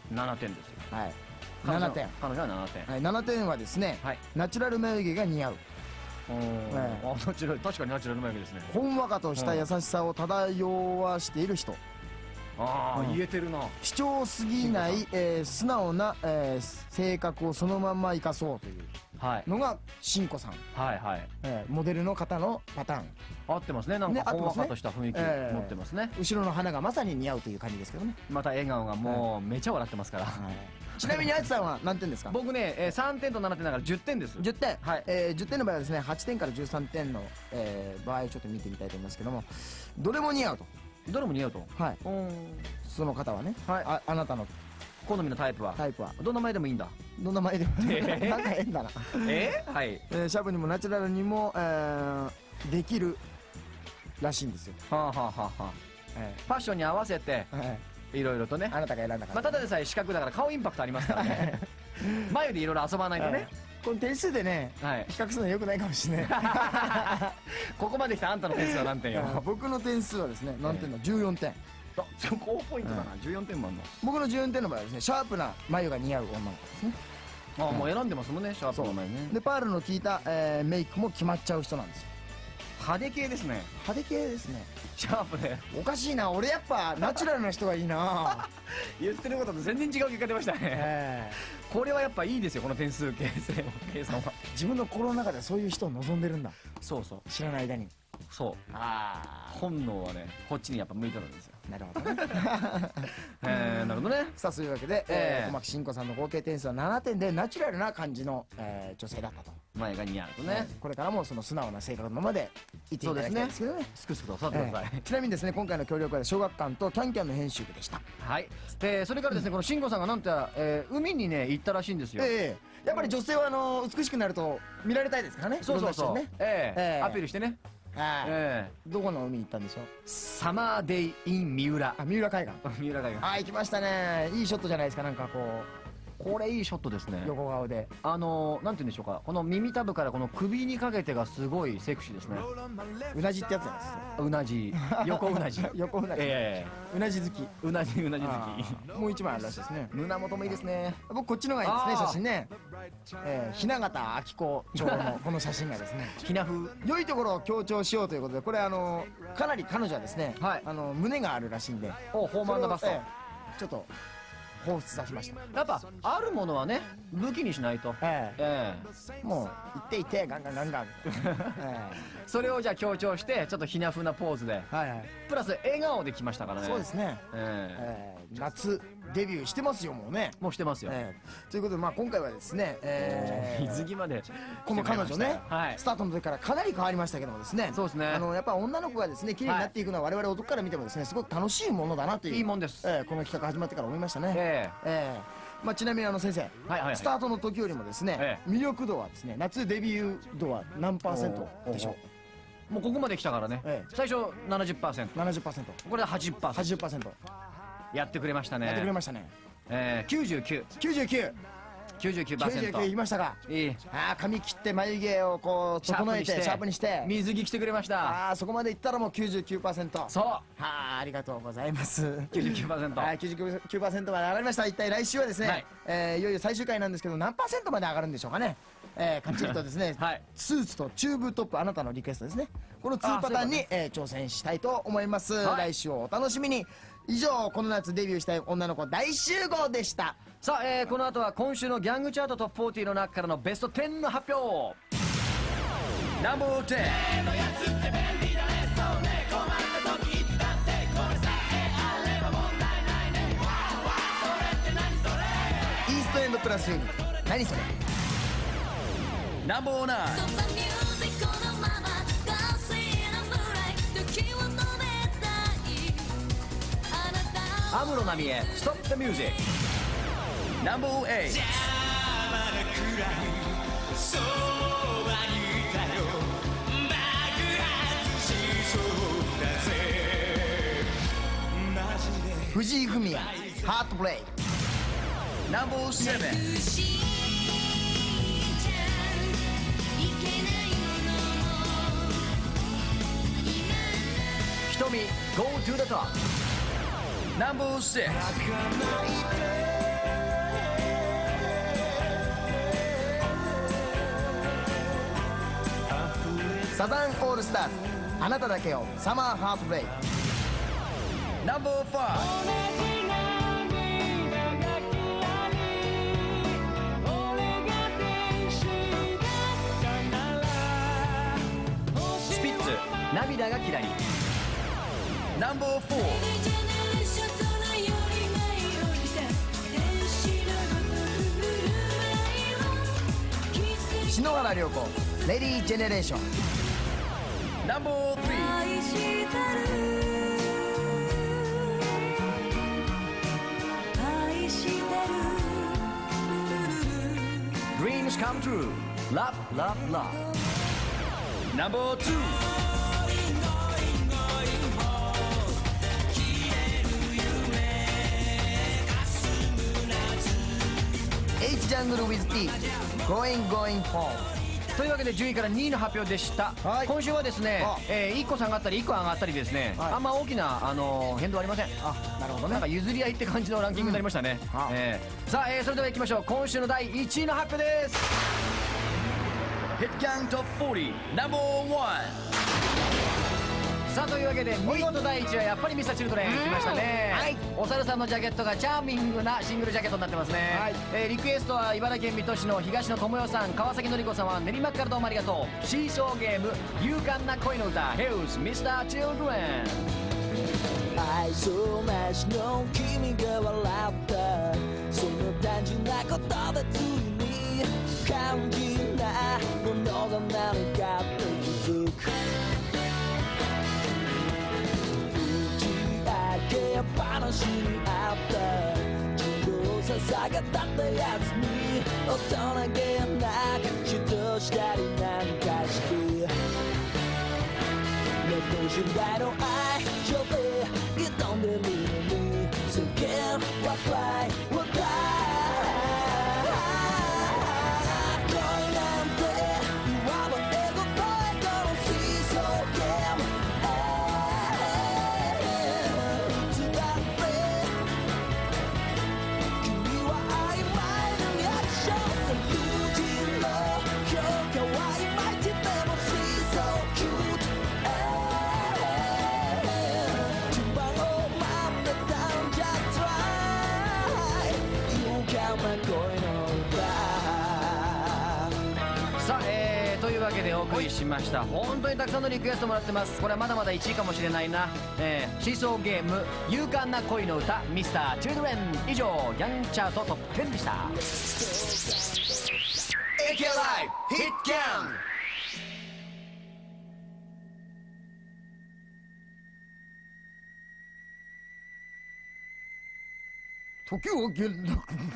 ななてんですよ。 はい彼女ななてん、 彼女はななてん。 はい、ななてんはですね、 はい。 ナチュラル眉毛が似合う、 おえーあ、ナチュラル、確かにナチュラル眉毛ですね。 ほんわかとした優しさを漂わしている人、 ああ、 うん言えてるな。 主張すぎない、えー素直な、えー性格をそのまんま生かそうというはい。 のがしんこさん、 はいはい。 えーモデルの方のパターン。 合ってますね。なんかほんわね合ってますねかとした雰囲気ええ持ってますね。 後ろの花がまさに似合うという感じですけどね、 また笑顔がもうめちゃ笑ってますから。 ちなみにあつさんは何点ですか？ 僕ね、えーさんてんとななてんだからじゅってんです。 じゅってん、 はい。 えー、じゅってんの場合はですねはちてんからじゅうさんてんの、えー場合をちょっと見てみたいと思いますけども、どれも似合うと、 どれも似合うと。 はい、 うん。 その方はね、 はい。 ああなたの好みのタイプはタイプはどんな前でもいいんだ。 どんな前でもえーなんか変だな、 えーはい。 えーシャープにもナチュラルにも、えーできるらしいんですよ、 はあはあはあはあ。 えファッションに合わせてーはいいろいろとね。 あなたが選んだから、 まあただでさえ四角だから顔インパクトありますからね。眉でいろいろ遊ばないとね。 この点数でねはい。 比較するのはよくないかもしれないここまで来たあんたの点数は何点よ。 僕の点数はですね何点だ、じゅうよんてん。 あ、高ポイントだな。じゅうよんてんもあんの。 僕のじゅうよんてんの場合はですねシャープな眉が似合う女の子ですね。 あ、もう選んでますもんね、シャープの前ね。 でパールの効いた、えーメイクも決まっちゃう人なんですよ。 派手系ですね。 派手系ですね。 シャープでおかしいな、俺やっぱナチュラルな人がいいな言ってることと全然違う結果出ましたね。 えこれはやっぱいいですよ、この点数計算計算は。 ー自分の心の中でそういう人を望んでるんだ、 そうそう知らない間に。 そう。 あ本能はね、こっちにやっぱ向いてるんですよ。 あなるほどねえー、なるほどね。 さあそういうわけで、 えええー小牧慎子さんの合計点数はななてんでナチュラルな感じの、えー女性だったと。 前が似合うとね。 これからもその素直な性格のままでいていただきたいですけどね。 すくすくと育ってください。 ええちなみにですね今回の協力は小学館とキャンキャンの編集部でした。 はい。で、それからですね、この慎吾さんがなんて、えー海にね、行ったらしいんですよ。 ええやっぱり女性はあの美しくなると見られたいですからね。 そうそうそう。 いろんな人にねええええアピールしてね。 はいええどこの海に行ったんでしょう？ サマーデイイン三浦。 あ三浦海岸。 三浦海岸。 あ行きましたね。いいショットじゃないですか。なんかここれいいショットですねう。横顔で。 あのー、なんて言うんでしょうか、この耳たぶからこの首にかけてがすごいセクシーですね。 うなじってやつじゃないですか。 うなじ、横うなじ。 横うなじ。 えうなじ好き。 えうなじ、うなじ好あき。 ーもう一枚あるらしいですね。 胸元もいいですね。 僕こっちのがいいですねあー写真ね。えー雛形あき子町のこの写真がですね。 ひな風。 良いところを強調しようということでこれあのかなり彼女はですね、 はいあの胸があるらしいんで、 お、ホームアンドバスト。 それをええちょっと放出させました。 やっぱ、あるものはね、武器にしないと。 ええええもう行って行ってガンガンガンガン、えそれをじゃあ強調して、ちょっとひな風なポーズで。 えはいはい、 プラス、笑顔で来ましたからね。 そうですね、 ええええ夏デビューしてますよもうね、 もうしてますよ。 ええということでまあ今回はですね、ええ水着まで。 この彼女ね、 はいス。タートの時からかなり変わりましたけどもですね、 そうですねあのやっぱ女の子がですね綺麗になっていくのは我々男から見てもですねすごく楽しいものだなという、 いいもんです。 ええこの企画始まってから思いましたね。 えええまあ、ちなみにあの先生、 えはいはいはい。 スタートの時よりもですね、 え魅力度はですね夏デビュー度は何パーセントでしょう？ もうここまで来たからね。 ええ最初ななじゅっパーセント。 ななじゅっパーセント、 これではちじゅっパーセント。 はちじゅっパーセントやってくれましたね。 やってくれましたね。 えー、きゅうじゅうきゅう。 きゅうじゅうきゅう、 きゅうじゅうきゅうパーセント。 きゅうじゅうきゅういきましたか？ いい。 ああ髪切って眉毛をこう整えてシャープにして、 水着着てくれました。 ああそこまでいったらもう きゅうじゅうきゅうパーセント。 そう。 はあありがとうございます。 きゅうじゅうきゅうパーセント。 はい、きゅうじゅうきゅうパーセントまで上がりました。一体来週はですね、 はいえーいよいよ最終回なんですけど何パーセントまで上がるんでしょうかね。えー、かっちりとですね、 はいスーツとチューブトップあなたのリクエストですね。このにパターンに、えー挑戦したいと思います、 はい来週をお楽しみに。以上この夏デビューしたい女の子大集合でした。 さあ、えー、この後は今週のギャングチャートトップフォーティーの中からのベストテンの発表。ナンバーテン。 イーストエンドプラスユニ何それ。 ナンバーナイン。安室奈美恵、ストップ・ザ・ミュージック。ナンバーエイト。 藤井フミヤハートブレイク。 ナンバーセブン。瞳、Go to the top。ナンバーシックス。 サザンオールスターズあなただけをサマーハートブレイク。 ナンバーファイブスピッツ涙がキラリ。ナンバーフォー篠原涼子レディージェネレーション。 ナンバースリー Dreams come true Love love love。 ナンバーツー H ジャングル with T Going Going Home。 というわけで順位からにいの発表でした、 はい、 今週はですね、えー、いっこ下がったりいっこ上がったりですね、はい、あんま大きな、あのー、変動ありません。 あ、なるほどね。 なんか譲り合いって感じのランキングになりましたね、うんえー、さあ、えー、それではいきましょう。今週のだいいちいの発表です。ヒットガントップフォーティーナンバーワン。さあというわけで見事だいいちはやっぱりミスターチルドレン来ましたね、はい、お猿さんのジャケットがチャーミングなシングルジャケットになってますね、はいえー、リクエストは茨城県水戸市の東野智代さん、川崎典子さんは練馬からどうもありがとう。シーソーゲーム勇敢な恋の歌 Here's ミスターチルドレン。 愛想なしの君が笑ったその単純なことでついに肝心なものが何かと気づく。話にあった自動さ下がったったやつに大人げなく指導したりなんかしてネット時代の愛情で挑んでるのに So can I fly or die 恋なんていわばエゴとエゴのシーソーゲームお送りしました。本当にたくさんのリクエストもらってます。これはまだまだいちいかもしれないな、えー、シーソーゲーム勇敢な恋の歌ミスターチルドレン。以上ヤンチャートトップじゅうでした。 エーケー ライブヒットキャン。 時をゲル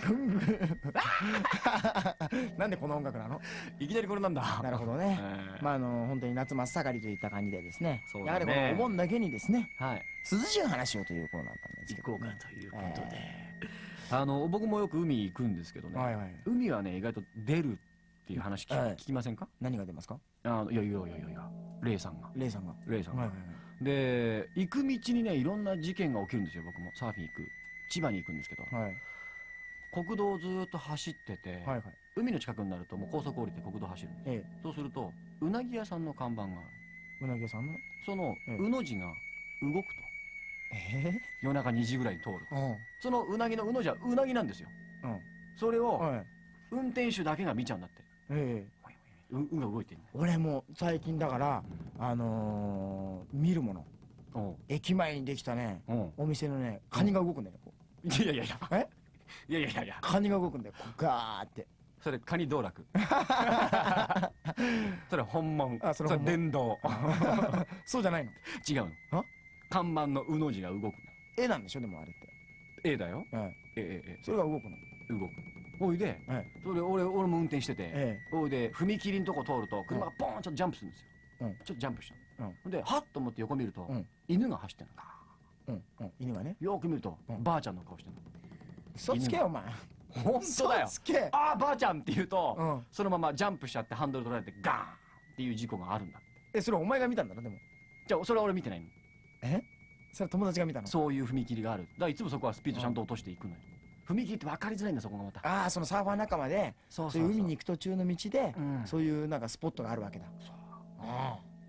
なんでこの音楽なの？ いきなりこれなんだ。 なるほどね、えー、まああの本当に夏真っ盛りといった感じでですね、そうだね、やはりこのお盆だけにですね、はい、涼しい話をというコーナーだったんですけど、 行こうかということで、えー、あの僕もよく海行くんですけどね、はいはい、海はね意外と出るっていう話聞き、はい、聞きませんか？ 何が出ますか？ あのいやいやいやいやいやレイさんがレイさんがレイさんが、はいはいはい、で行く道にねいろんな事件が起きるんですよ。僕もサーフィン行く千葉に行くんですけど、はい、国道をずっと走ってて、はいはい、海の近くになるともう高速降りて国道走るんです、ええ、そうするとうなぎ屋さんの看板がある。 うなぎ屋さんのその、ええ、うの字が動くと、えー、夜中にじぐらいに通ると、うん、そのうなぎのうの字はうなぎなんですよ、うん、それを、はい、運転手だけが見ちゃうんだって、ええ、う, うが動いてる。 俺も最近だから、うん、あのー、見るもの駅前にできたね、うん、お店のねカニが動くんだよ、こう。 いやいやいやえいやいやいやいやカニが動くんだよ、こうガーって。 それカニ道楽それ本物。あ、それ電動そうじゃないの？ 違うの。看板のうの字が動くの。 絵なんでしょでもあれって。 絵だよ。ええええ。 それが動くの。 動く。おいで、それ俺俺も運転してて、おいで踏切のとこ通ると車がポーンちょっとジャンプするんですよ。ちょっとジャンプしたの。でハッと思って横見ると犬が走ってんのか。うんうん、犬がねよく見ると、うん、ばあちゃんの顔してるの。 嘘つけよお前。 本当だよ。 嘘つけ。 ああばあちゃんって言うと、うん、そのままジャンプしちゃってハンドル取られてガーンっていう事故があるんだ。 え、それお前が見たんだろでも。 じゃあそれは俺見てないの。 え、それ友達が見たの？ そういう踏切がある。だからいつもそこはスピードちゃんと落としていくのよ、うん、踏切って分かりづらいんだそこがまた。ああ、そのサーファー仲間でそういう海に行く途中の道で、うん、そういうなんかスポットがあるわけだ。そう、ああ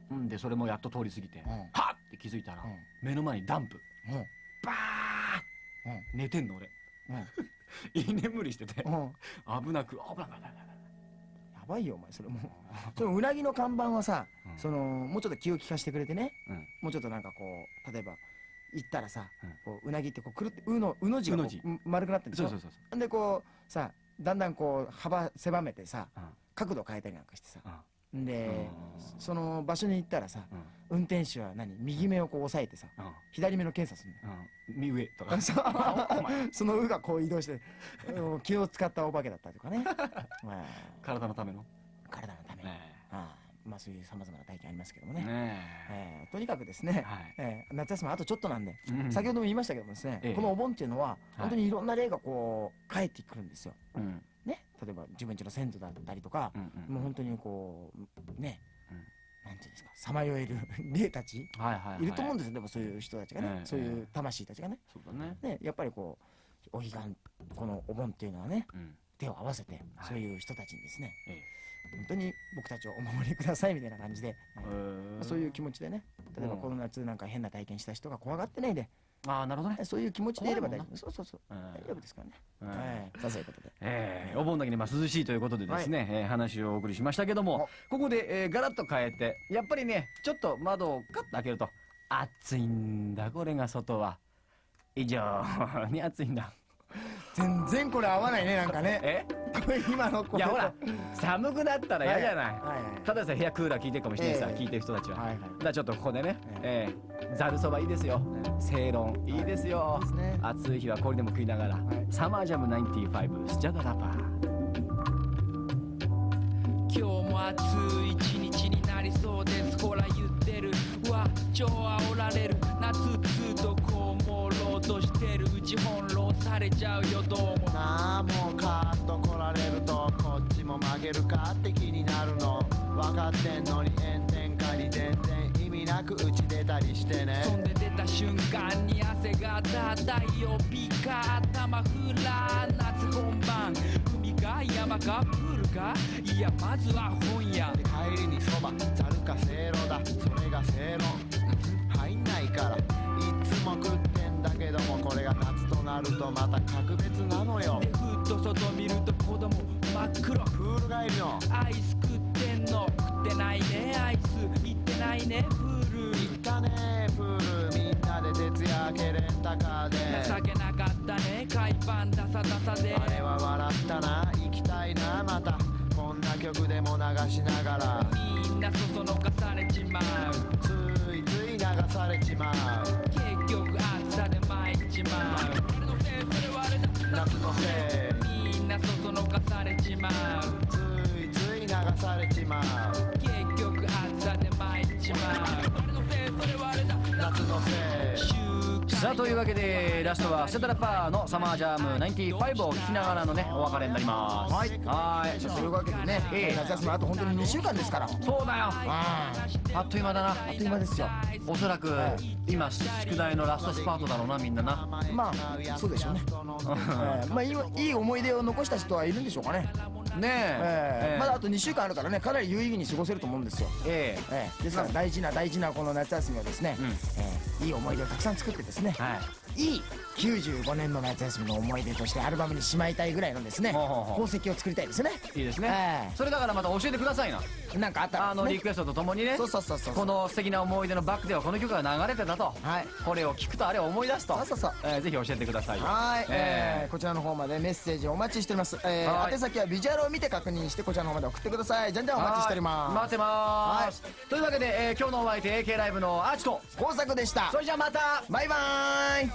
うんでそれもやっと通り過ぎて、 うんはっって気づいたら、 うん目の前にダンプうんバーン、寝てんの俺居眠りしてて、 うんうん危なく危なく危なく危なくやばいよお前それもうそのうなぎの看板はさ、 うんそのもうちょっと気を利かしてくれてね、 うんもうちょっとなんかこう例えば行ったらさ、 うんこううなぎってこうくるってうのうの字がこううの字うん丸くなってるでしょ。 そうそうそうそでこうさだんだんこう幅狭めてさう、 角度変えたりなんかしてさ、 うんでうんその場所に行ったらさ、 うん運転手は何右目をこう押さえてさうん左目の検査するんだよ。 うん右上とかそうその「う」がこう移動してうん気を使ったお化けだったりとかねまあ体のための体のために、 ねああまあそういうさまざまな体験ありますけどもえねねえーとにかくですね、 はいえー夏休みあとちょっとなんで、 えうん先ほども言いましたけどもですね、 ええこのお盆っていうのは本当にいろんな例がこう返ってくるんですよ。 うんね、例えば自分家の先祖だったりとか、 うんうんもう本当にこうね、 うんなんていうんですかさまよえる霊たちはいはいはいいると思うんですよ。でもそういう人たちがね、 ええそういう魂たちがねそうだねねやっぱりこうお彼岸このお盆っていうのはねうん手を合わせて、 はいそういう人たちにですねえ本当に僕たちをお守りくださいみたいな感じで、はいえそういう気持ちでね例えばうんこの夏なんか変な体験した人が怖がってないで、 ああなるほどねそういう気持ちでいれば大丈怖いもん夫そうそうそううん大丈夫ですからね、 うんはいさあそういうことでえーお盆だけにまあ涼しいということでですね、えー話をお送りしましたけども、ここで、えーガラッと変えてやっぱりねちょっと窓をカッと開けると暑いんだこれが外は以上に暑いんだ全然これ合わないねなんかねえこれ今のこれいやほら寒くなったら嫌じゃない、 はいはいはいただでさえ部屋クーラー効いてるかもしれないさ、 ええ聞いてる人たちは、 はいはいだからちょっとここでね、えーざるそばいいですよ、正論いいですよ、 ですね暑い日は氷でも食いながら、 はいサマージャムナインティファイブスチャダラパー今日も暑い一日になりそうですほら言ってるわ超煽られる夏ずっとこう朦朧としてるうち翻弄されちゃうよどうもなあもうカーッと来られるとこっちも曲げるかって気になるの分かってんのに炎天下に全然意味なく打ち出たりしてねそんで出た瞬間に汗がた太陽ピカ頭フラ夏本番海か山かプールかいやまずは本屋で帰りにそばざるかせいろだそれが正論入んないからいつも食ってんだけどもこれが夏となるとまた格別なのよでふっと外見ると子供真っ黒プール帰りのアイス食ってんの食ってないねアイス行ってないねプール行ったねプールみんなで徹夜明けレンタカーで情けなかったね海パンダサダサであれは笑ったな行きたいなまたこんな曲でも流しながらみんなそそのかされちまうついつい流されちまう結局暑さで参っちまう俺のせいそれはあれだ夏のせいみんなそそのかされちまうついつい流されちまう結局暑さで参っちまう俺のせいそれはあれだ夏のせいさあというわけでラストはスチャダラパーのサマージャームナインティファイブを聞きながらのねお別れになりますはいはいじゃあそういうわけでね、 ええ夏休みあと本当ににしゅうかんですからそうだよああっという間だなあっという間ですよおそらく今宿題のラストスパートだろうなみんななまあそうでしょうね、えーまあいいいい思い出を残した人はいるんでしょうかねねええーまだあとにしゅうかんあるからねかなり有意義に過ごせると思うんですよ、 えええーですから大事な大事なこの夏休みはですね、 うんえーいい思い出をたくさん作ってですね、 はいいいきゅうじゅうごねんの夏休みの思い出としてアルバムにしまいたいぐらいのですねほうほうほう宝石を作りたいですねいいですね、 ええそれだからまた教えてくださいななんかあったらあのリクエストとともにねそうそうそうそうこの素敵な思い出のバックではこの曲が流れてたと、 はいこれを聞くとあれを思い出すとそうそうそうえーぜひ教えてくださいよはい、ええーこちらの方までメッセージお待ちしております、えーはい宛先はビジュアルを見て確認してこちらの方まで送ってくださいじゃんじゃんお待ちしております待ってまーす、というわけで、えー今日のお相手 エーケー ライブのアーチと工作でしたそれじゃあまたバイバーイ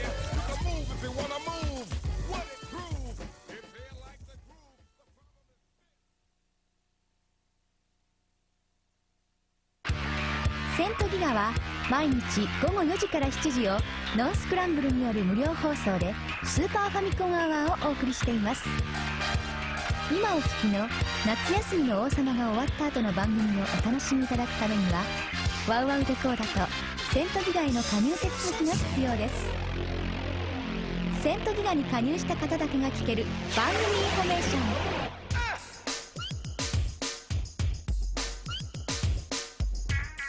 セントギガは毎日午後よじからしちじをノンスクランブルによる無料放送でスーパーファミコンアワーをお送りしています。今お聞きの夏休みの王様が終わった後の番組をお楽しみいただくためにはワウワウデコーダとセントギガへの加入手続きが必要です。セントギガに加入した方だけが聞ける番組インフォメーション。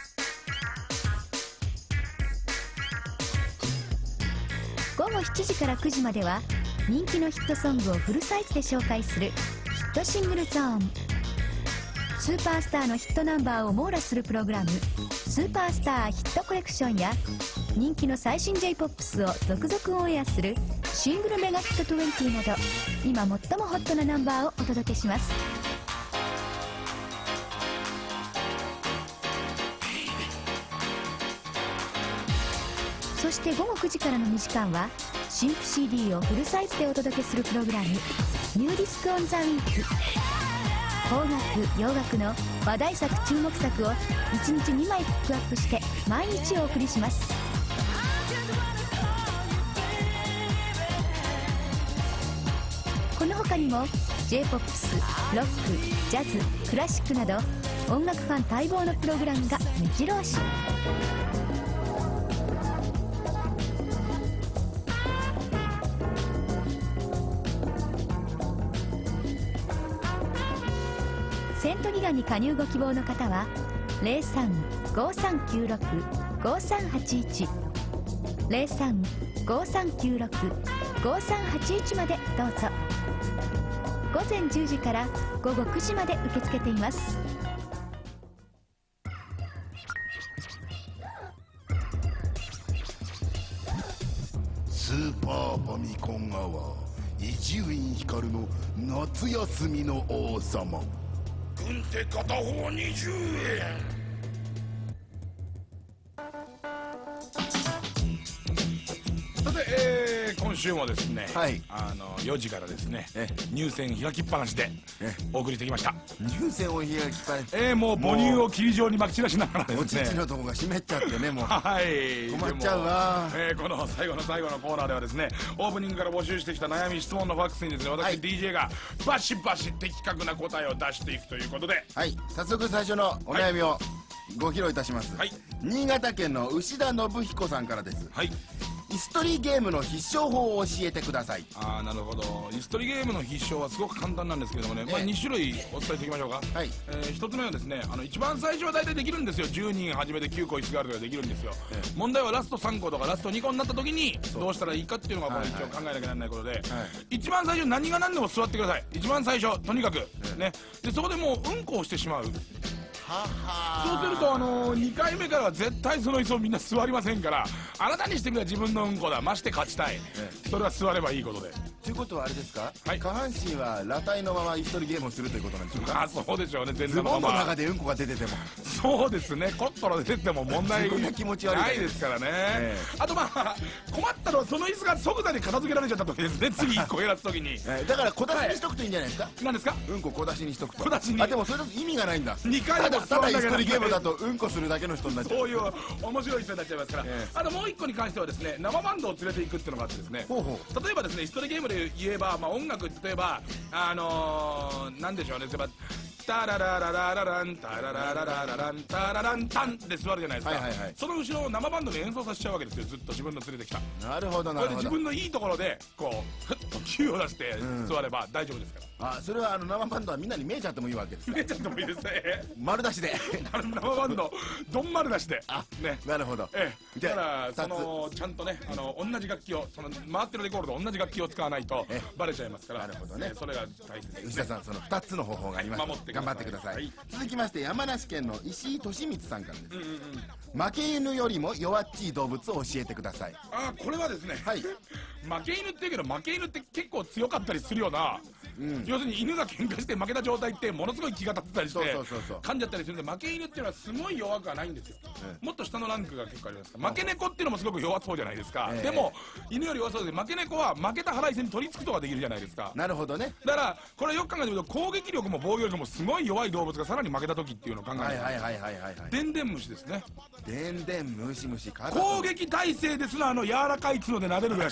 午後しちじからくじまでは人気のヒットソングをフルサイズで紹介するヒットシングルゾーン。スーパースターのヒットナンバーを網羅するプログラムスーパースターヒットコレクションや人気の最新 J-ポップス を続々オンエアするシングルメガヒットにじゅうなど今最もホットなナンバーをお届けします。そして午後くじからのにじかんは新譜 シーディー をフルサイズでお届けするプログラムニューディスクオンザウィーク。邦楽洋楽の話題作注目作をいちにちにまいピックアップして毎日お送りします。この他にも J-ポップス、ロック、ジャズ、クラシックなど音楽ファン待望のプログラムが目白押し。セントギガに加入ご希望の方は ゼロさん ごさんきゅうろく ごさんはちいち ゼロさん ごさんきゅうろく ごさんはちいちまでどうぞ。ごぜんじゅうじからごごくじまで受け付けています。 スーパーファミコンアワー伊集院光の夏休みの王様。 軍手片方にじゅうえん。さて、えー、今週もですね、はい、あのよじからですね入選開きっぱなしでお送りしてきました。 入選を開きっぱなし、 えー、もう母乳を霧状にまき散らしながらですね、 お乳のとこが湿っちゃってね、もうはい困っちゃうわ。 えー、この最後の最後のコーナーではですね、オープニングから募集してきた悩み質問のファックスにですね、私、はい、ディージェー がバシバシ的確な答えを出していくということで、 はい、早速最初のお悩みをご披露いたします。はい、新潟県の牛田信彦さんからです。はい、イス取りゲームの必勝法を教えてください。 ああ、なるほど。イス取りゲームの必勝はすごく簡単なんですけどもね、えーまあ、にしゅるいお伝えしておきましょうか。はい、えー、ひとつめはですね、あの一番最初は大体できるんですよ。じゅうにん始めてきゅうこ椅子があるとかできるんですよ。えー、問題はラストさんことかラストにこになった時にどうしたらいいかっていうのがもう一応考えなきゃならないことで、はいはい、一番最初何が何でも座ってください。一番最初とにかく、えー、ね、でそこでもううんこをしてしまう。ははそうすると、あのー、にかいめからは絶対その椅子をみんな座りませんから、あなたにしてみれば自分のうんこだ、まして勝ちたい、ね、それは座ればいいことで。 ということはあれですか、はい、下半身は裸体のまま椅子取りゲームをするということなんでしょうか。 あ、そうでしょうね。全ズボンの中でうんこが出ててもそうですね、コットロ出てても問題気持ち悪いないですからね、えー、あとまあ困ったのはその椅子が即座に片付けられちゃった時ですね。次いっこ減らす時に、 えー、だから小出しにしとくといいんじゃないですか。はい、 何ですか。 うんこ小出しにしとくと。 小出しに。 あ、でもそれだと意味がないんだ。 にかいもただただ椅子取りゲームだとうんこするだけの人になっちゃう。 そういう面白い人になっちゃいますから、えー、あともういっこに関してはですね、生バンドを連れていくっていうのがあってですね、ほうほう、例えばですね、椅子取りゲームで言えば、まあ、音楽例えばあのー、なんでしょうね、例えばタラララララランタラララララランタラランタンって座るじゃないですか、はいはいはい、その後ろを生バンドで演奏させちゃうわけですよ。ずっと自分の連れてきた。 なるほどなるほど。 これで自分のいいところでこうふっとキューを出して座れば大丈夫ですから、 うん、あ、それはあの生バンドはみんなに見えちゃってもいいわけですか。 見えちゃってもいいですね。 丸出しで生バンドどん丸出しで、あ、ね、 なるほど。 ええ、だからそのちゃんとね、あの同じ楽器を、その回ってるレコードと同じ楽器を使わないとバレちゃいますから。 なるほどね、 それが大切ですね。 牛田さん、そのふたつの方法があります。 守って頑張ってください。はい、続きまして山梨県の石井利光さんからです。うんうんうん、負け犬よりも弱っちい動物を教えてください。 あ、これはですね、はい、負け犬って言うけど負け犬って結構強かったりするような、うん、要するに犬が喧嘩して負けた状態ってものすごい気が立ってたりして噛んじゃったりするんで、負け犬っていうのはすごい弱くはないんですよ、ええ、もっと下のランクが結構ありますから。負け猫っていうのもすごく弱そうじゃないですか、ええ、でも犬より弱そうで、負け猫は負けた腹いせに取り付くことができるじゃないですか。 なるほどね。 だからこれよく考えてみると、攻撃力も防御力もすごい弱い動物がさらに負けた時っていうのを考えてみると、はいはいはいはいはい、でんでん虫ですね。 でんでん虫虫、 攻撃体勢ですらあの柔らかい角で撫でるぐらいしかできません。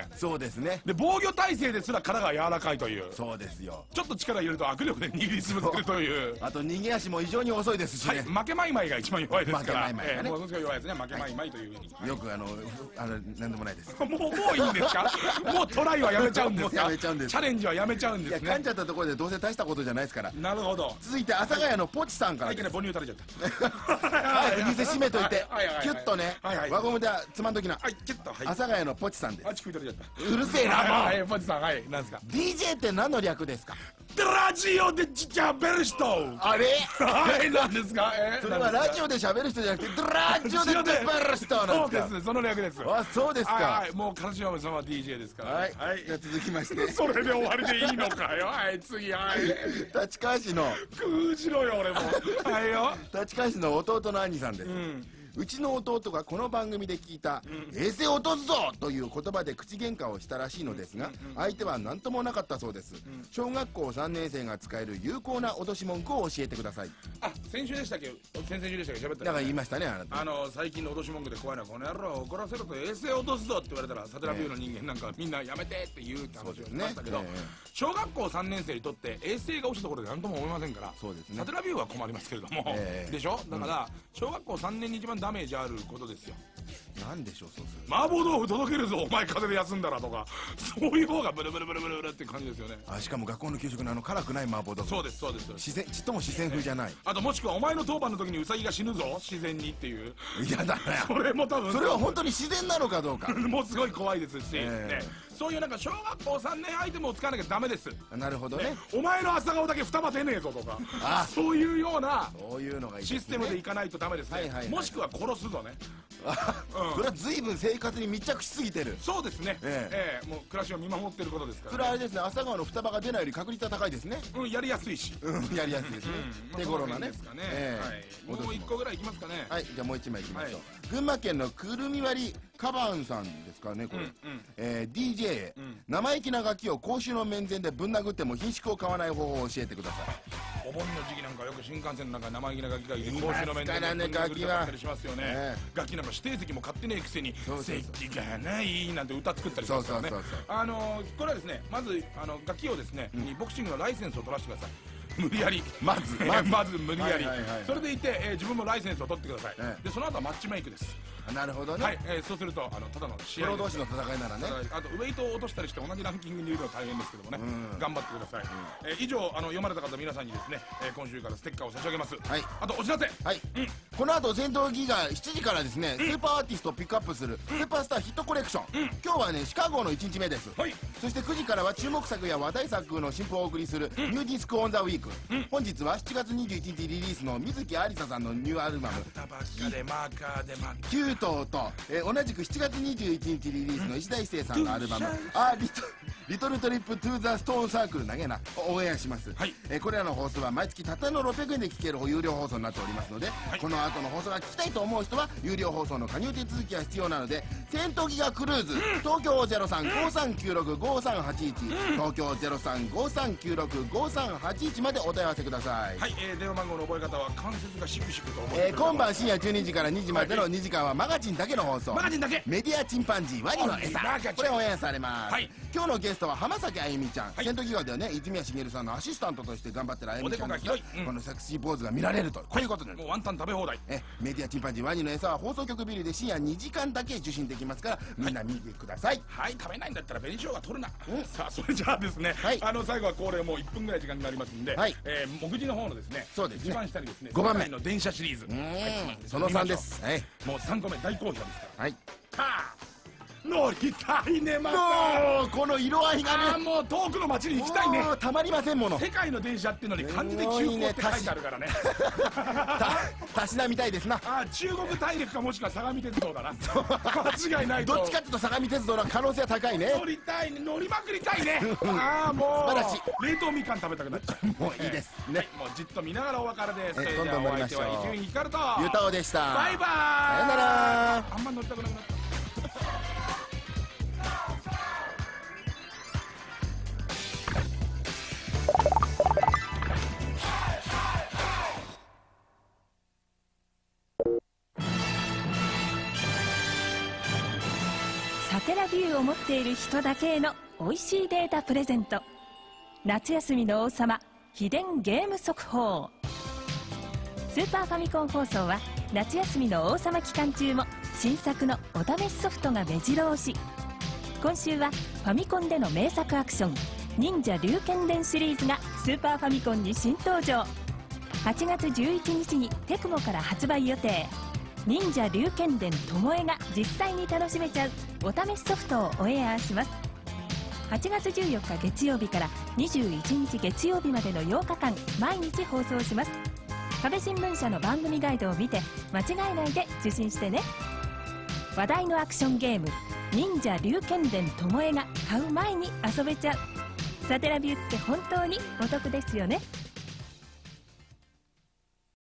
ね。 そうですね。 で防御体勢ですら殻が柔らかいという。 そうですよ。 ちょっと力入れると握力で握りつぶせるという。 あと逃げ足も異常に遅いですしね。 負けまいまいが一番弱いですから。 負けまいまいがね。 もう少し弱いですね。負けまいまいというふうに。 よくあのあのなんでもないです。 もうもういいんですか。もうトライはやめちゃうんですか。 やめちゃうんです。 チャレンジはやめちゃうんですね。 噛んじゃったところでどうせ大したことじゃないですから。 なるほど。 続いて阿佐ヶ谷のポチさんから。 はい、母乳垂れちゃった。 はい、店閉めといて、キュッとね、輪ゴムでつまんどきな。 はい、キュッと。 阿佐ヶ谷のポチさんです。 あ、乳首垂れちゃった。 うるせえな、もう。 はい、ポチさん、はい、なんですか。 ディージェー って何の略ですか。 ラジオでしゃべる人。 あれ。 はい、なんですか。 それはラジオでしゃべる人じゃなくて、ラジオでしゃべる人なんですか。 そうです、その略です。 あ、そうですか。 はい、もうカシオメさんは ディージェー ですから。 はい、じゃ続きまして。 それで終わりでいいのかよ。はい、次、はい。 立川市の。 空しろよ、俺も。はいよ。 立川市の弟の兄さんです。うちの弟がこの番組で聞いた「衛星落とすぞ!」という言葉で口喧嘩をしたらしいのですが、相手は何ともなかったそうです。小学校さんねん生が使える有効な脅し文句を教えてください。 あ、先週でしたっけ、先々週でしたっけ、喋っただから言いましたね、あなた。 あの最近の脅し文句で怖いのは、この野郎怒らせると衛星落とすぞって言われたら、サテラビューの人間なんかみんなやめてって言うって話をしましたけど、小学校さんねん生にとって衛星が落ちたところで何とも思いませんから、サテラビューは困りますけれども、でしょ。だから小学校さんねんに一番ダメージあることですよ。 なんでしょう、そうする。 麻婆豆腐届けるぞ、お前風邪で休んだらとか、そういう方がブルブルブルブルブルって感じですよね。 あ、しかも学校の給食のあの辛くない麻婆豆腐。 そうです、そうです。 自然、ちっとも自然風じゃない。 あともしくはお前の当番の時にウサギが死ぬぞ自然にっていう。 いやだね。 それも多分それは本当に自然なのかどうか。 もうすごい怖いですし、ね、そういうなんか小学校さんねんアイテムを使わなきゃダメです。 なるほどね。 お前の朝顔だけ双葉出ねえぞとか、そういうようなそういうのがいいシステムでいかないとダメですね。もしくは殺すぞね。 それは随分生活に密着しすぎてる。 そうですね。ええ、もう暮らしを見守ってることですから。 それはあれですね、朝顔の双葉が出ないより確率は高いですね。 うん、やりやすいし。 うん、やりやすいですね。手頃なね。 もう一個ぐらいいきますかね。 はい、じゃあもう一枚いきましょう。群馬県のくるみ割りカバンさんですかね、これ。えー、ディージェー、生意気なガキを公衆の面前でぶん殴っても品種を買わない方法を教えてください。 お盆の時期なんかよく新幹線の中に生意気なガキがいて、公衆の面前でぶん殴りたったりしますよね。ガキなんか指定席も買ってねえくせに席がないなんて歌作ったりしますからね。あのこれはですね、まずあのガキをですね、ボクシングのライセンスを取らせてください。無理やり、 まずまず無理やり、それでいて、えー、自分もライセンスを取ってください、ええ、でその後はマッチメイクです。 なるほどね、 はい、えー、そうするとあのただの試合、 プロ同士の戦いならね。 あとウェイトを落としたりして同じランキングにいるのは大変ですけどもね、うん、頑張ってください、うん、えー、以上あの読まれた方皆さんにですね、えー、今週からステッカーを差し上げます。はい、あとお知らせ、はい、うん、 この後戦闘ギガしちじからですね、うん、スーパーアーティストをピックアップする、うん、スーパースターヒットコレクション、うん、今日はねシカゴのいちにちめです、はい、そしてくじからは注目作や話題作の新譜をお送りする、うん、ニューディスクオンザウィーク、うん、本日はしちがつにじゅういちにちリリースの水木有沙さんのニューアルバム「キュート」と、えー、同じくしちがつにじゅういちにちリリースの石田一生さんのアルバム「あリトリトルトリップトゥーザストーンサークル」投げなオンエアします、はい、えー、これらの放送は毎月たったのろっぴゃくえんで聴ける有料放送になっておりますので、はい、この後の放送が聞きたいと思う人は有料放送の加入手続きが必要なので、戦闘ギガクルーズ、うん、東京 ゼロさん ごさんきゅうろく ごさんはちいち、うん、東京 ゼロさん ごさんきゅうろく ごさんはちいちまでお問い合わせください。 はい、えー、電話番号の覚え方は関節がシクシクと思って、 えー、今晩深夜じゅうにじからにじまでのにじかんはマガジンだけの放送、 マガジンだけ、 メディアチンパンジーワニの餌、これオンエアされます、はい、今日のゲストは浜崎あゆみちゃん、はい、戦闘ギガではね泉谷しげるさんのアシスタントとして頑張ってるあゆみちゃんですが、うん、このセクシーポーズが見られるとこういうことです。 もうワンタン食べ放題。 えメディアチンパンジーワニの餌は放送局ビルで深夜にじかんだけ受信できますから、みんな見てください。 はい、はい、食べないんだったら紅しょうが取るな、うん、さあそれじゃあですね、はい、あの最後は恒例もういっぷんぐらい時間になりますんで、はい、えー、目次の方のですね、 そうですね、 一番下にですねごばんめの電車シリーズ、 はい、そのさんです、はい、 もうさんこめ大好評ですから、 はい、 はあ乗りたいね、またもうこの色合いがね、 あもう遠くの街に行きたいね、 たまりませんもの。 世界の電車っていうのに漢字で急行って書いてあるからね、 たしなみたいですな。 あ中国大陸かもしくは相模鉄道だな間違いないと。 どっちかっていうと相模鉄道の可能性は高いね。 乗りたいね、乗りまくりたいねああもう素晴らしい。 冷凍みかん食べたくなっちゃうもういいですね、 もうじっと見ながらお別れです。 どんどん乗りましょう。 伊集院光とゆうたおでした。 バイバイ、 さよなら。 あんま乗りたくなくなったサテラビューを持っている人だけへの美味しいデータプレゼント。夏休みの王様秘伝ゲーム速報。スーパーファミコン放送は夏休みの王様期間中も新作のお試しソフトが目白押し。今週はファミコンでの名作アクション忍者龍剣伝シリーズがスーパーファミコンに新登場。はちがつじゅういちにちにテクモから発売予定。忍者龍剣伝ともえが実際に楽しめちゃうお試しソフトをオンエアします。はちがつじゅうよっか月曜日からにじゅういちにち月曜日までのようかかん毎日放送します。壁新聞社の番組ガイドを見て間違えないで受信してね。話題のアクションゲーム忍者龍剣伝ともえが買う前に遊べちゃう。サテラビューって本当にお得ですよね。